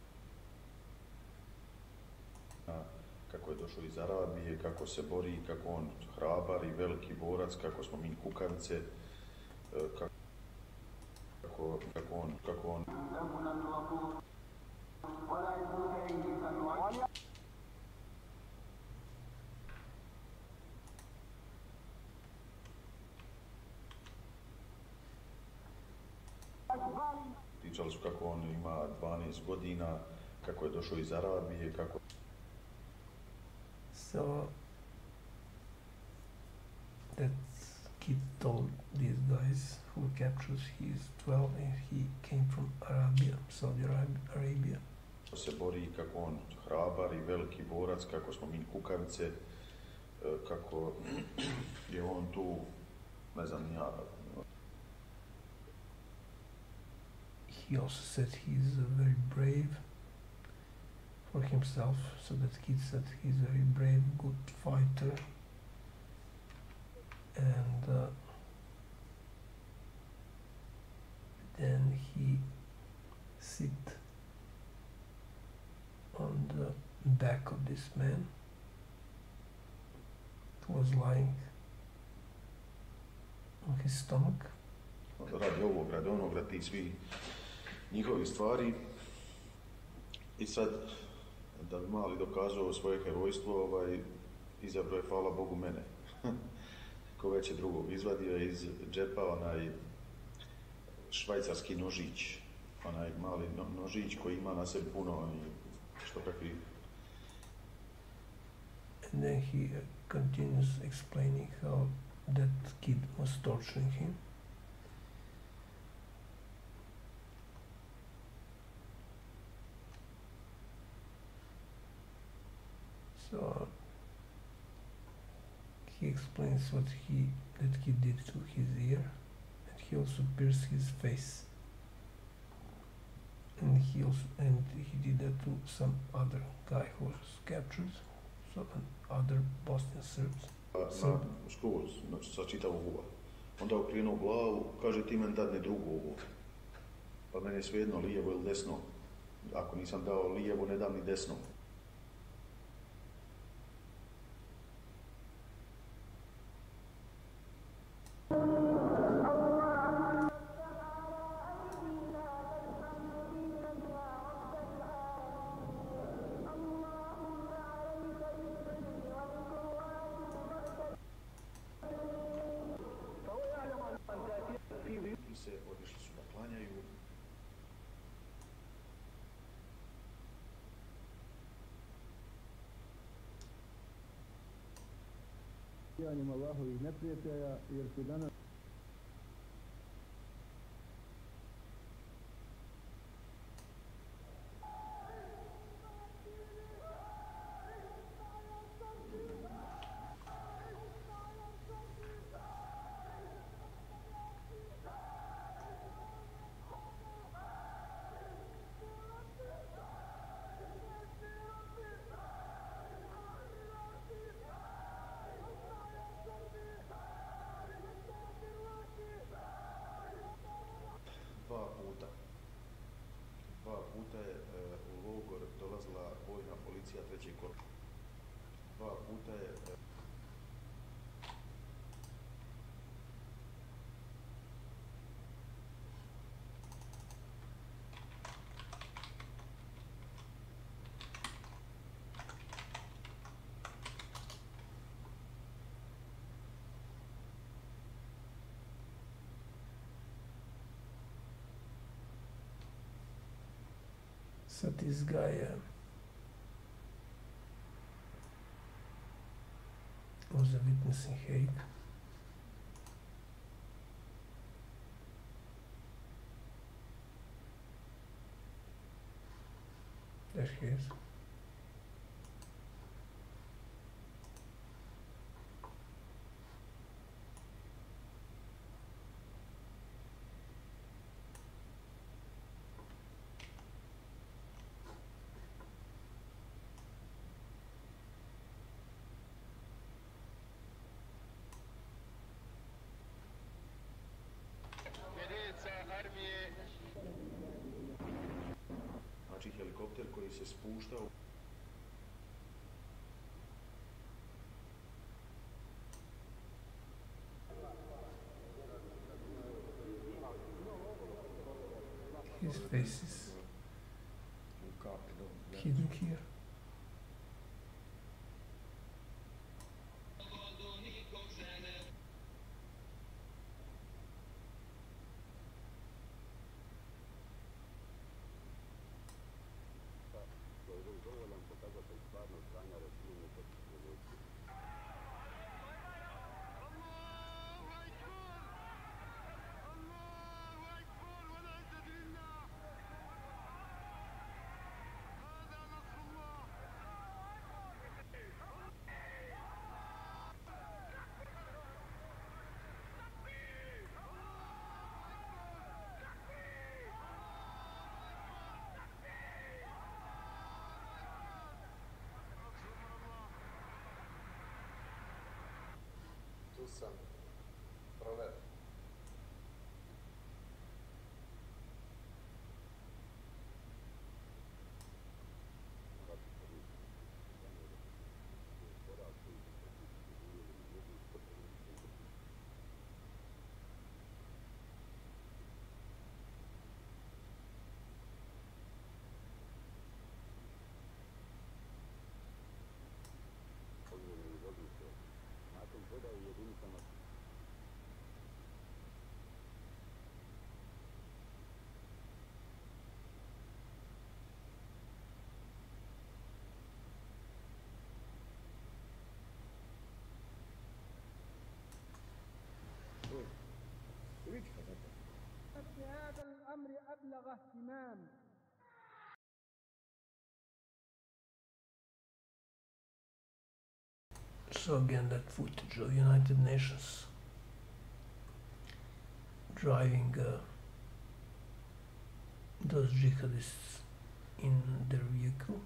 Kako je došao iz Arabije, kako se bori, kako on hrabar i veliki borac, kako smo mi kukavice, kako, kako, kako on, kako on. Pričali su kako on ima dvanaest godina, kako je došao iz Arabije, kako... So that kid told these guys who were captured he's twelve and he came from Arabia, Saudi Arabia. Se bori, kako on hrabar i veliki borac, kako smo mi kukavice, kako je on tu, ne znam ja. He also said he's uh, very brave for himself, so that kid said he's very brave, good fighter, and uh, then he sit on the back of this man who was lying on his stomach. Radi ovog, radi onog, radi tih svih njihovih stvari. I sad, da bi mali dokazao svoje herojstvo, ovaj, izabrao je, hvala Bogu, mene. Ko već je drugog izvadio je iz džepa onaj švajcarski nožić, onaj mali no, nožić koji ima na sebi puno oni, što kakvi. And then he uh, continues explaining how that kid was torturing him. So he explains what he that kid did to his ear, and he also pierced his face. And he also and he did that to some other guy who was captured, so other Bosnian Serbs. Na skroz, znači sa čitavog uva. Onda okrenuo glavu, kaže ti meni dadne drugo uvo. Pa meni je svejedno lijevo ili desno. Ako nisam dao lijevo, ne dam ni desno. Allahovih neprijatelja, jer su danas dva puta. Dva puta je e, u logor dolazila vojna policija trećeg korpusa. Dva puta je e, So this guy uh, was a witness in Hague. There he is. znači helikopter koji se spuštao His face is hidden here. Tu sam proveo. في هذا الأمر أبلغ اهتمام. So again, that footage of United Nations driving uh, those jihadists in their vehicle.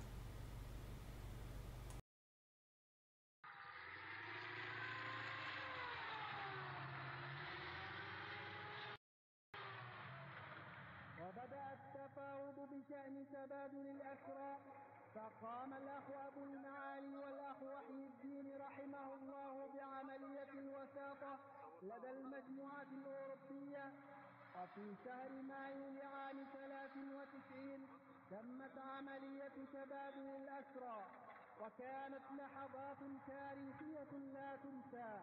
وبدأ التفاوض بشأن تبادل الأسرى، فقام الأخ أبو المعالي والأخ وحي الدين رحمه الله بعملية الوساطة لدى المجموعة الأوروبية. وفي شهر مايو لعام ثلاث وتسعين تمت عملية تبادل الأسرى، وكانت لحظات تاريخية لا تنسى.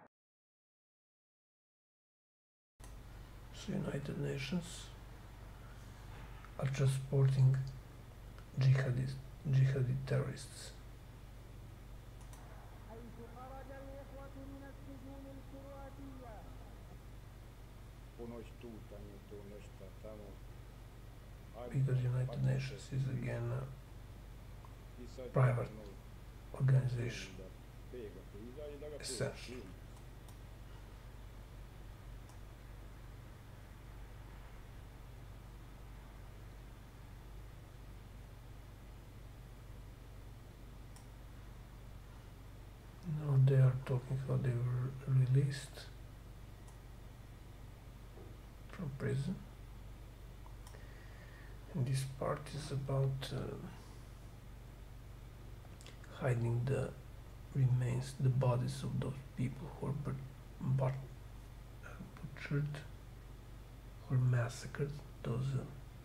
So United Nations are transporting jihadist, jihadi terrorists. حيث خرج الإخوة من السجن because United Nations is again a private organization, essentially. Now they are talking how they were released from prison, and this part is about uh, hiding the remains, the bodies of those people who were but, but, uh, butchered or massacred, those uh,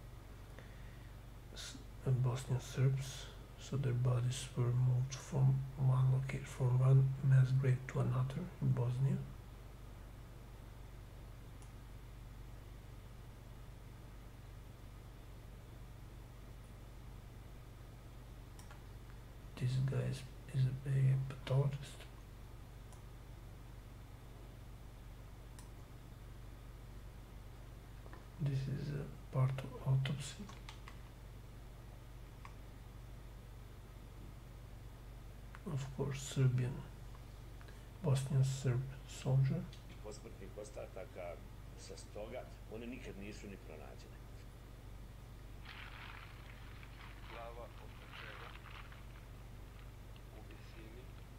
S uh, Bosnian Serbs. So their bodies were moved from one location, from one mass grave to another in Bosnia. This guy is, is a, a pathologist. This is a part of autopsy. Of course, Serbian, Bosnian Serb soldier. Posmrtnih ostataka sa stoga, one nikad nisu ni pronađene. Glava odsečena u visini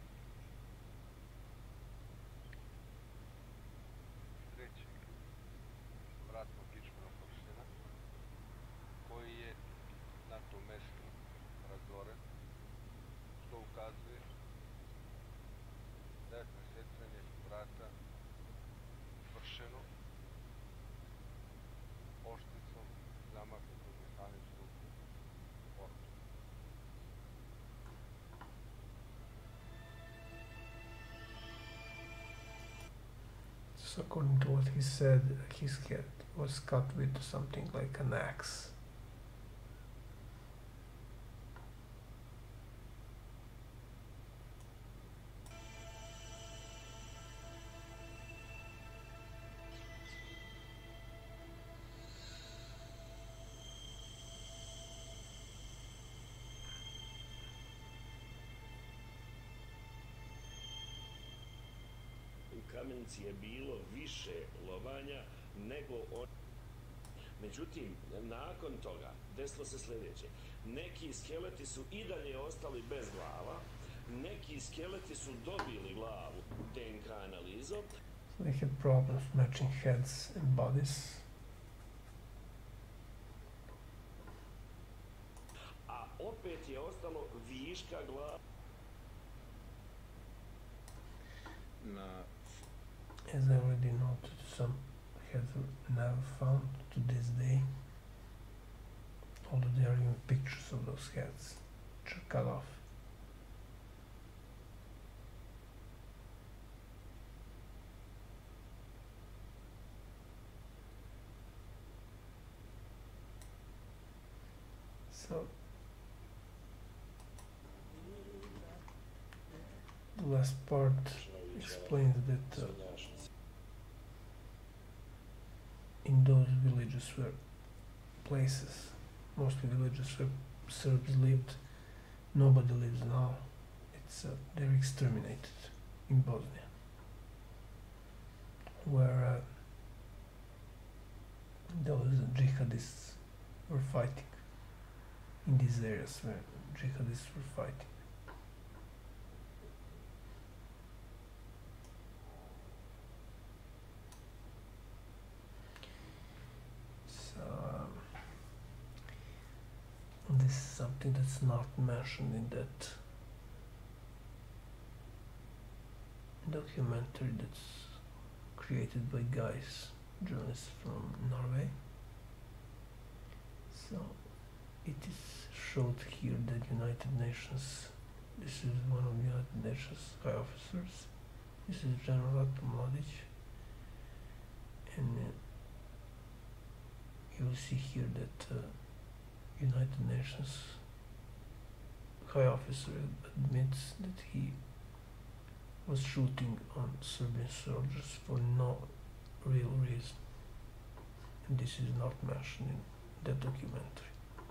trećeg vratnog kičmenog prstena, koji je na tom mestu razoren, što ukazuje da je presecanje vrata vršeno oštricom zamaknutog mehaničkog oružja. So according to what he said, his head was cut with something like an axe. Kamenici je bilo više lovanja nego on. Međutim, nakon toga desilo se sljedeće. Neki skeleti su i dalje ostali bez glava, neki skeleti su dobili glavu D N K analizom. So they had problems matching heads and bodies. A opet je ostalo viška glava. Na As I already noted, some heads were never found to this day, although there are even pictures of those heads which are cut off. So the last part explains that uh, in those villages where places, mostly villages where Serbs lived, nobody lives now. It's uh, they're exterminated in Bosnia, where uh, those jihadists were fighting in these areas where jihadists were fighting. This is something that's not mentioned in that documentary that's created by guys, journalists from Norway. So it is showed here that United Nations, this is one of United Nations high officers, this is General Ratko Mladic, and uh, you will see here that uh, United Nations high officer admits that he was shooting on Serbian soldiers for no real reason. And this is not mentioned in the documentary.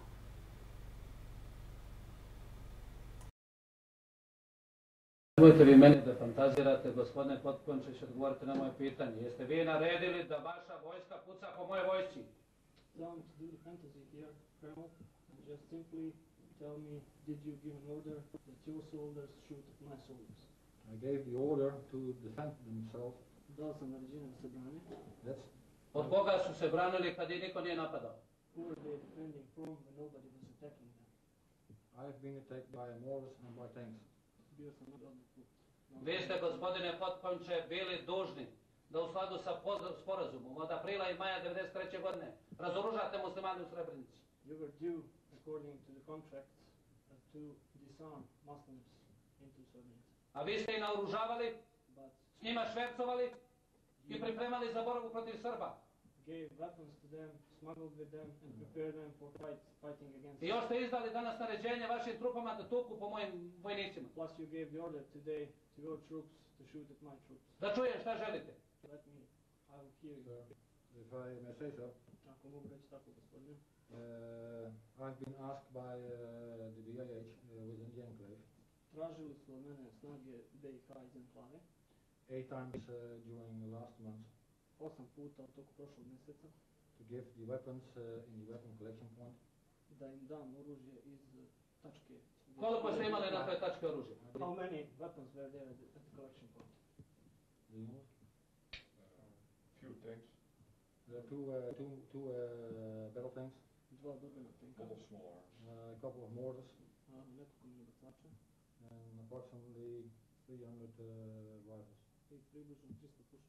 Nemojte vi meni da fantazirate, gospodine Potkončić, odgovorite na moje pitanje. Jeste vi naredili da vaša vojska puca po moje vojsci? Don't do the fantasy here, Colonel, and just simply tell me, did you give an order that your soldiers shoot at my soldiers? I gave the order to defend themselves. Dao sam naređenje da se brane. That's Od koga su se branili kad ih niko nije napadao? Who were they defending from when nobody was attacking them? I have been attacked by mortars and by tanks. Bio sam napadnut. Vi ste, gospodine Potkonče, bili dužni da u skladu sa sporazumom od aprila i maja devedeset treće godine razoružate muslimane u Srebrenici. You were due, according to the contracts, to disarm Muslims into Srebrenica. A vi ste i naoružavali, s njima švercovali i pripremali za borbu protiv Srba. Gave weapons to them, smuggled with them and prepared them for fight, fighting against. I još ste izdali danas naređenje vašim trupama da tuku po mojim vojnicima. Plus you gave the order today to your troops to shoot at my troops. Da čujem šta želite. Let me, I will hear you. If I may say so. Ako mogu reći tako, gospodine. Uh, I've been asked by uh, the B I H uh, within the enclave. Tražili su od mene snage B I H iz enklave. Eight times uh, during the last month. Osam puta u toku prošlog mjeseca. To give the weapons uh, in the weapon collection point. Da im dam oružje iz tačke. Koliko ste imali na toj tačke oružje? How many weapons were there at the collection point? Do you know? Uh, few tanks. There are two, uh, two, two uh, battle tanks. Dva borbena tanka. Couple small arms. Uh, a couple of mortars. Uh, nekoliko minobacača. And approximately three hundred uh, rifles. I približno tristo pušaka.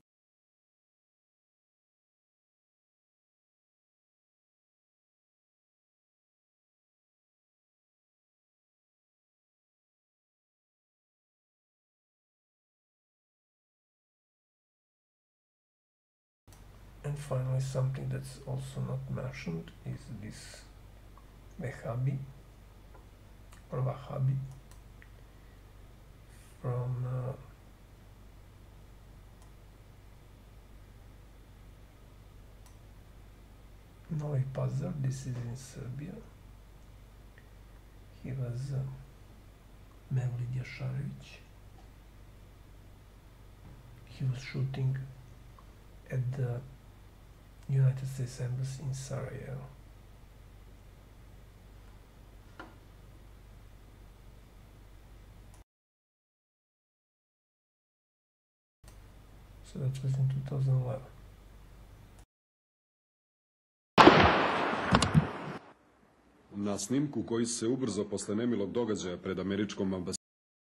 And finally, something that's also not mentioned is this Wahhabi or Wahhabi from uh, Novi Pazar. This is in Serbia. He was uh, Mevlid Jasharević. He was shooting at the United States Embassy in Sarajevo. So that was in two thousand eleven. Na snimku koji se ubrzo posle nemilog događaja pred američkom ambasadom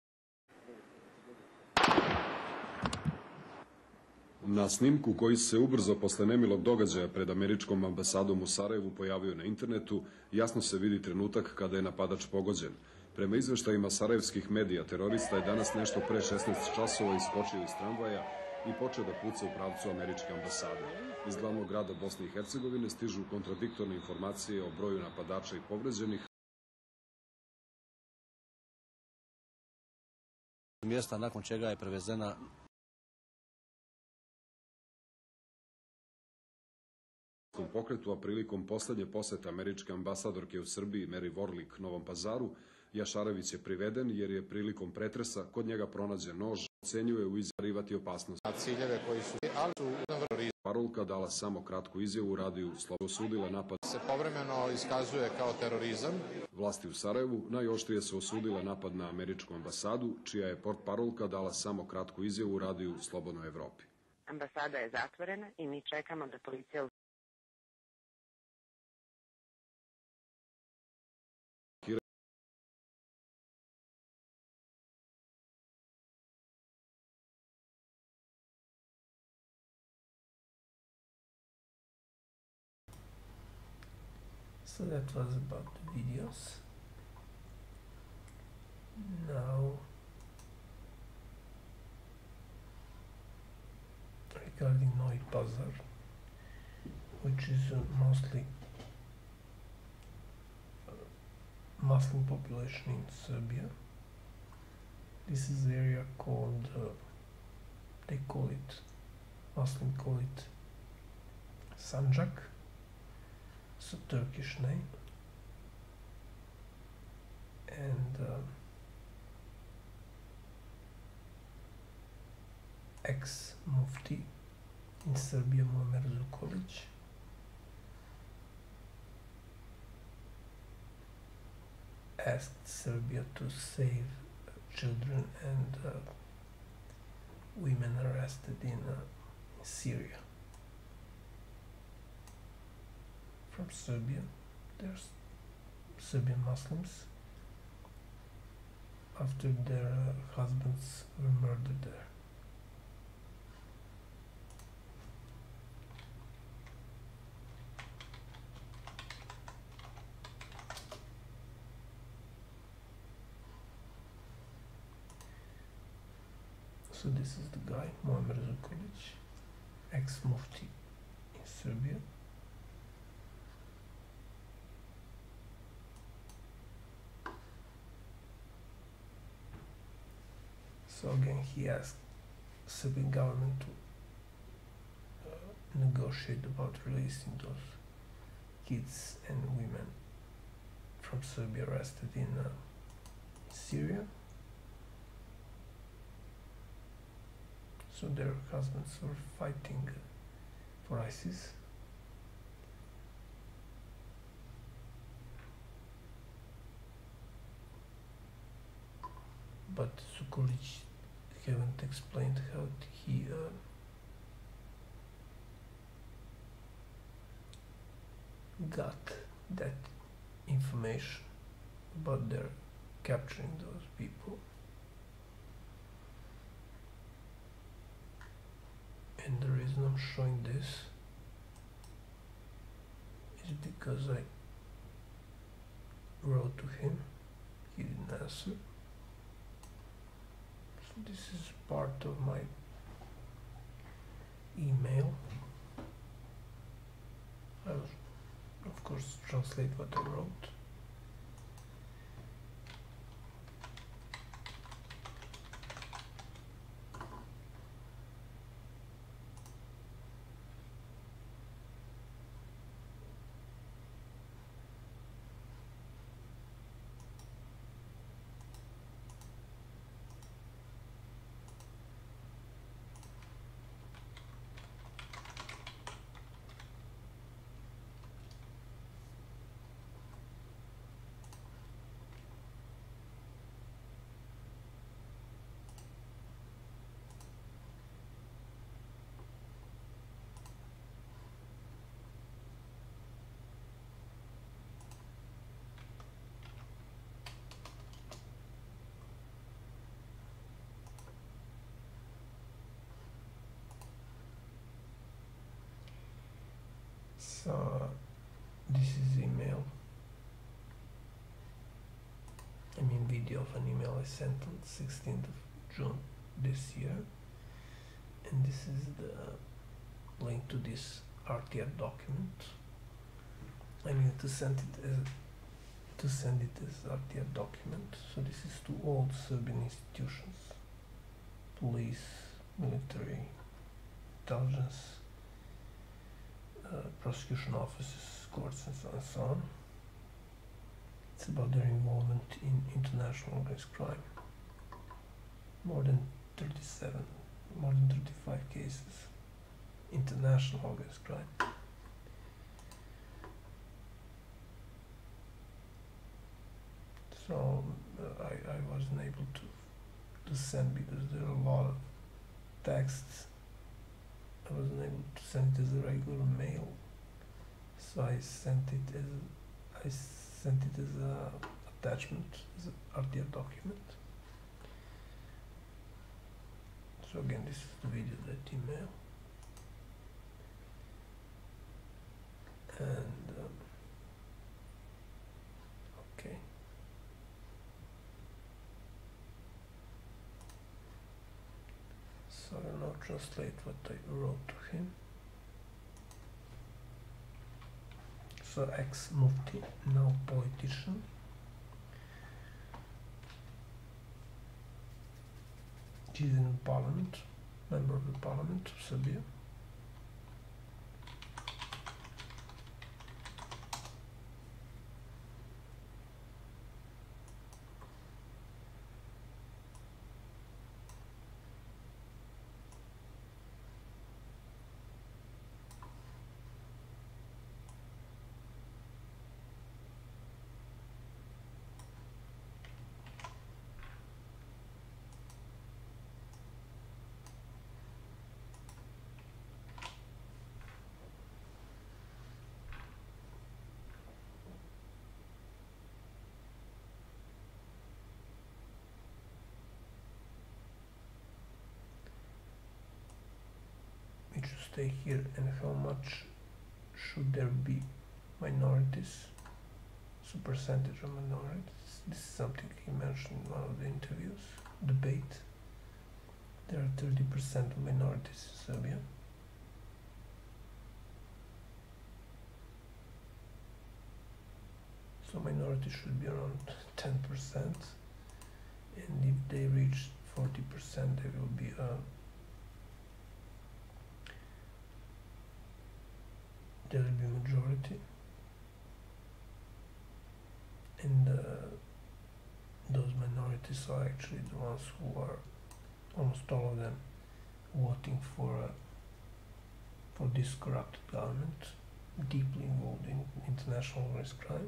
Na snimku koji se ubrzo posle nemilog događaja pred američkom ambasadom u Sarajevu pojavio na internetu, jasno se vidi trenutak kada je napadač pogođen. Prema izveštajima sarajevskih medija, terorista je danas nešto pre šesnaest časova iskočio iz tramvaja i počeo da puca u pravcu američke ambasade. Iz glavnog grada Bosne i Hercegovine stižu kontradiktorne informacije o broju napadača i povređenih. Mjesta nakon čega je prevezena pokretu, a prilikom poslednje posete američke ambasadorke u Srbiji Mary Warlick Novom Pazaru, Jašarević je priveden jer je prilikom pretresa kod njega pronađen nož, ocenjuje u izjavivati opasnost. Ciljeve koji su, ali su vrlo. Parolka dala samo kratku izjavu u radiju Slovo osudile napad. Se povremeno iskazuje kao terorizam. Vlasti u Sarajevu najoštrije su osudile napad na američku ambasadu, čija je portparolka dala samo kratku izjavu u radiju Slobodnoj Evropi. Ambasada je zatvorena i mi čekamo da policija So that was about the videos. Now, regarding Novi Pazar, which is uh, mostly uh, Muslim population in Serbia. This is the area called, uh, they call it, Muslim call it Sanjak. It's a Turkish name, and uh, ex-mufti in Serbia, Muamer Zukorlić, asked Serbia to save children and uh, women arrested in uh, Syria. From Serbia, there's Serbian Muslims after their uh, husbands were murdered there. So this is the guy, Muamer Zukorlić, ex-mufti in Serbia. So again, he asked Serbian government to uh, negotiate about releasing those kids and women from Serbia arrested in uh, Syria. So their husbands were fighting for ISIS. But Zukorlić haven't explained how he uh, got that information about their capturing those people. And the reason I'm showing this is because I wrote to him, he didn't answer. So this is part of my email. I will, of course, translate what I wrote. So this is email, I mean video of an email I sent on sixteenth of June this year, and this is the link to this R T F document. I need to send it as to send it as R T F document. So this is to all Serbian institutions, police, military, intelligence, Uh, prosecution offices, courts, and so, and so on. It's about their involvement in international organized crime. More than thirty-seven, more than thirty-five cases, international organized crime. So uh, I, I wasn't able to, to send because there are a lot of texts. I wasn't able to send it as a regular mail, so I sent it as I sent it as a attachment, as an R T F document. So again, this is the video, that email, and um, okay. So I will now translate what I wrote to him. So ex-mufti, now politician. He's in the parliament, member of the parliament of Serbia. to stay here, and how much should there be minorities, so percentage of minorities. This is something he mentioned in one of the interviews, debate. There are thirty percent of minorities in Serbia. So minorities should be around ten percent, and if they reach forty percent, there will be a there will be majority, and uh, those minorities are actually the ones who are, almost all of them, voting for uh, for this corrupt government, deeply involved in international organized crime.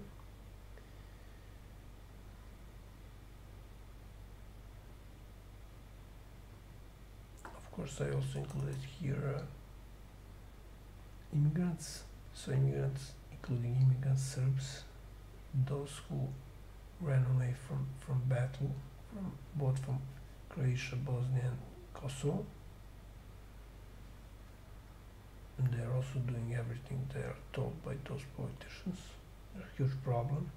Of course, I also included here uh, immigrants, so immigrants, including immigrant Serbs, those who ran away from, from battle, from both from Croatia, Bosnia and Kosovo. And they are also doing everything they are told by those politicians. They're a huge problem.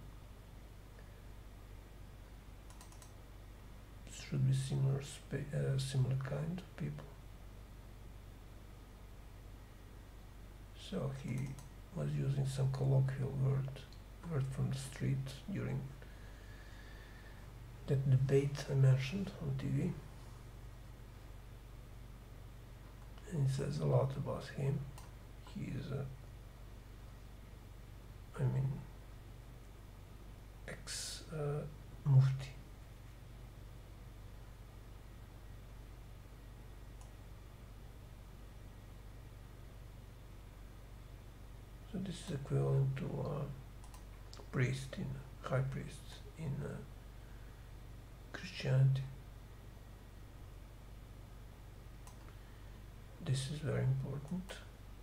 It should be similar, spa uh, similar kind of people. So he was using some colloquial word, word from the street during that debate I mentioned on T V. And it says a lot about him. He is a, I mean, ex-mufti. So this is equivalent to a priest in high priest in uh, Christianity. This is very important.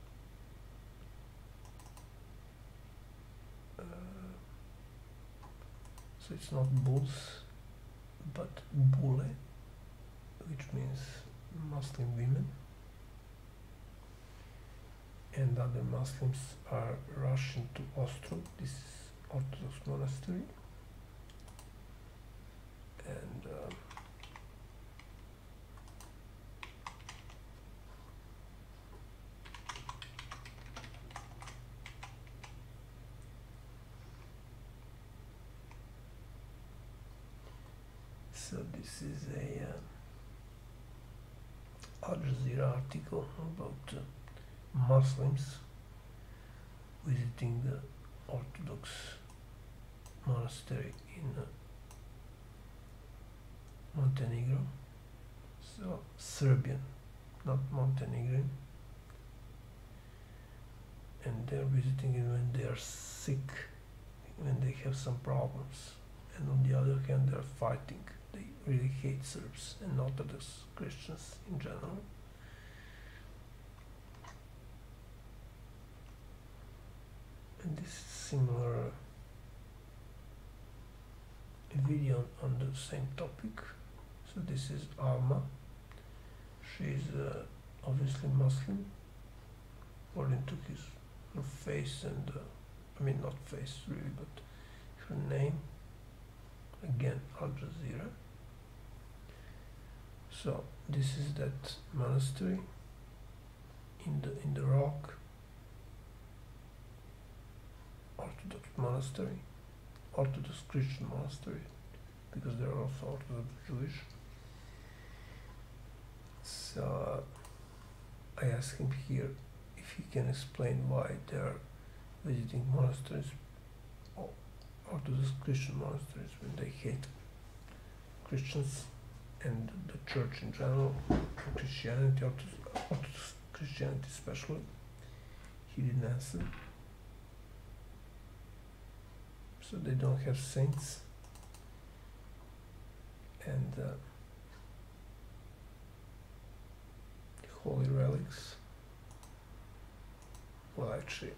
Uh, so it's not bulls, but bule, which means Muslim women. And other Muslims are rushing to Ostrog, this is Orthodox monastery. And uh, so this is a uh, Al Jazeera article about uh, Muslims visiting the Orthodox monastery in uh, Montenegro. So Serbian, not Montenegrin. And they're visiting it when they are sick, when they have some problems. And on the other hand, they're fighting. They really hate Serbs and Orthodox Christians in general. And this is similar video on the same topic. So this is Alma. She's uh, obviously Muslim, according to his her face and uh, I mean not face really, but her name. Again, Al Jazeera. So this is that monastery in the in the rock. Orthodox monastery, Orthodox Christian monastery, because there are also Orthodox Jewish. So uh, I asked him here if he can explain why they are visiting monasteries, Orthodox Christian monasteries, when they hate Christians and the church in general, Christianity, Orthodox, Orthodox Christianity especially. He didn't answer. So they don't have saints, and uh, holy relics. Well, actually,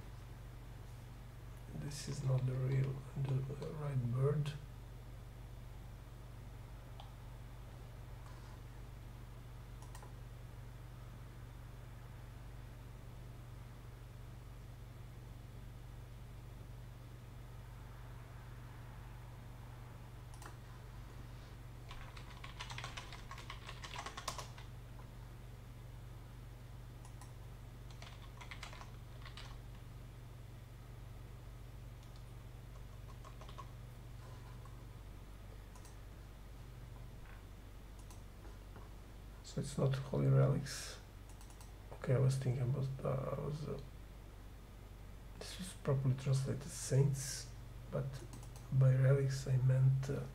this is not the real, the right bird. So it's not holy relics. Okay, I was thinking about, uh, I was, uh, this was properly translated saints, but by relics I meant uh,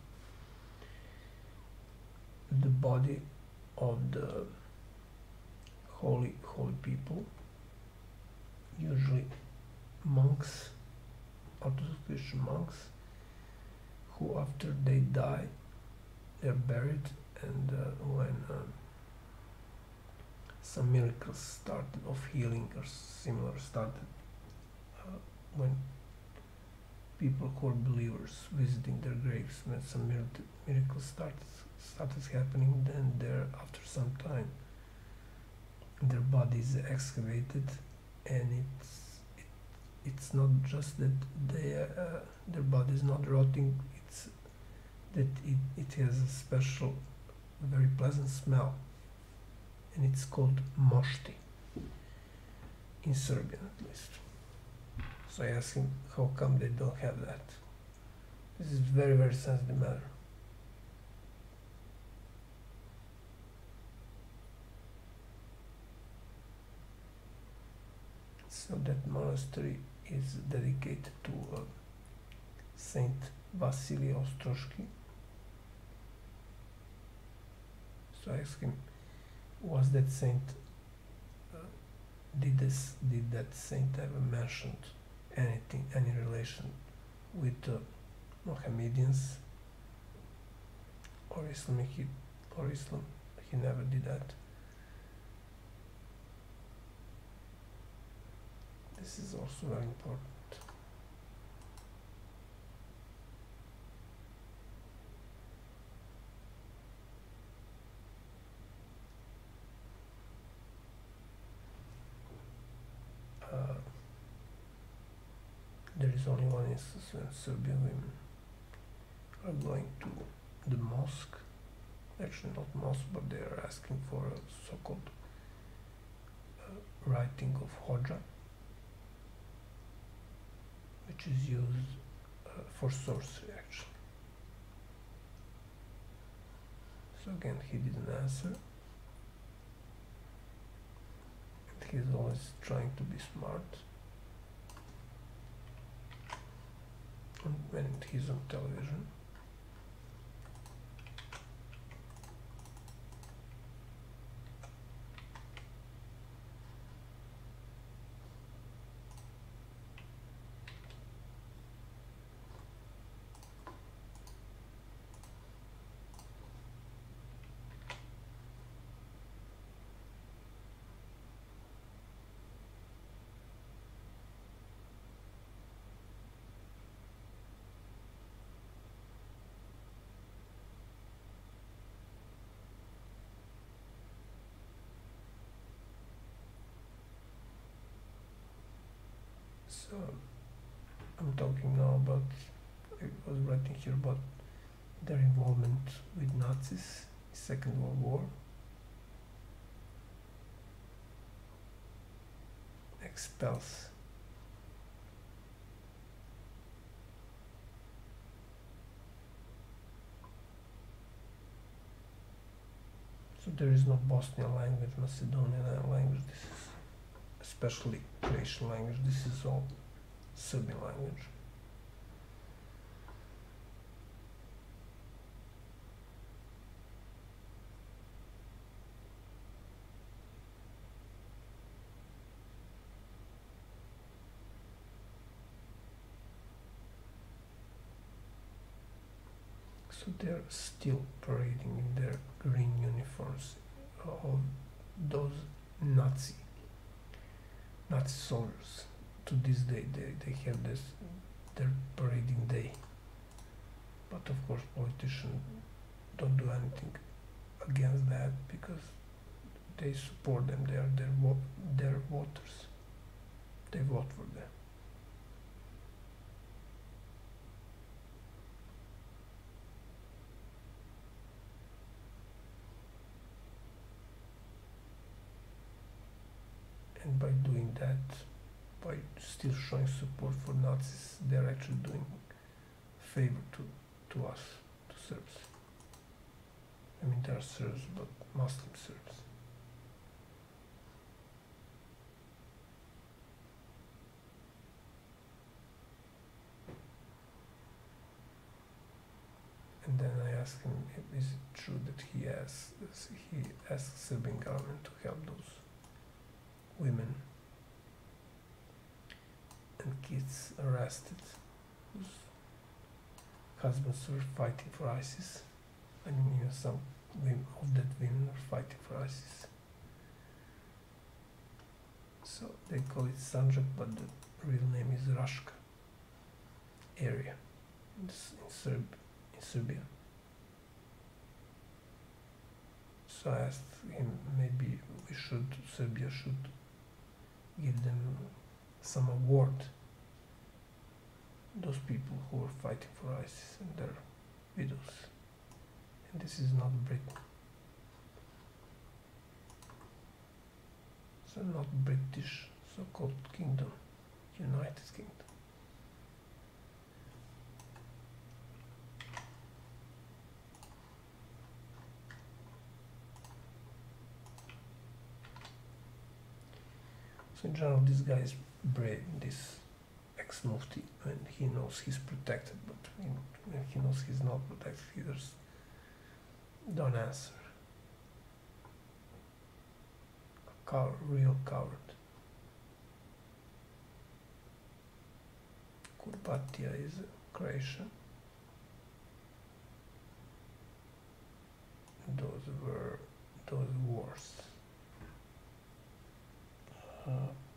the body of the holy, holy people, usually monks, Orthodox Christian monks, who after they die, they're buried, and uh, when uh, some miracles started of healing or similar started, uh, when people who are believers visiting their graves, when some mir- miracles started started happening, then there after some time their body is excavated, and it's it, it's not just that they uh, their body is not rotting, it's that it, it has a special, very pleasant smell, and it's called mošti in Serbian at least. So I asked him how come they don't have that. This is very, very sensitive matter. So that monastery is dedicated to uh, Saint Vasilij Ostroški. So I asked him, was that saint, uh, did this, did that saint ever mentioned anything, any relation with uh, Mohammedans or Islamic, or Islam? He never did that. This is also very important. Uh, there is only one instance when Serbian women are going to the mosque, actually not mosque, but they are asking for a so-called uh, writing of Hoxha, which is used uh, for sorcery actually. So again, he didn't answer. And he's always trying to be smart. And when he's on television, so I'm talking now about, I was writing here about their involvement with Nazis, Second World War, expels. So there is no Bosnian language, Macedonian language, this is especially Croatian language, this is all Serbian language. So they're still parading in their green uniforms, all those Nazi Nazi soldiers. To this day they, they have this, their parading day. But of course politicians don't do anything against that because they support them, they are their, vo their voters. They vote for them. And by doing that, by still showing support for Nazis, they're actually doing a favor to, to us, to Serbs. I mean, they're Serbs, but Muslim Serbs. And then I asked him, is it true that he asked, he asked Serbian government to help those women and kids arrested whose husbands were fighting for ISIS? I mean, even some women of that women are fighting for ISIS. So they call it Sanjak, but the real name is Raška area in, in Serb. Serbia. So I asked him, maybe we should, Serbia should give them some award, those people who are fighting for ISIS and their widows. And this is not Britain. So not British so-called kingdom, United Kingdom. In general, this guy is brave, this ex-mufti, when he knows he's protected, but when he knows he's not protected, he just don't answer. A cow real coward. Kurbatia is Croatian. Those were those wars. Uh,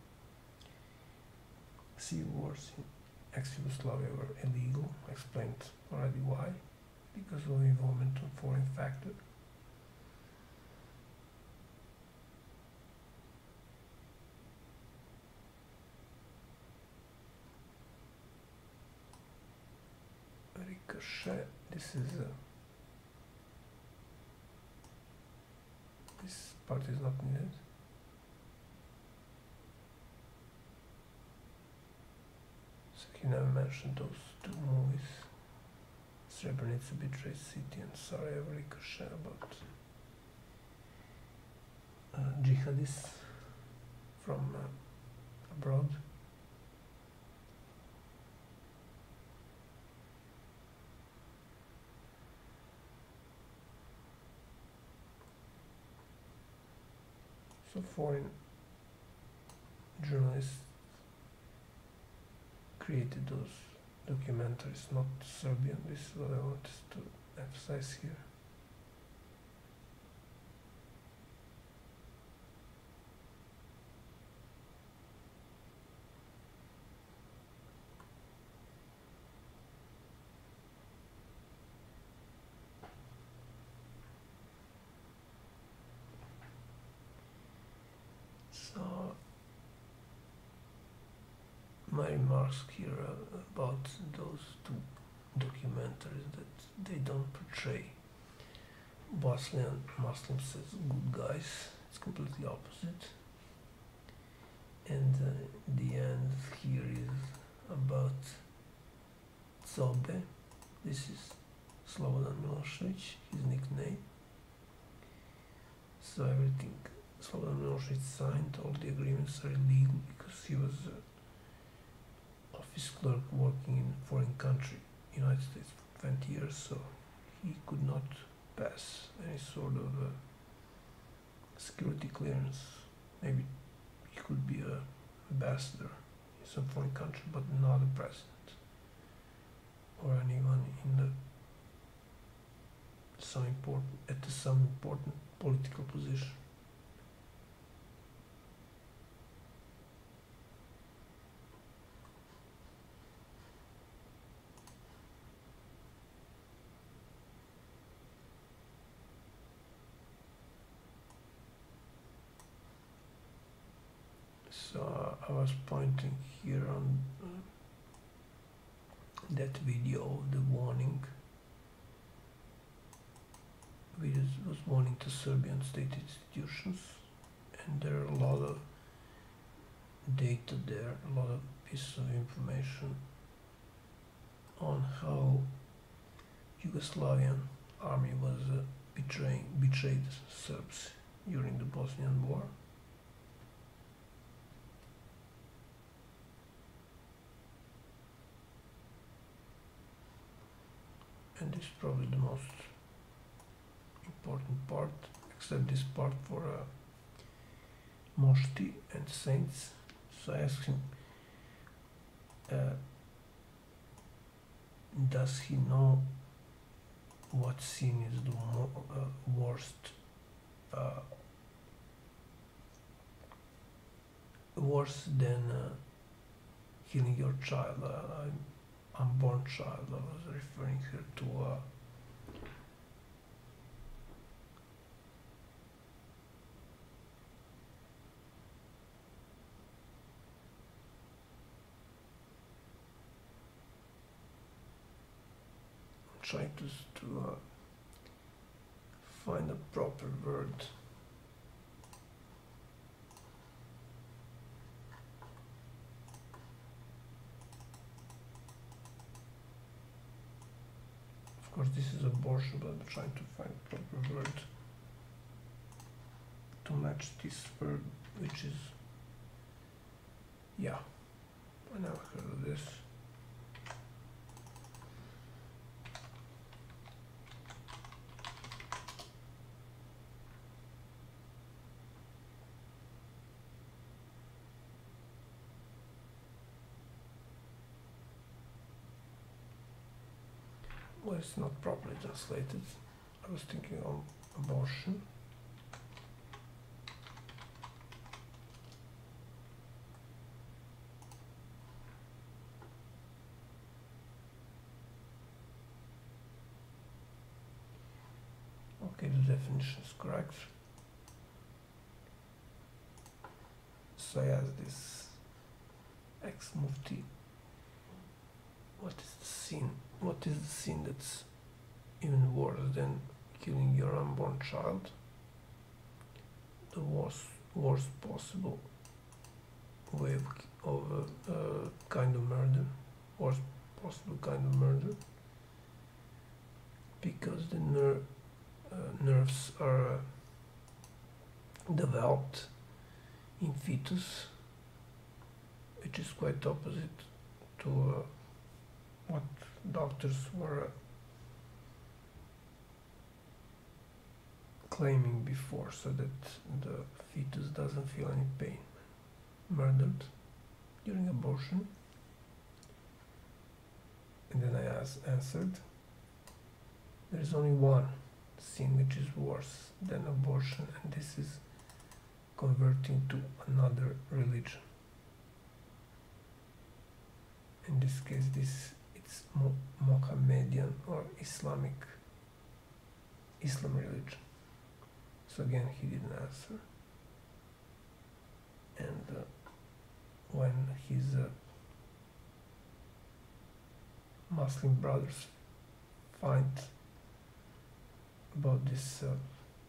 sea wars in ex-Yugoslavia were illegal. I explained already why. Because of involvement of foreign factor. Ricochet. This is a. This part is not needed. He never mentioned those two movies, Srebrenica, Betrayed City, and Sarajevo, Ricochet, about uh, jihadists from uh, abroad. So foreign journalists created those documentaries, not Serbian. This is what I wanted to emphasize here. So my remarks here about those two documentaries, that they don't portray Bosnian Muslims as good guys. It's completely opposite. And uh, the end here is about Zobe. This is Slobodan Milošević, his nickname. So everything Slobodan Milošević signed, all the agreements are illegal because he was uh, office clerk working in a foreign country, United States, for twenty years, so he could not pass any sort of uh, security clearance. Maybe he could be a ambassador in some foreign country, but not a president or anyone in the some important at the some important political position. So I was pointing here on uh, that video of the warning. Video was warning to Serbian state institutions, and there are a lot of data there, a lot of pieces of information on how Yugoslavian army was uh, betraying, betrayed Serbs during the Bosnian War. And this is probably the most important part, except this part for uh, Moshti and saints. So I asked him, uh, does he know what sin is the mo uh, worst, uh, worse than uh, killing your child, uh, unborn child? I was referring here to uh, trying to, to uh, find a proper word. Of course, this is abortion, but I'm trying to find a proper word to match this verb, which is, yeah, I never heard of this. Well, it's not properly translated. I was thinking of abortion. Okay, the definition is correct. So I asked this ex-mufti, what is the sin? What is the sin that's even worse than killing your unborn child? The worst, worst possible way of, of uh, uh, kind of murder, worst possible kind of murder, because the ner uh, nerves are uh, developed in fetus, which is quite opposite to uh, what doctors were uh, claiming before, so that the fetus doesn't feel any pain. Murdered during abortion. And then I asked, answered, there is only one sin which is worse than abortion, and this is converting to another religion. In this case, this it's Mo Mohammedan or Islamic Islam religion. So again, he didn't answer. And uh, when his uh, Muslim brothers find about this uh,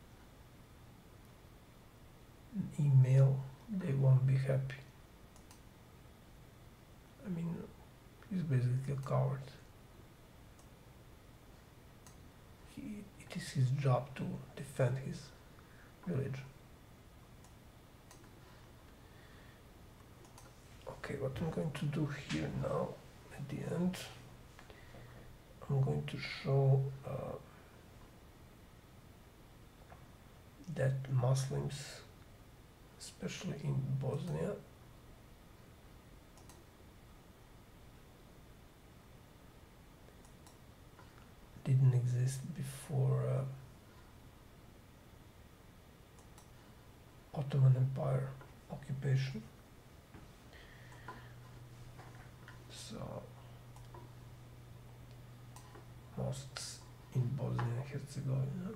email, they won't be happy. I mean, he's basically a coward. He, it is his job to defend his religion. Okay, what I'm going to do here now, at the end, I'm going to show uh, that Muslims, especially in Bosnia, didn't exist before uh, Ottoman Empire occupation. So mosques in Bosnia and Herzegovina.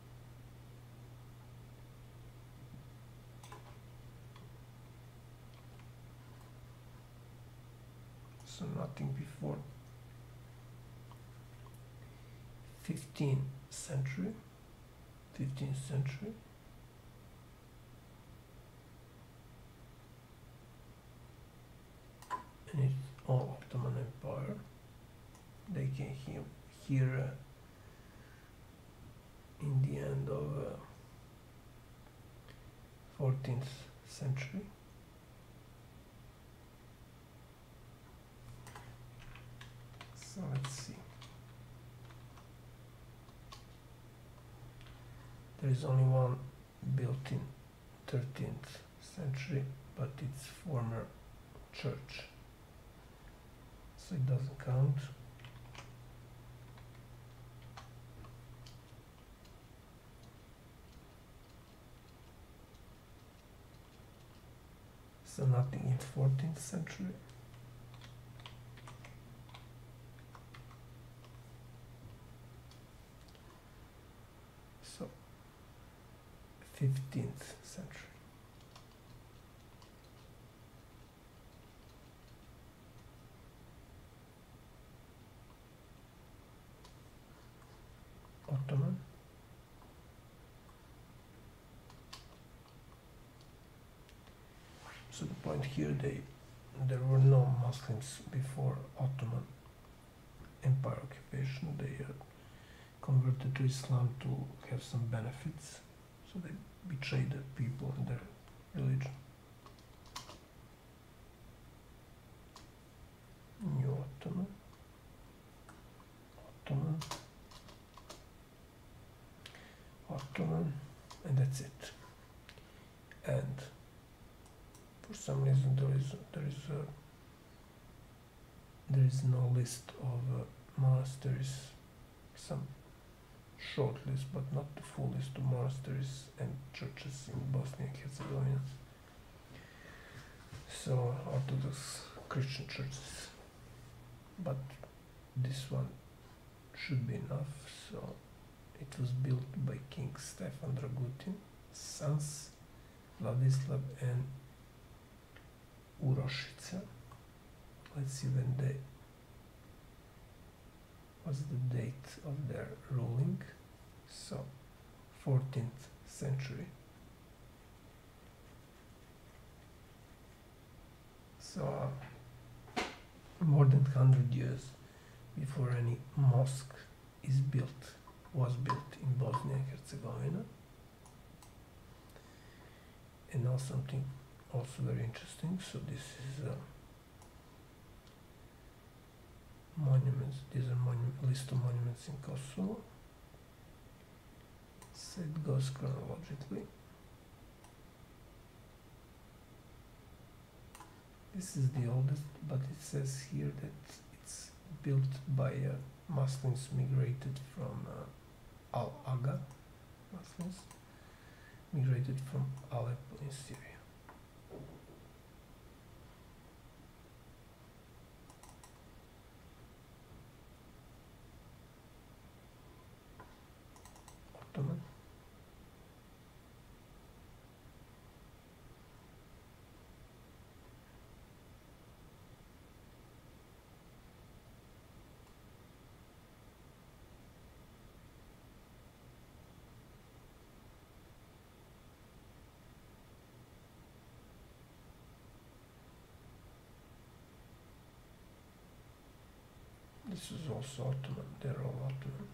So nothing before fifteenth century, fifteenth century. And it's all Ottoman Empire. They came here, here uh, in the end of uh, fourteenth century. So let's see. There is only one built in thirteenth century, but it's former church, so it doesn't count. So nothing in fourteenth century. So fifteenth century. Ottoman. So the point here, they there were no Muslims before Ottoman Empire occupation. They uh, converted to Islam to have some benefits, so they betrayed the people and their religion. New Ottoman, Ottoman, Ottoman, and that's it. And for some reason there is there is a, there is no list of uh, monasteries, some short list, but not the full list of monasteries and churches in Bosnia and Herzegovina. So Orthodox Christian churches, but this one should be enough. So it was built by King Stefan Dragutin, sons Vladislav and Urošica. Let's see when they what's the date of their ruling. So fourteenth century. So uh, more than one hundred years before any mosque is built, was built in Bosnia and Herzegovina. And now something also very interesting. So this is a monuments. These are monu list of monuments in Kosovo. So it goes chronologically. This is the oldest, but it says here that it's built by uh, Muslims migrated from uh, Al-Aga. Muslims migrated from Aleppo in Syria. Ottoman. This is also Ottoman, they're all Ottoman.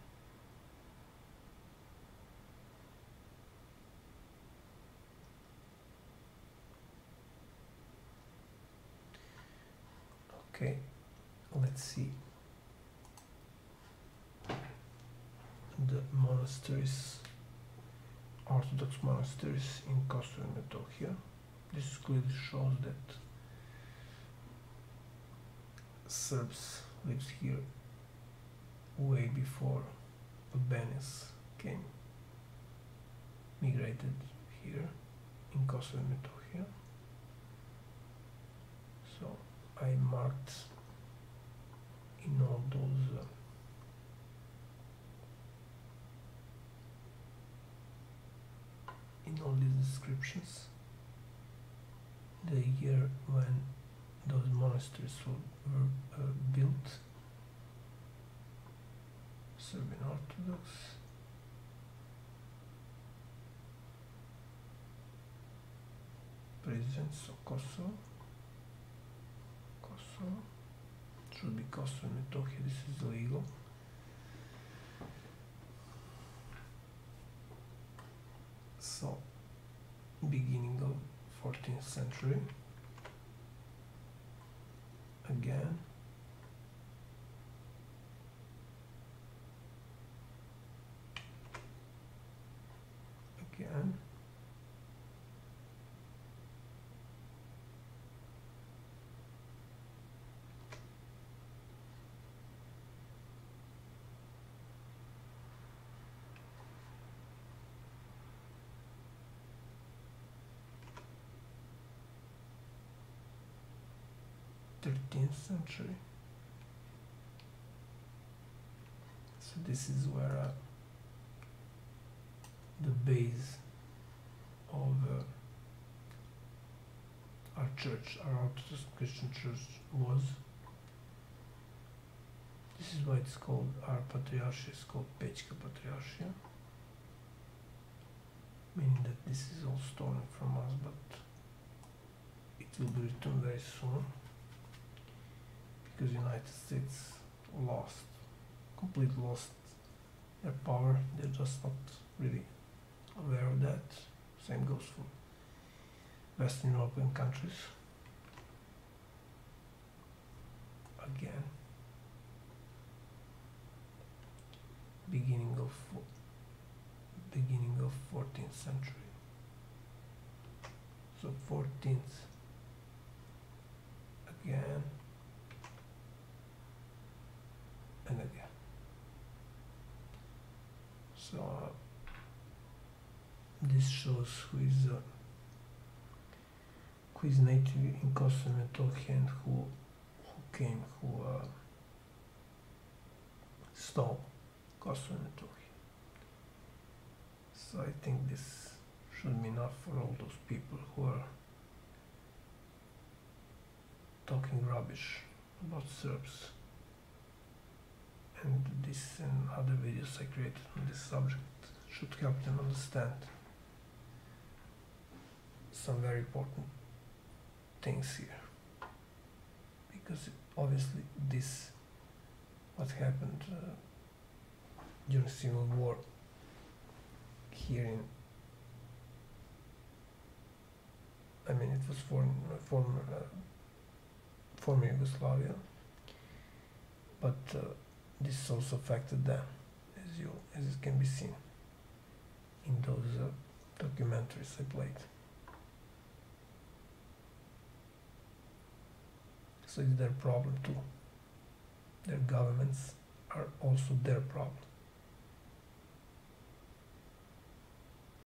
Okay, let's see the monasteries, Orthodox monasteries in Kosovo and Metohija. This clearly shows that Serbs lived here way before Albanians came, migrated here in Kosovo and Metohija. So I marked in all those uh, in all these descriptions the year when those monasteries were, were uh, built. Serbian Orthodox, presidents of Kosovo, Kosovo, should be Kosovo and Metohija, this is legal. So, beginning of fourteenth century, again, again, thirteenth century. So this is where uh, the base of uh, our church, our Orthodox Christian church was. This is why it's called, our patriarchate is called Pečka Patriarchia, meaning that this is all stolen from us, but it will be returned very soon, because United States lost, completely lost their power. They're just not really aware of that. Same goes for Western European countries. Again, beginning of beginning of fourteenth century. So fourteenth, again, and again. So uh, this shows who is uh, who is native in Kosovo and Metohija and who who came, who uh, stole Kosovo and Metohija. So I think this should be enough for all those people who are talking rubbish about Serbs. And this and other videos I created on this subject should help them understand some very important things here. Because obviously this, what happened uh, during Civil War here in, I mean it was form, former, uh, former Yugoslavia, but uh, this also affected them, as you as it can be seen in those uh, documentaries I played. So it's their problem too. Their governments are also their problem.